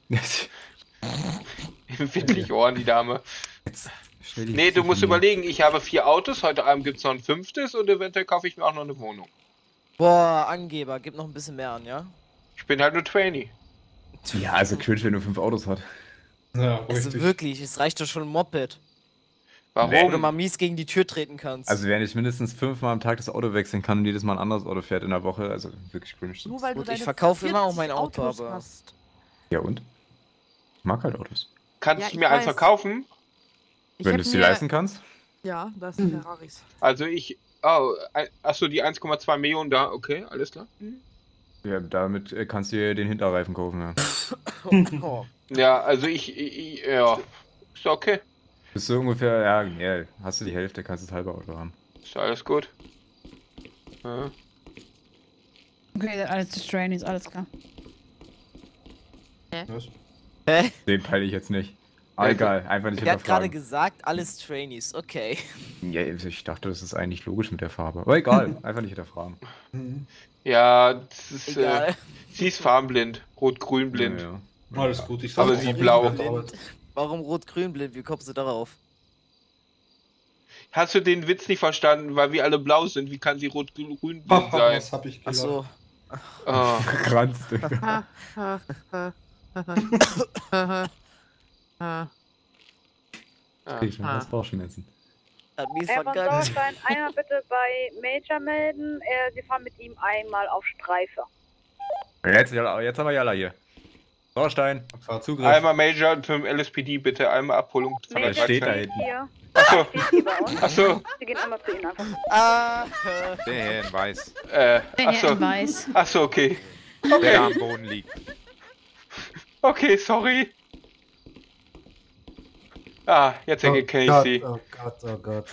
Wirklich Ohren, die Dame. Schnell die Nee, du musst Psyche. überlegen, ich habe 4 Autos, heute Abend gibt es noch ein 5. und eventuell kaufe ich mir auch noch eine Wohnung. Boah, Angeber, gib noch ein bisschen mehr an, ja? Ich bin halt nur Trainee. Ja, also cringe, wenn du 5 Autos hat. Ja, Also richtig. wirklich, es reicht doch schon ein Moped. Warum? Wo du mal mies gegen die Tür treten kannst. Also wenn ich mindestens 5-mal am Tag das Auto wechseln kann und jedes Mal ein anderes Auto fährt in der Woche, also wirklich cringe. Nur weil du Gut, ich deine verkaufe immer auch mein 40 Auto, Autos aber- hast. Ja und? Ich mag halt Autos. Kannst Ja, du ich mir eins weiß. verkaufen? Ich Wenn hätt du es dir mir- leisten kannst. Ja, das sind Ferraris. Also ich... Oh, achso, die 1,2 Millionen da, okay, alles klar. Ja, damit kannst du dir den Hinterreifen kaufen, ja. Oh. Ja, also ja, ist okay, Bist du ungefähr, ja, hast du die Hälfte, kannst du das halbe Auto haben. ist alles gut. Ja. Okay, alles die Trainees, alles klar. Was? Hä? Den peile ich jetzt nicht. Aber egal, einfach nicht Der hat gerade hinterfragen. gesagt, alles Trainees, okay. Ja, ich dachte, das ist eigentlich logisch mit der Farbe. Aber egal, einfach nicht hinterfragen. Ja, das ist, Egal. sie ist farbenblind, rot-grün blind. Ja, Alles gut, ich Aber sag sie auch, blau. ich werd Warum rot-grün blind? Wie kommst du darauf? Hast du den Witz nicht verstanden, weil wir alle blau sind? Wie kann sie rot-grün blind Haha, sein? was hab ich Ach gelacht? so. Oh. Verkranzt. Okay, schon fast Bauchschmerzen. Hat mies Herr von vergangen. Sauerstein, einmal bitte bei Major melden. Sie fahren mit ihm einmal auf Streife. Jetzt haben wir Jalla hier. Sauerstein, Zugriff. Einmal Major zum LSPD bitte, einmal Abholung. Major steht da steht hinten. hier. Achso, Steht hier bei uns. achso, Sie gehen einmal zu Ihnen einfach. Der Herr in Weiß, Der Herr achso, in Weiß. achso, okay. der da am Okay, Boden liegt. okay, sorry. Jetzt erkenne ich sie. Oh Gott.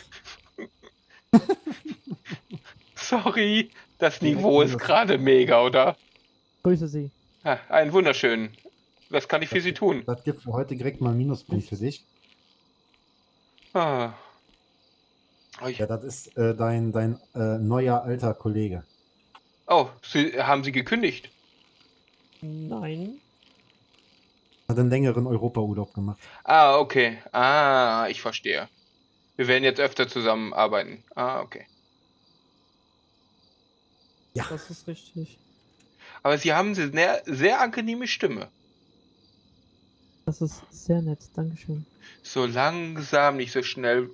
Sorry, das Niveau ist gerade mega, oder? Grüße Sie. Einen wunderschönen. Was kann ich für Sie tun? Das gibt für heute direkt mal einen Minuspunkt für dich. Ah. Ja, das ist dein neuer alter Kollege. Oh, haben Sie gekündigt? Nein. Hat einen längeren Europaurlaub gemacht. Ah, okay. Ah, ich verstehe. Wir werden jetzt öfter zusammenarbeiten. Ah, okay. Ja. Das ist richtig. Aber Sie haben eine sehr, sehr angenehme Stimme. Das ist sehr nett, dankeschön. So langsam, nicht so schnell.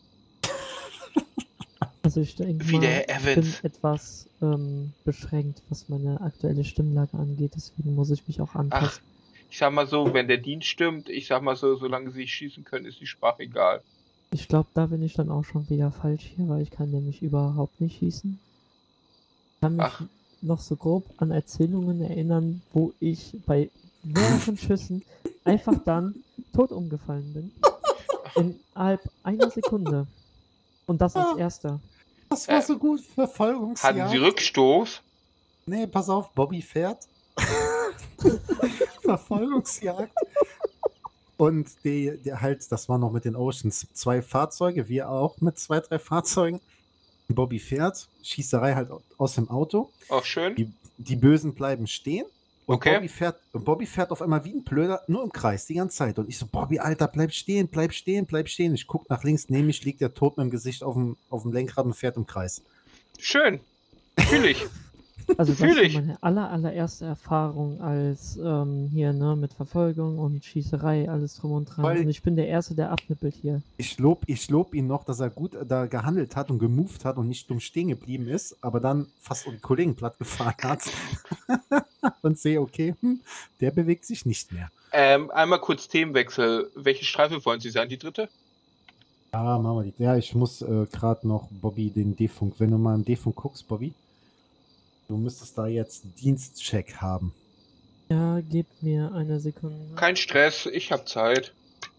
Also ich denke Wie mal, der ich Evans. bin etwas beschränkt, was meine aktuelle Stimmlage angeht, deswegen muss ich mich auch anpassen. Ach, ich sag mal so, wenn der Dienst stimmt, ich sag mal so, solange Sie schießen können, ist die Sprache egal. Ich glaube, da bin ich dann auch schon wieder falsch hier, weil ich kann nämlich überhaupt nicht schießen. Ich kann mich noch so grob an Erzählungen erinnern, wo ich bei mehreren Schüssen einfach dann tot umgefallen bin. Innerhalb einer Sekunde. Und das als erster. Das war so gut, Verfolgungsjagd. Hatten Sie Rückstoß? Nee, pass auf, Bobby fährt. Verfolgungsjagd. Und die halt, das war noch mit den Oceans, 2 Fahrzeuge, wir auch mit 2, 3 Fahrzeugen. Bobby fährt, Schießerei halt aus dem Auto. Auch schön. Die Bösen bleiben stehen. Und Okay. Bobby fährt auf einmal wie ein Blöder, nur im Kreis, die ganze Zeit. Und ich so, Bobby, Alter, bleib stehen, bleib stehen, bleib stehen. Ich guck nach links, neben mich liegt der tot mit dem Gesicht auf dem Lenkrad und fährt im Kreis. Schön. Fühl ich. Also das ist meine allererste Erfahrung als hier, ne, mit Verfolgung und Schießerei, alles drum und dran. Und ich bin der Erste, der abnippelt hier. Ich lob ihn noch, dass er gut da gehandelt hat und gemoved hat und nicht dumm stehen geblieben ist, aber dann fast die Kollegen platt gefahren hat. Und sehe, okay, der bewegt sich nicht mehr. Einmal kurz Themenwechsel. Welche Streife wollen Sie sein? Die dritte? Ah, machen wir die. Ja, ich muss gerade noch Bobby den D-Funk. Wenn du mal im D-Funk guckst, Bobby, du müsstest da jetzt Dienstcheck haben. Ja, gib mir eine Sekunde. Kein Stress, ich habe Zeit.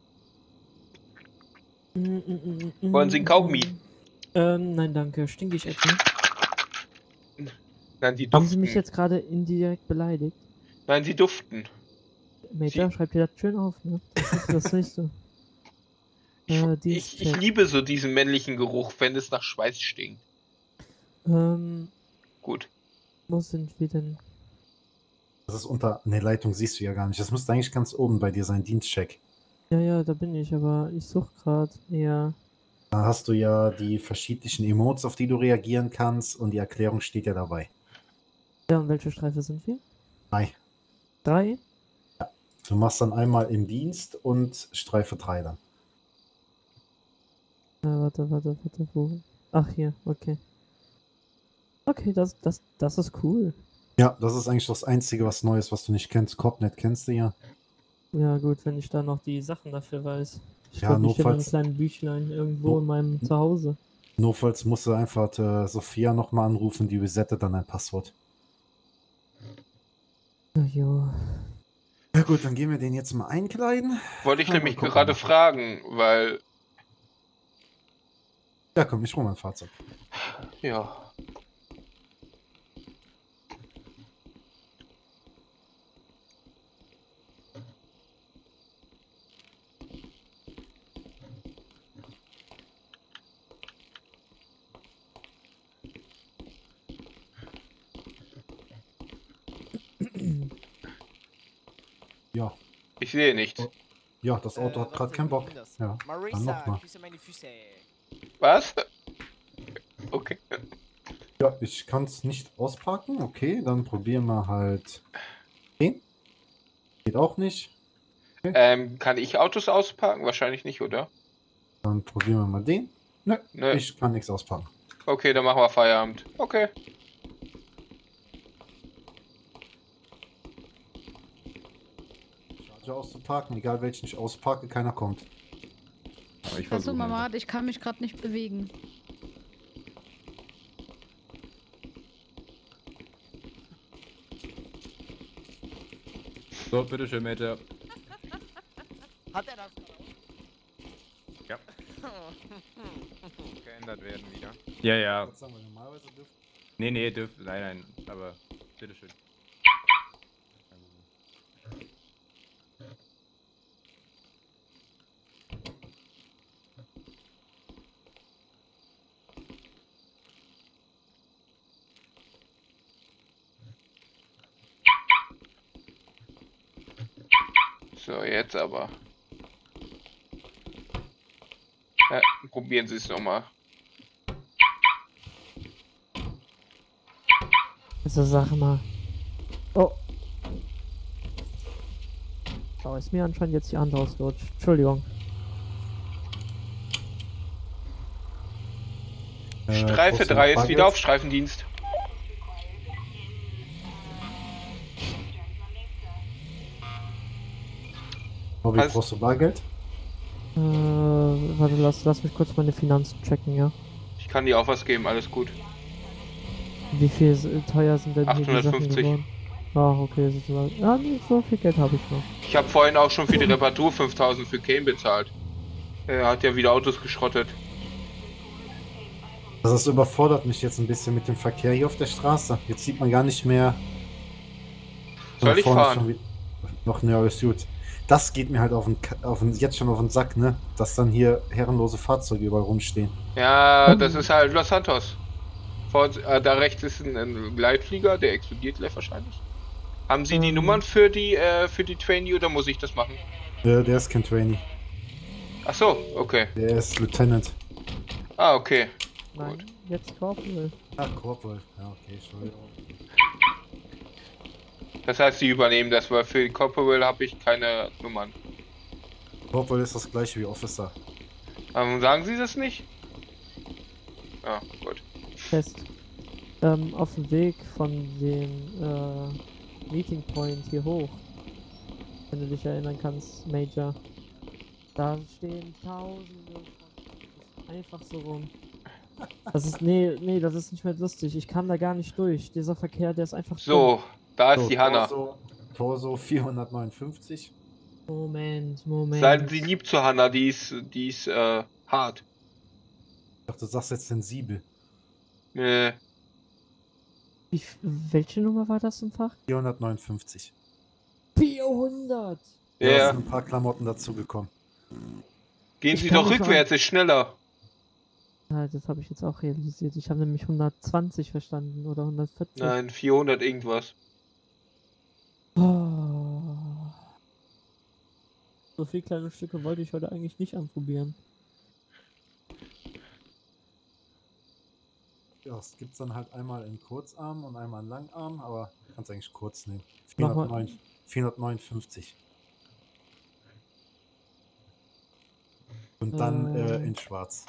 Wollen Sie einen Kaugummi? Nein, danke. Stink ich etwa? Nein, Sie Haben duften. Sie mich jetzt gerade indirekt beleidigt? Nein, Sie duften. Major, schreib dir das schön auf, ne? Das ist das Nächste. Ich liebe so diesen männlichen Geruch, wenn es nach Schweiß stinkt. Gut. Wo sind wir denn? Das ist unter der Leitung, siehst du ja gar nicht. Das müsste eigentlich ganz oben bei dir sein, Dienstcheck. Ja, da bin ich, aber ich suche gerade eher. Da hast du ja die verschiedenen Emotes, auf die du reagieren kannst und die Erklärung steht ja dabei. Ja, und welche Streife sind wir? 3. 3? Ja. Du machst dann einmal im Dienst und Streife 3 dann. Warte, wo? Ach, hier, okay. Okay, das ist cool. Ja, das ist eigentlich das Einzige, was Neues, was du nicht kennst. Copnet kennst du ja. Ja, gut, wenn ich da noch die Sachen dafür weiß. Ich Ja, glaube, ich habe ein notfalls- kleines Büchlein irgendwo in meinem Zuhause. Notfalls musst du einfach Sophia nochmal anrufen, die resettet dann dein Passwort. Ach jo. Ja gut, dann gehen wir den jetzt mal einkleiden. Wollte ich Ja, nämlich mal gucken. gerade fragen, weil... Ja, komm, ich hole mein Fahrzeug. Ja. Ja. Ich sehe nichts. Ja, das Auto hat gerade keinen Bock. Ja, dann Marisa, nochmal. küsse meine Füße. Was? Okay. Ja, ich kann es nicht auspacken. Okay, dann probieren wir halt den. Geht auch nicht. Kann ich Autos ausparken? Wahrscheinlich nicht, oder? Dann probieren wir mal den. Nö. Ich kann nichts auspacken. Okay, dann machen wir Feierabend. Okay. Charger auszuparken, egal welchen ich ausparke, keiner kommt. Aber ich Achso, Mama, ich kann mich gerade nicht bewegen. So, bitteschön, Mate. Hat er das? Ja. Geändert werden wieder. Ja. Was sagen wir, normalerweise dürfen. Nee, nein, aber bitteschön. So, jetzt aber. Probieren Sie es nochmal. Also sag mal. Oh. Oh, ist mir anscheinend jetzt die Hand ausgerutscht. Entschuldigung. Streife 3 ist wieder auf Streifendienst. Bobby, brauchst du Bargeld? Warte, lass mich kurz meine Finanzen checken, ja. Ich kann dir auch was geben, alles gut. Wie viel teuer sind denn hier die Sachen 850. geworden? Ah, okay, sozusagen. Ja, nee, so viel Geld habe ich noch. Ich habe vorhin auch schon für die Reparatur 5000 für Kane bezahlt. Er hat ja wieder Autos geschrottet. Das überfordert mich jetzt ein bisschen mit dem Verkehr hier auf der Straße. Jetzt sieht man gar nicht mehr. Soll ich vorne fahren? schon noch ne, alles gut. Das geht mir halt jetzt schon auf den Sack, ne? Dass dann hier herrenlose Fahrzeuge überall rumstehen. Ja, das ist halt Los Santos. Da rechts ist ein Gleitflieger, der explodiert gleich wahrscheinlich. Haben Sie die Nummern für die Trainee oder muss ich das machen? Der ist kein Trainee. Ach so, okay. Der ist Lieutenant. Ah, okay. Nein, gut. Jetzt Corporal. Ah, Corporal. Ja, okay, Entschuldigung. Das heißt, Sie übernehmen das, weil für die Corporal habe ich keine Nummern. Corporal ist das gleiche wie Officer. Sagen Sie das nicht? Ah, gut. Fest. Auf dem Weg von dem Meeting Point hier hoch, wenn du dich erinnern kannst, Major, da stehen Tausende von einfach so rum. Das ist, nee, das ist nicht mehr lustig. Ich kam da gar nicht durch. Dieser Verkehr, der ist einfach so. Dumm. Da ist die Hanna. Torso 459. Moment. Seien Sie lieb zu Hanna, die ist hart. Ich dachte, du sagst jetzt sensibel. Nee. Welche Nummer war das im Fach? 459. 400! Ja, da sind ein paar Klamotten dazugekommen. Gehen Sie doch rückwärts, ist schneller. Ja, das habe ich jetzt auch realisiert. Ich habe nämlich 120 verstanden oder 140. Nein, 400 irgendwas. Oh. So viele kleine Stücke wollte ich heute eigentlich nicht anprobieren. Ja, es gibt dann halt einmal in Kurzarm und einmal in Langarm, aber du kannst eigentlich kurz nehmen. 459. Und dann in Schwarz.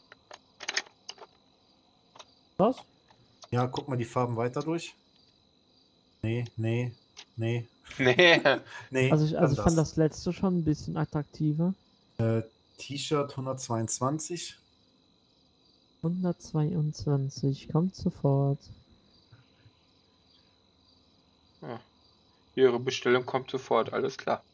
Was? Ja, guck mal die Farben weiter durch. Nee. Nee. Nee. Also ich fand das letzte schon ein bisschen attraktiver. T-Shirt 122. 122, kommt sofort. Ja. Ihre Bestellung kommt sofort, alles klar.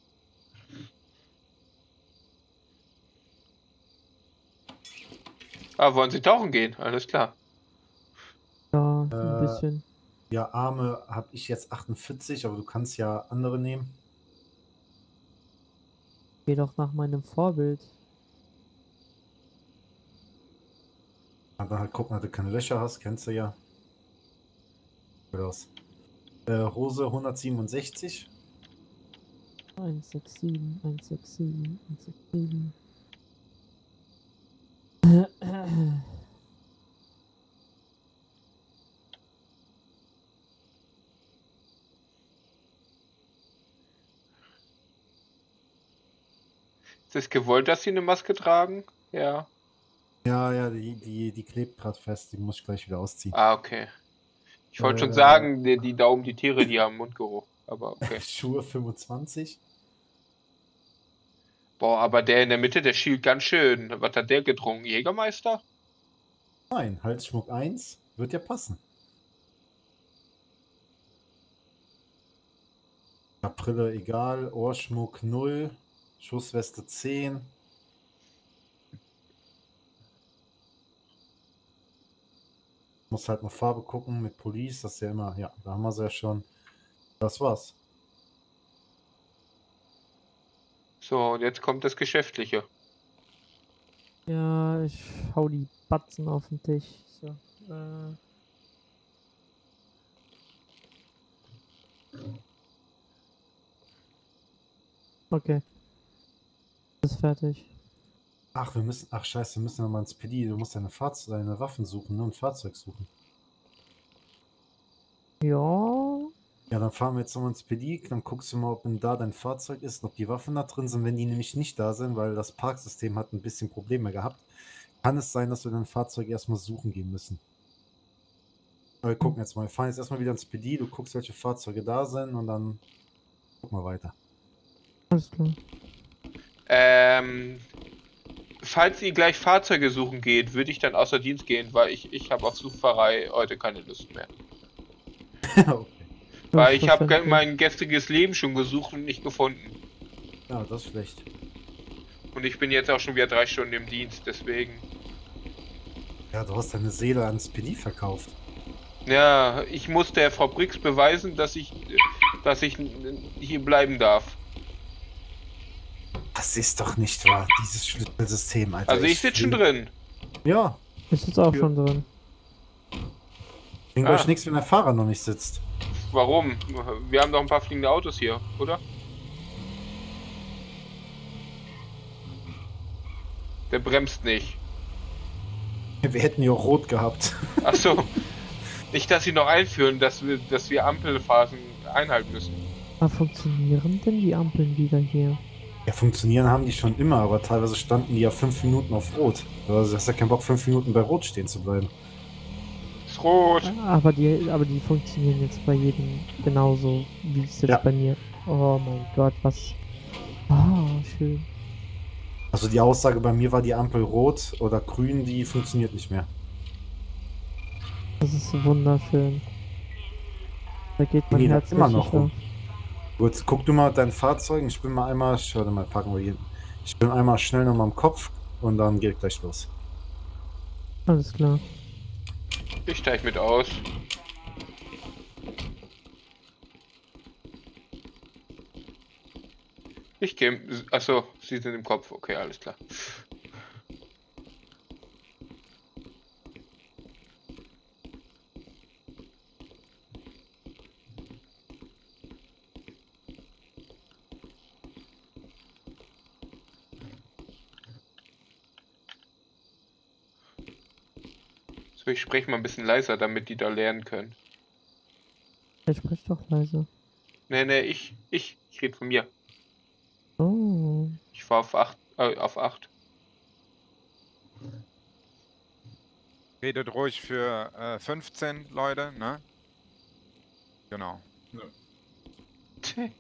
Ah, wollen Sie tauchen gehen? Alles klar. Ja, ein bisschen. Ja, Arme habe ich jetzt 48, aber du kannst ja andere nehmen. Geh doch nach meinem Vorbild. Aber halt gucken, dass du keine Löcher hast, kennst du ja. Gut aus. Hose 167. 167, 167, 167. Ist es gewollt, dass Sie eine Maske tragen? Ja. Ja, die klebt gerade fest, die muss ich gleich wieder ausziehen. Ah, okay. Ich wollte schon sagen, die Daumen, die Tiere, die haben Mundgeruch. Aber okay. Schuhe 25. Boah, aber der in der Mitte, der schielt ganz schön. Was hat der getrunken? Jägermeister? Nein, Halsschmuck 1 wird ja passen. Brille egal, Ohrschmuck 0, Schussweste 10. Muss halt noch Farbe gucken mit Police, das ist ja immer, ja, da haben wir es ja schon. Das war's. So, und jetzt kommt das Geschäftliche. Ja, ich hau die Batzen auf den Tisch. So, Okay. Ist fertig. Ach, scheiße, wir müssen nochmal ins PD. Du musst deine Waffen suchen, ne? Und Fahrzeug suchen. Ja. Ja, dann fahren wir jetzt nochmal ins PD, dann guckst du mal, ob da dein Fahrzeug ist, ob die Waffen da drin sind. Wenn die nämlich nicht da sind, weil das Parksystem hat ein bisschen Probleme gehabt, kann es sein, dass wir dein Fahrzeug erstmal suchen gehen müssen. Aber wir gucken jetzt mal. Wir fahren jetzt erstmal wieder ins PD, du guckst, welche Fahrzeuge da sind und dann gucken wir weiter. Alles klar. Falls ihr gleich Fahrzeuge suchen geht, würde ich dann außer Dienst gehen, weil ich habe auf Suchfahrerei heute keine Lust mehr. Okay. Weil ich habe mein gestriges Leben schon gesucht und nicht gefunden. Ja, das ist schlecht. Und ich bin jetzt auch schon wieder 3 Stunden im Dienst, deswegen. Ja, du hast deine Seele ans PD verkauft. Ja, ich muss der Frau Briggs beweisen, dass ich hier bleiben darf. Das ist doch nicht wahr, dieses Schlüsselsystem, Alter. Also ich sitze schon drin. Ja. Ich sitze auch schon drin. Bringt euch nichts, wenn der Fahrer noch nicht sitzt. Warum? Wir haben doch ein paar fliegende Autos hier, oder? Der bremst nicht. Wir hätten ja auch rot gehabt. Achso. Nicht, dass sie noch einführen, dass wir Ampelphasen einhalten müssen. Aber funktionieren denn die Ampeln wieder hier? Ja, funktionieren haben die schon immer, aber teilweise standen die ja 5 Minuten auf Rot. Also hast ja keinen Bock, 5 Minuten bei Rot stehen zu bleiben. Ist rot. Aber die funktionieren jetzt bei jedem genauso, wie es jetzt bei mir. Oh mein Gott, was. Oh, schön. Also die Aussage bei mir war, die Ampel rot oder grün, die funktioniert nicht mehr. Das ist wunderschön. Da geht mein Herz immer noch auf. rum. Gut, guck du mal dein Fahrzeug. Ich bin mal einmal, warte mal, packen wir hier. Ich bin einmal schnell nochmal im Kopf und dann geht gleich los. Alles klar. Ich steig mit aus. Ich gehe. Achso, Sie sind im Kopf. Okay, alles klar. So, ich spreche mal ein bisschen leiser, damit die da lernen können. Ich sprich doch leise. Nee, ich rede von mir. Oh. Ich war auf 8. Redet ruhig für 15 Leute, ne? Genau. Ja.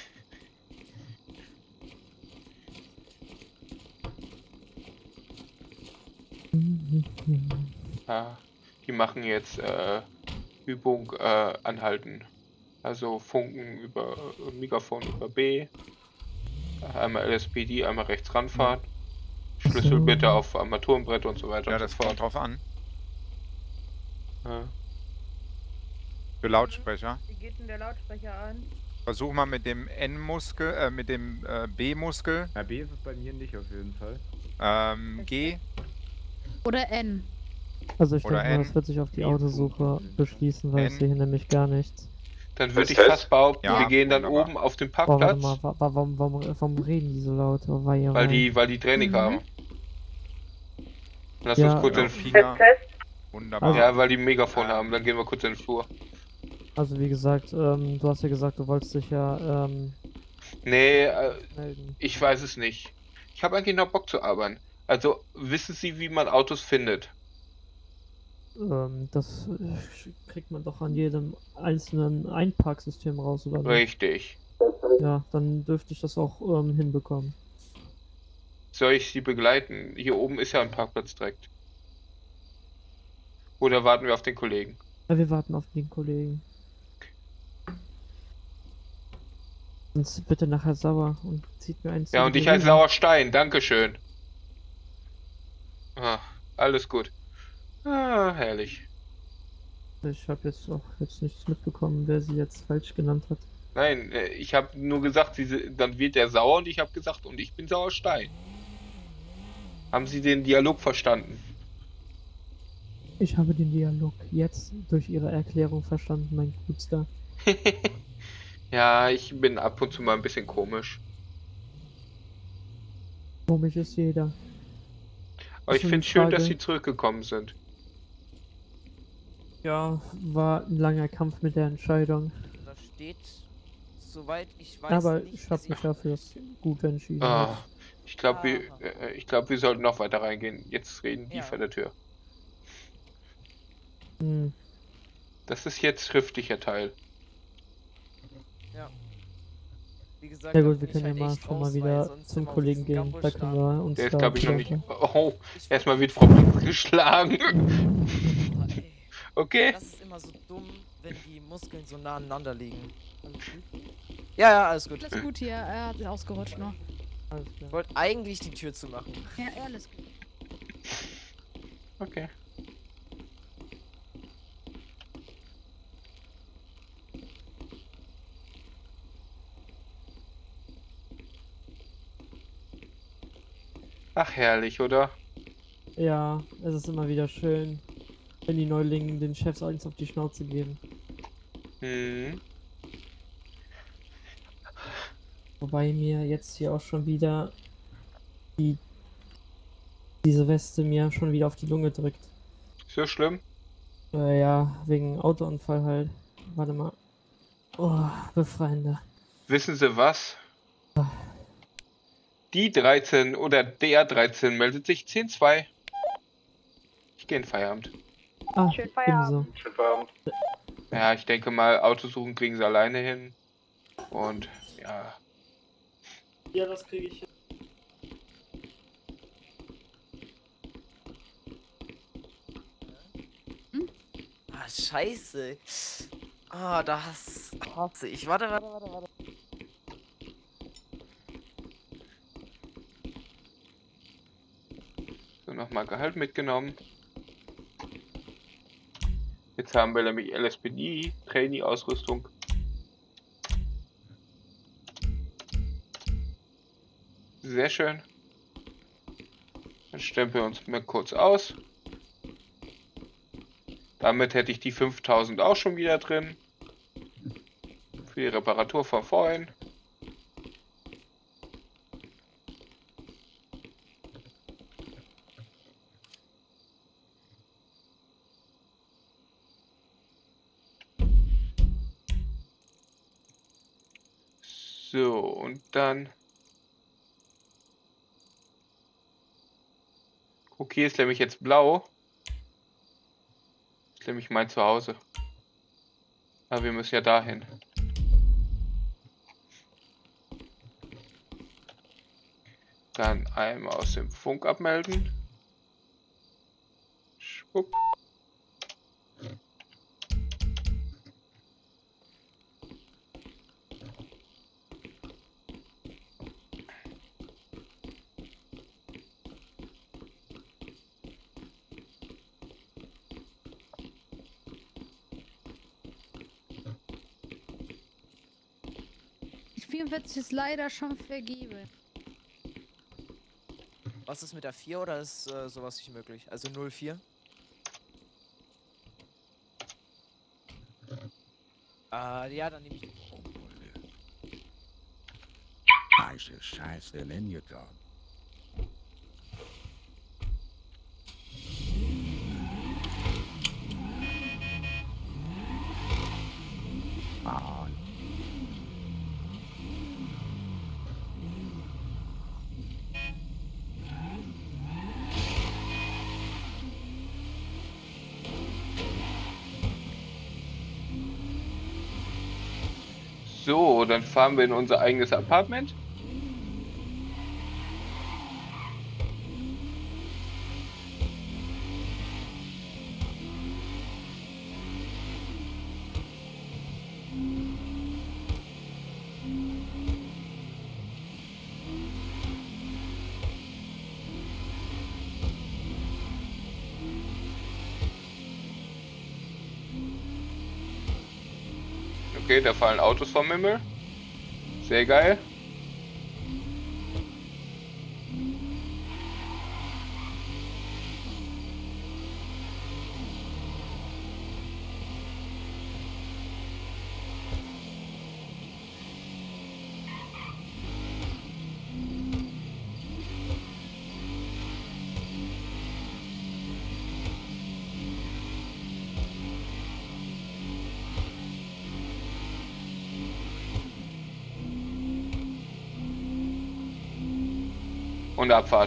Ja, die machen jetzt Übung anhalten. Also Funken über Megafon über B. Einmal LSPD, einmal rechts ranfahren. Schlüssel bitte auf Armaturenbrett und so weiter. Ja, das kommt drauf an. Ja. Für Lautsprecher. Wie geht denn der Lautsprecher an? Versuch mal mit dem N-Muskel, mit dem B-Muskel. Ja, B ist bei mir nicht auf jeden Fall. G. Oder N. Also ich Oder denke mal, N. das wird sich auf die Autosuche beschließen, weil ich sehe hier nämlich gar nichts. Dann würde ich fast behaupten, Ja, wir gehen dann wunderbar. oben auf den Oh, warte Parkplatz, mal, warum reden die so laut? Oh, weil die Training haben. Lass Ja, uns kurz in Finger. Wunderbar. Ja, weil die Megafon haben, dann gehen wir kurz in den Flur. Also wie gesagt, du hast ja gesagt, du wolltest dich ja Nee, melden. ich weiß es nicht. Ich habe eigentlich noch Bock zu arbeiten. Also, wissen Sie, wie man Autos findet? Das kriegt man doch an jedem einzelnen Einparksystem raus, oder? Richtig. Ja, dann dürfte ich das auch hinbekommen. Soll ich Sie begleiten? Hier oben ist ja ein Parkplatz direkt. Oder warten wir auf den Kollegen? Ja, wir warten auf den Kollegen. Sonst bitte nachher sauer und zieht mir eins. Ja, und ich heiße Sauerstein, dankeschön. Ah, alles gut. Ah, herrlich. Ich habe jetzt auch nichts mitbekommen, wer sie jetzt falsch genannt hat. Nein, ich habe nur gesagt, dann wird er sauer und ich habe gesagt, und ich bin Sauerstein. Haben Sie den Dialog verstanden? Ich habe den Dialog jetzt durch Ihre Erklärung verstanden, mein Gutster. Ja, ich bin ab und zu mal ein bisschen komisch. Komisch ist jeder. Aber ich Ist nur finde die schön, dass Frage- sie zurückgekommen sind. Ja, war ein langer Kampf mit der Entscheidung. Da steht, soweit ich weiß, Aber nicht, ich habe dass mich dafür gut entschieden. Ah, ich glaube, wir sollten noch weiter reingehen. Jetzt reden die Ja. vor der Tür. Hm. Das ist jetzt schriftlicher Teil. Ja. Wie gesagt, Ja da gut, bin wir ich können ja halt mal echt schon mal raus, weil wieder sonst zum immer auf Kollegen diesen gehen. Gambusch Da können wir uns Der ist, da glaube ich, noch nicht. wieder- Oh, erstmal wird Frau Blitz geschlagen. Okay. Das ist immer so dumm, wenn die Muskeln so nah aneinander liegen. Ja, ja, alles gut. Alles gut hier, er hat sich ausgerutscht noch. Ich wollte eigentlich die Tür zumachen. Ja, alles gut. Okay. Ach, herrlich, oder? Ja, es ist immer wieder schön, wenn die Neulingen den Chefs eins auf die Schnauze geben. Hm. Wobei mir jetzt hier auch schon wieder diese Weste mir schon wieder auf die Lunge drückt. So schlimm? Ja, wegen Autounfall halt. Warte mal. Oh, befreiender. Wissen Sie was? Die 13 oder der 13 meldet sich 10-2. Ich gehe in Feierabend. Ah, Schönen Feierabend. ebenso. Schönen Feierabend. Ja, ich denke mal, Autosuchen kriegen sie alleine hin. Und ja. Ja, das kriege ich hin. Ah, scheiße. Ah, das hasse ich. Warte. So, nochmal Gehalt mitgenommen. Jetzt haben wir nämlich LSPD, Trainee-Ausrüstung. Sehr schön. Dann stempeln wir uns mal kurz aus. Damit hätte ich die 5000 auch schon wieder drin. Für die Reparatur von vorhin. So, und dann... Okay, ist nämlich jetzt blau. Ist nämlich mein Zuhause. Aber wir müssen ja dahin. Dann einmal aus dem Funk abmelden. Schwupp. Die 44 ist leider schon vergeben. Was ist mit der 4 oder ist sowas nicht möglich? Also 04? Ja, dann nehme ich die. Scheiße, Lenjuton. So, dann fahren wir in unser eigenes Apartment. Okay, da fallen Autos vom Himmel. Sehr geil. Und Abfahrt.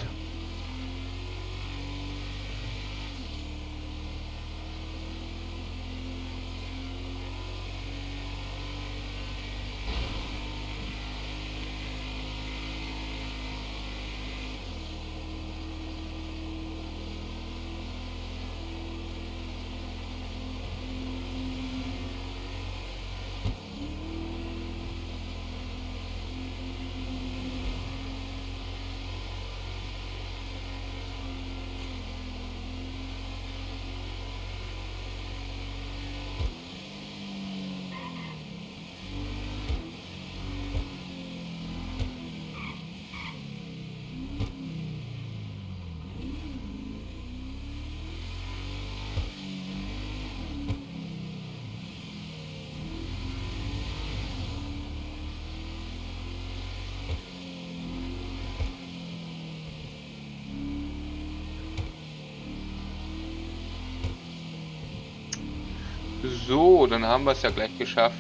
So, dann haben wir es ja gleich geschafft.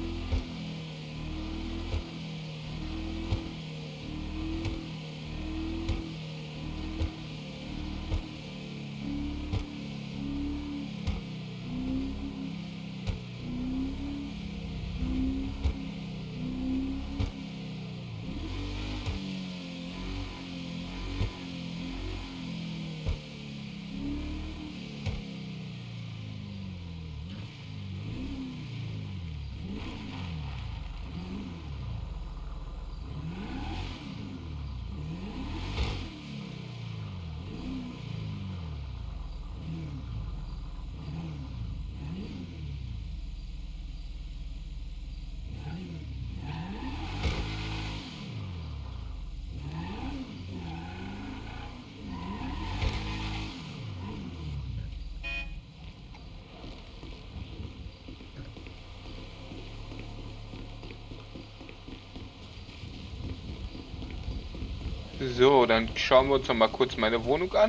So, dann schauen wir uns noch mal kurz meine Wohnung an.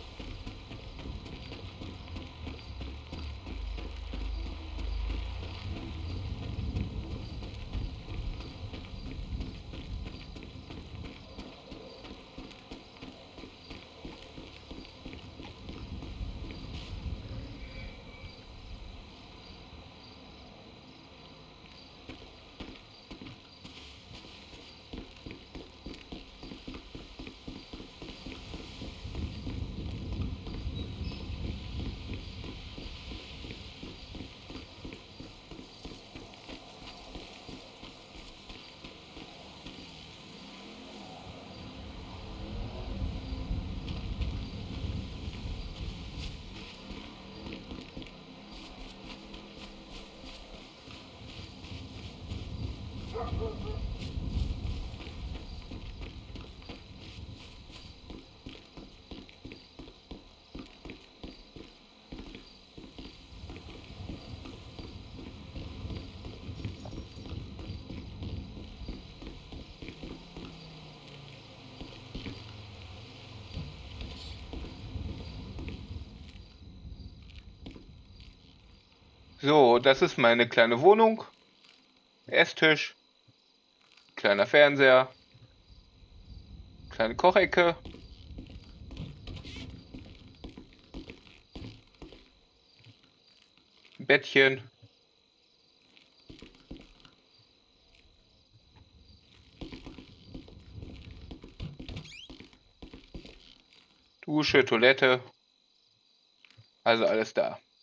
So, das ist meine kleine Wohnung. Esstisch, kleiner Fernseher, kleine Kochecke. Bettchen. Dusche, Toilette. Also alles da.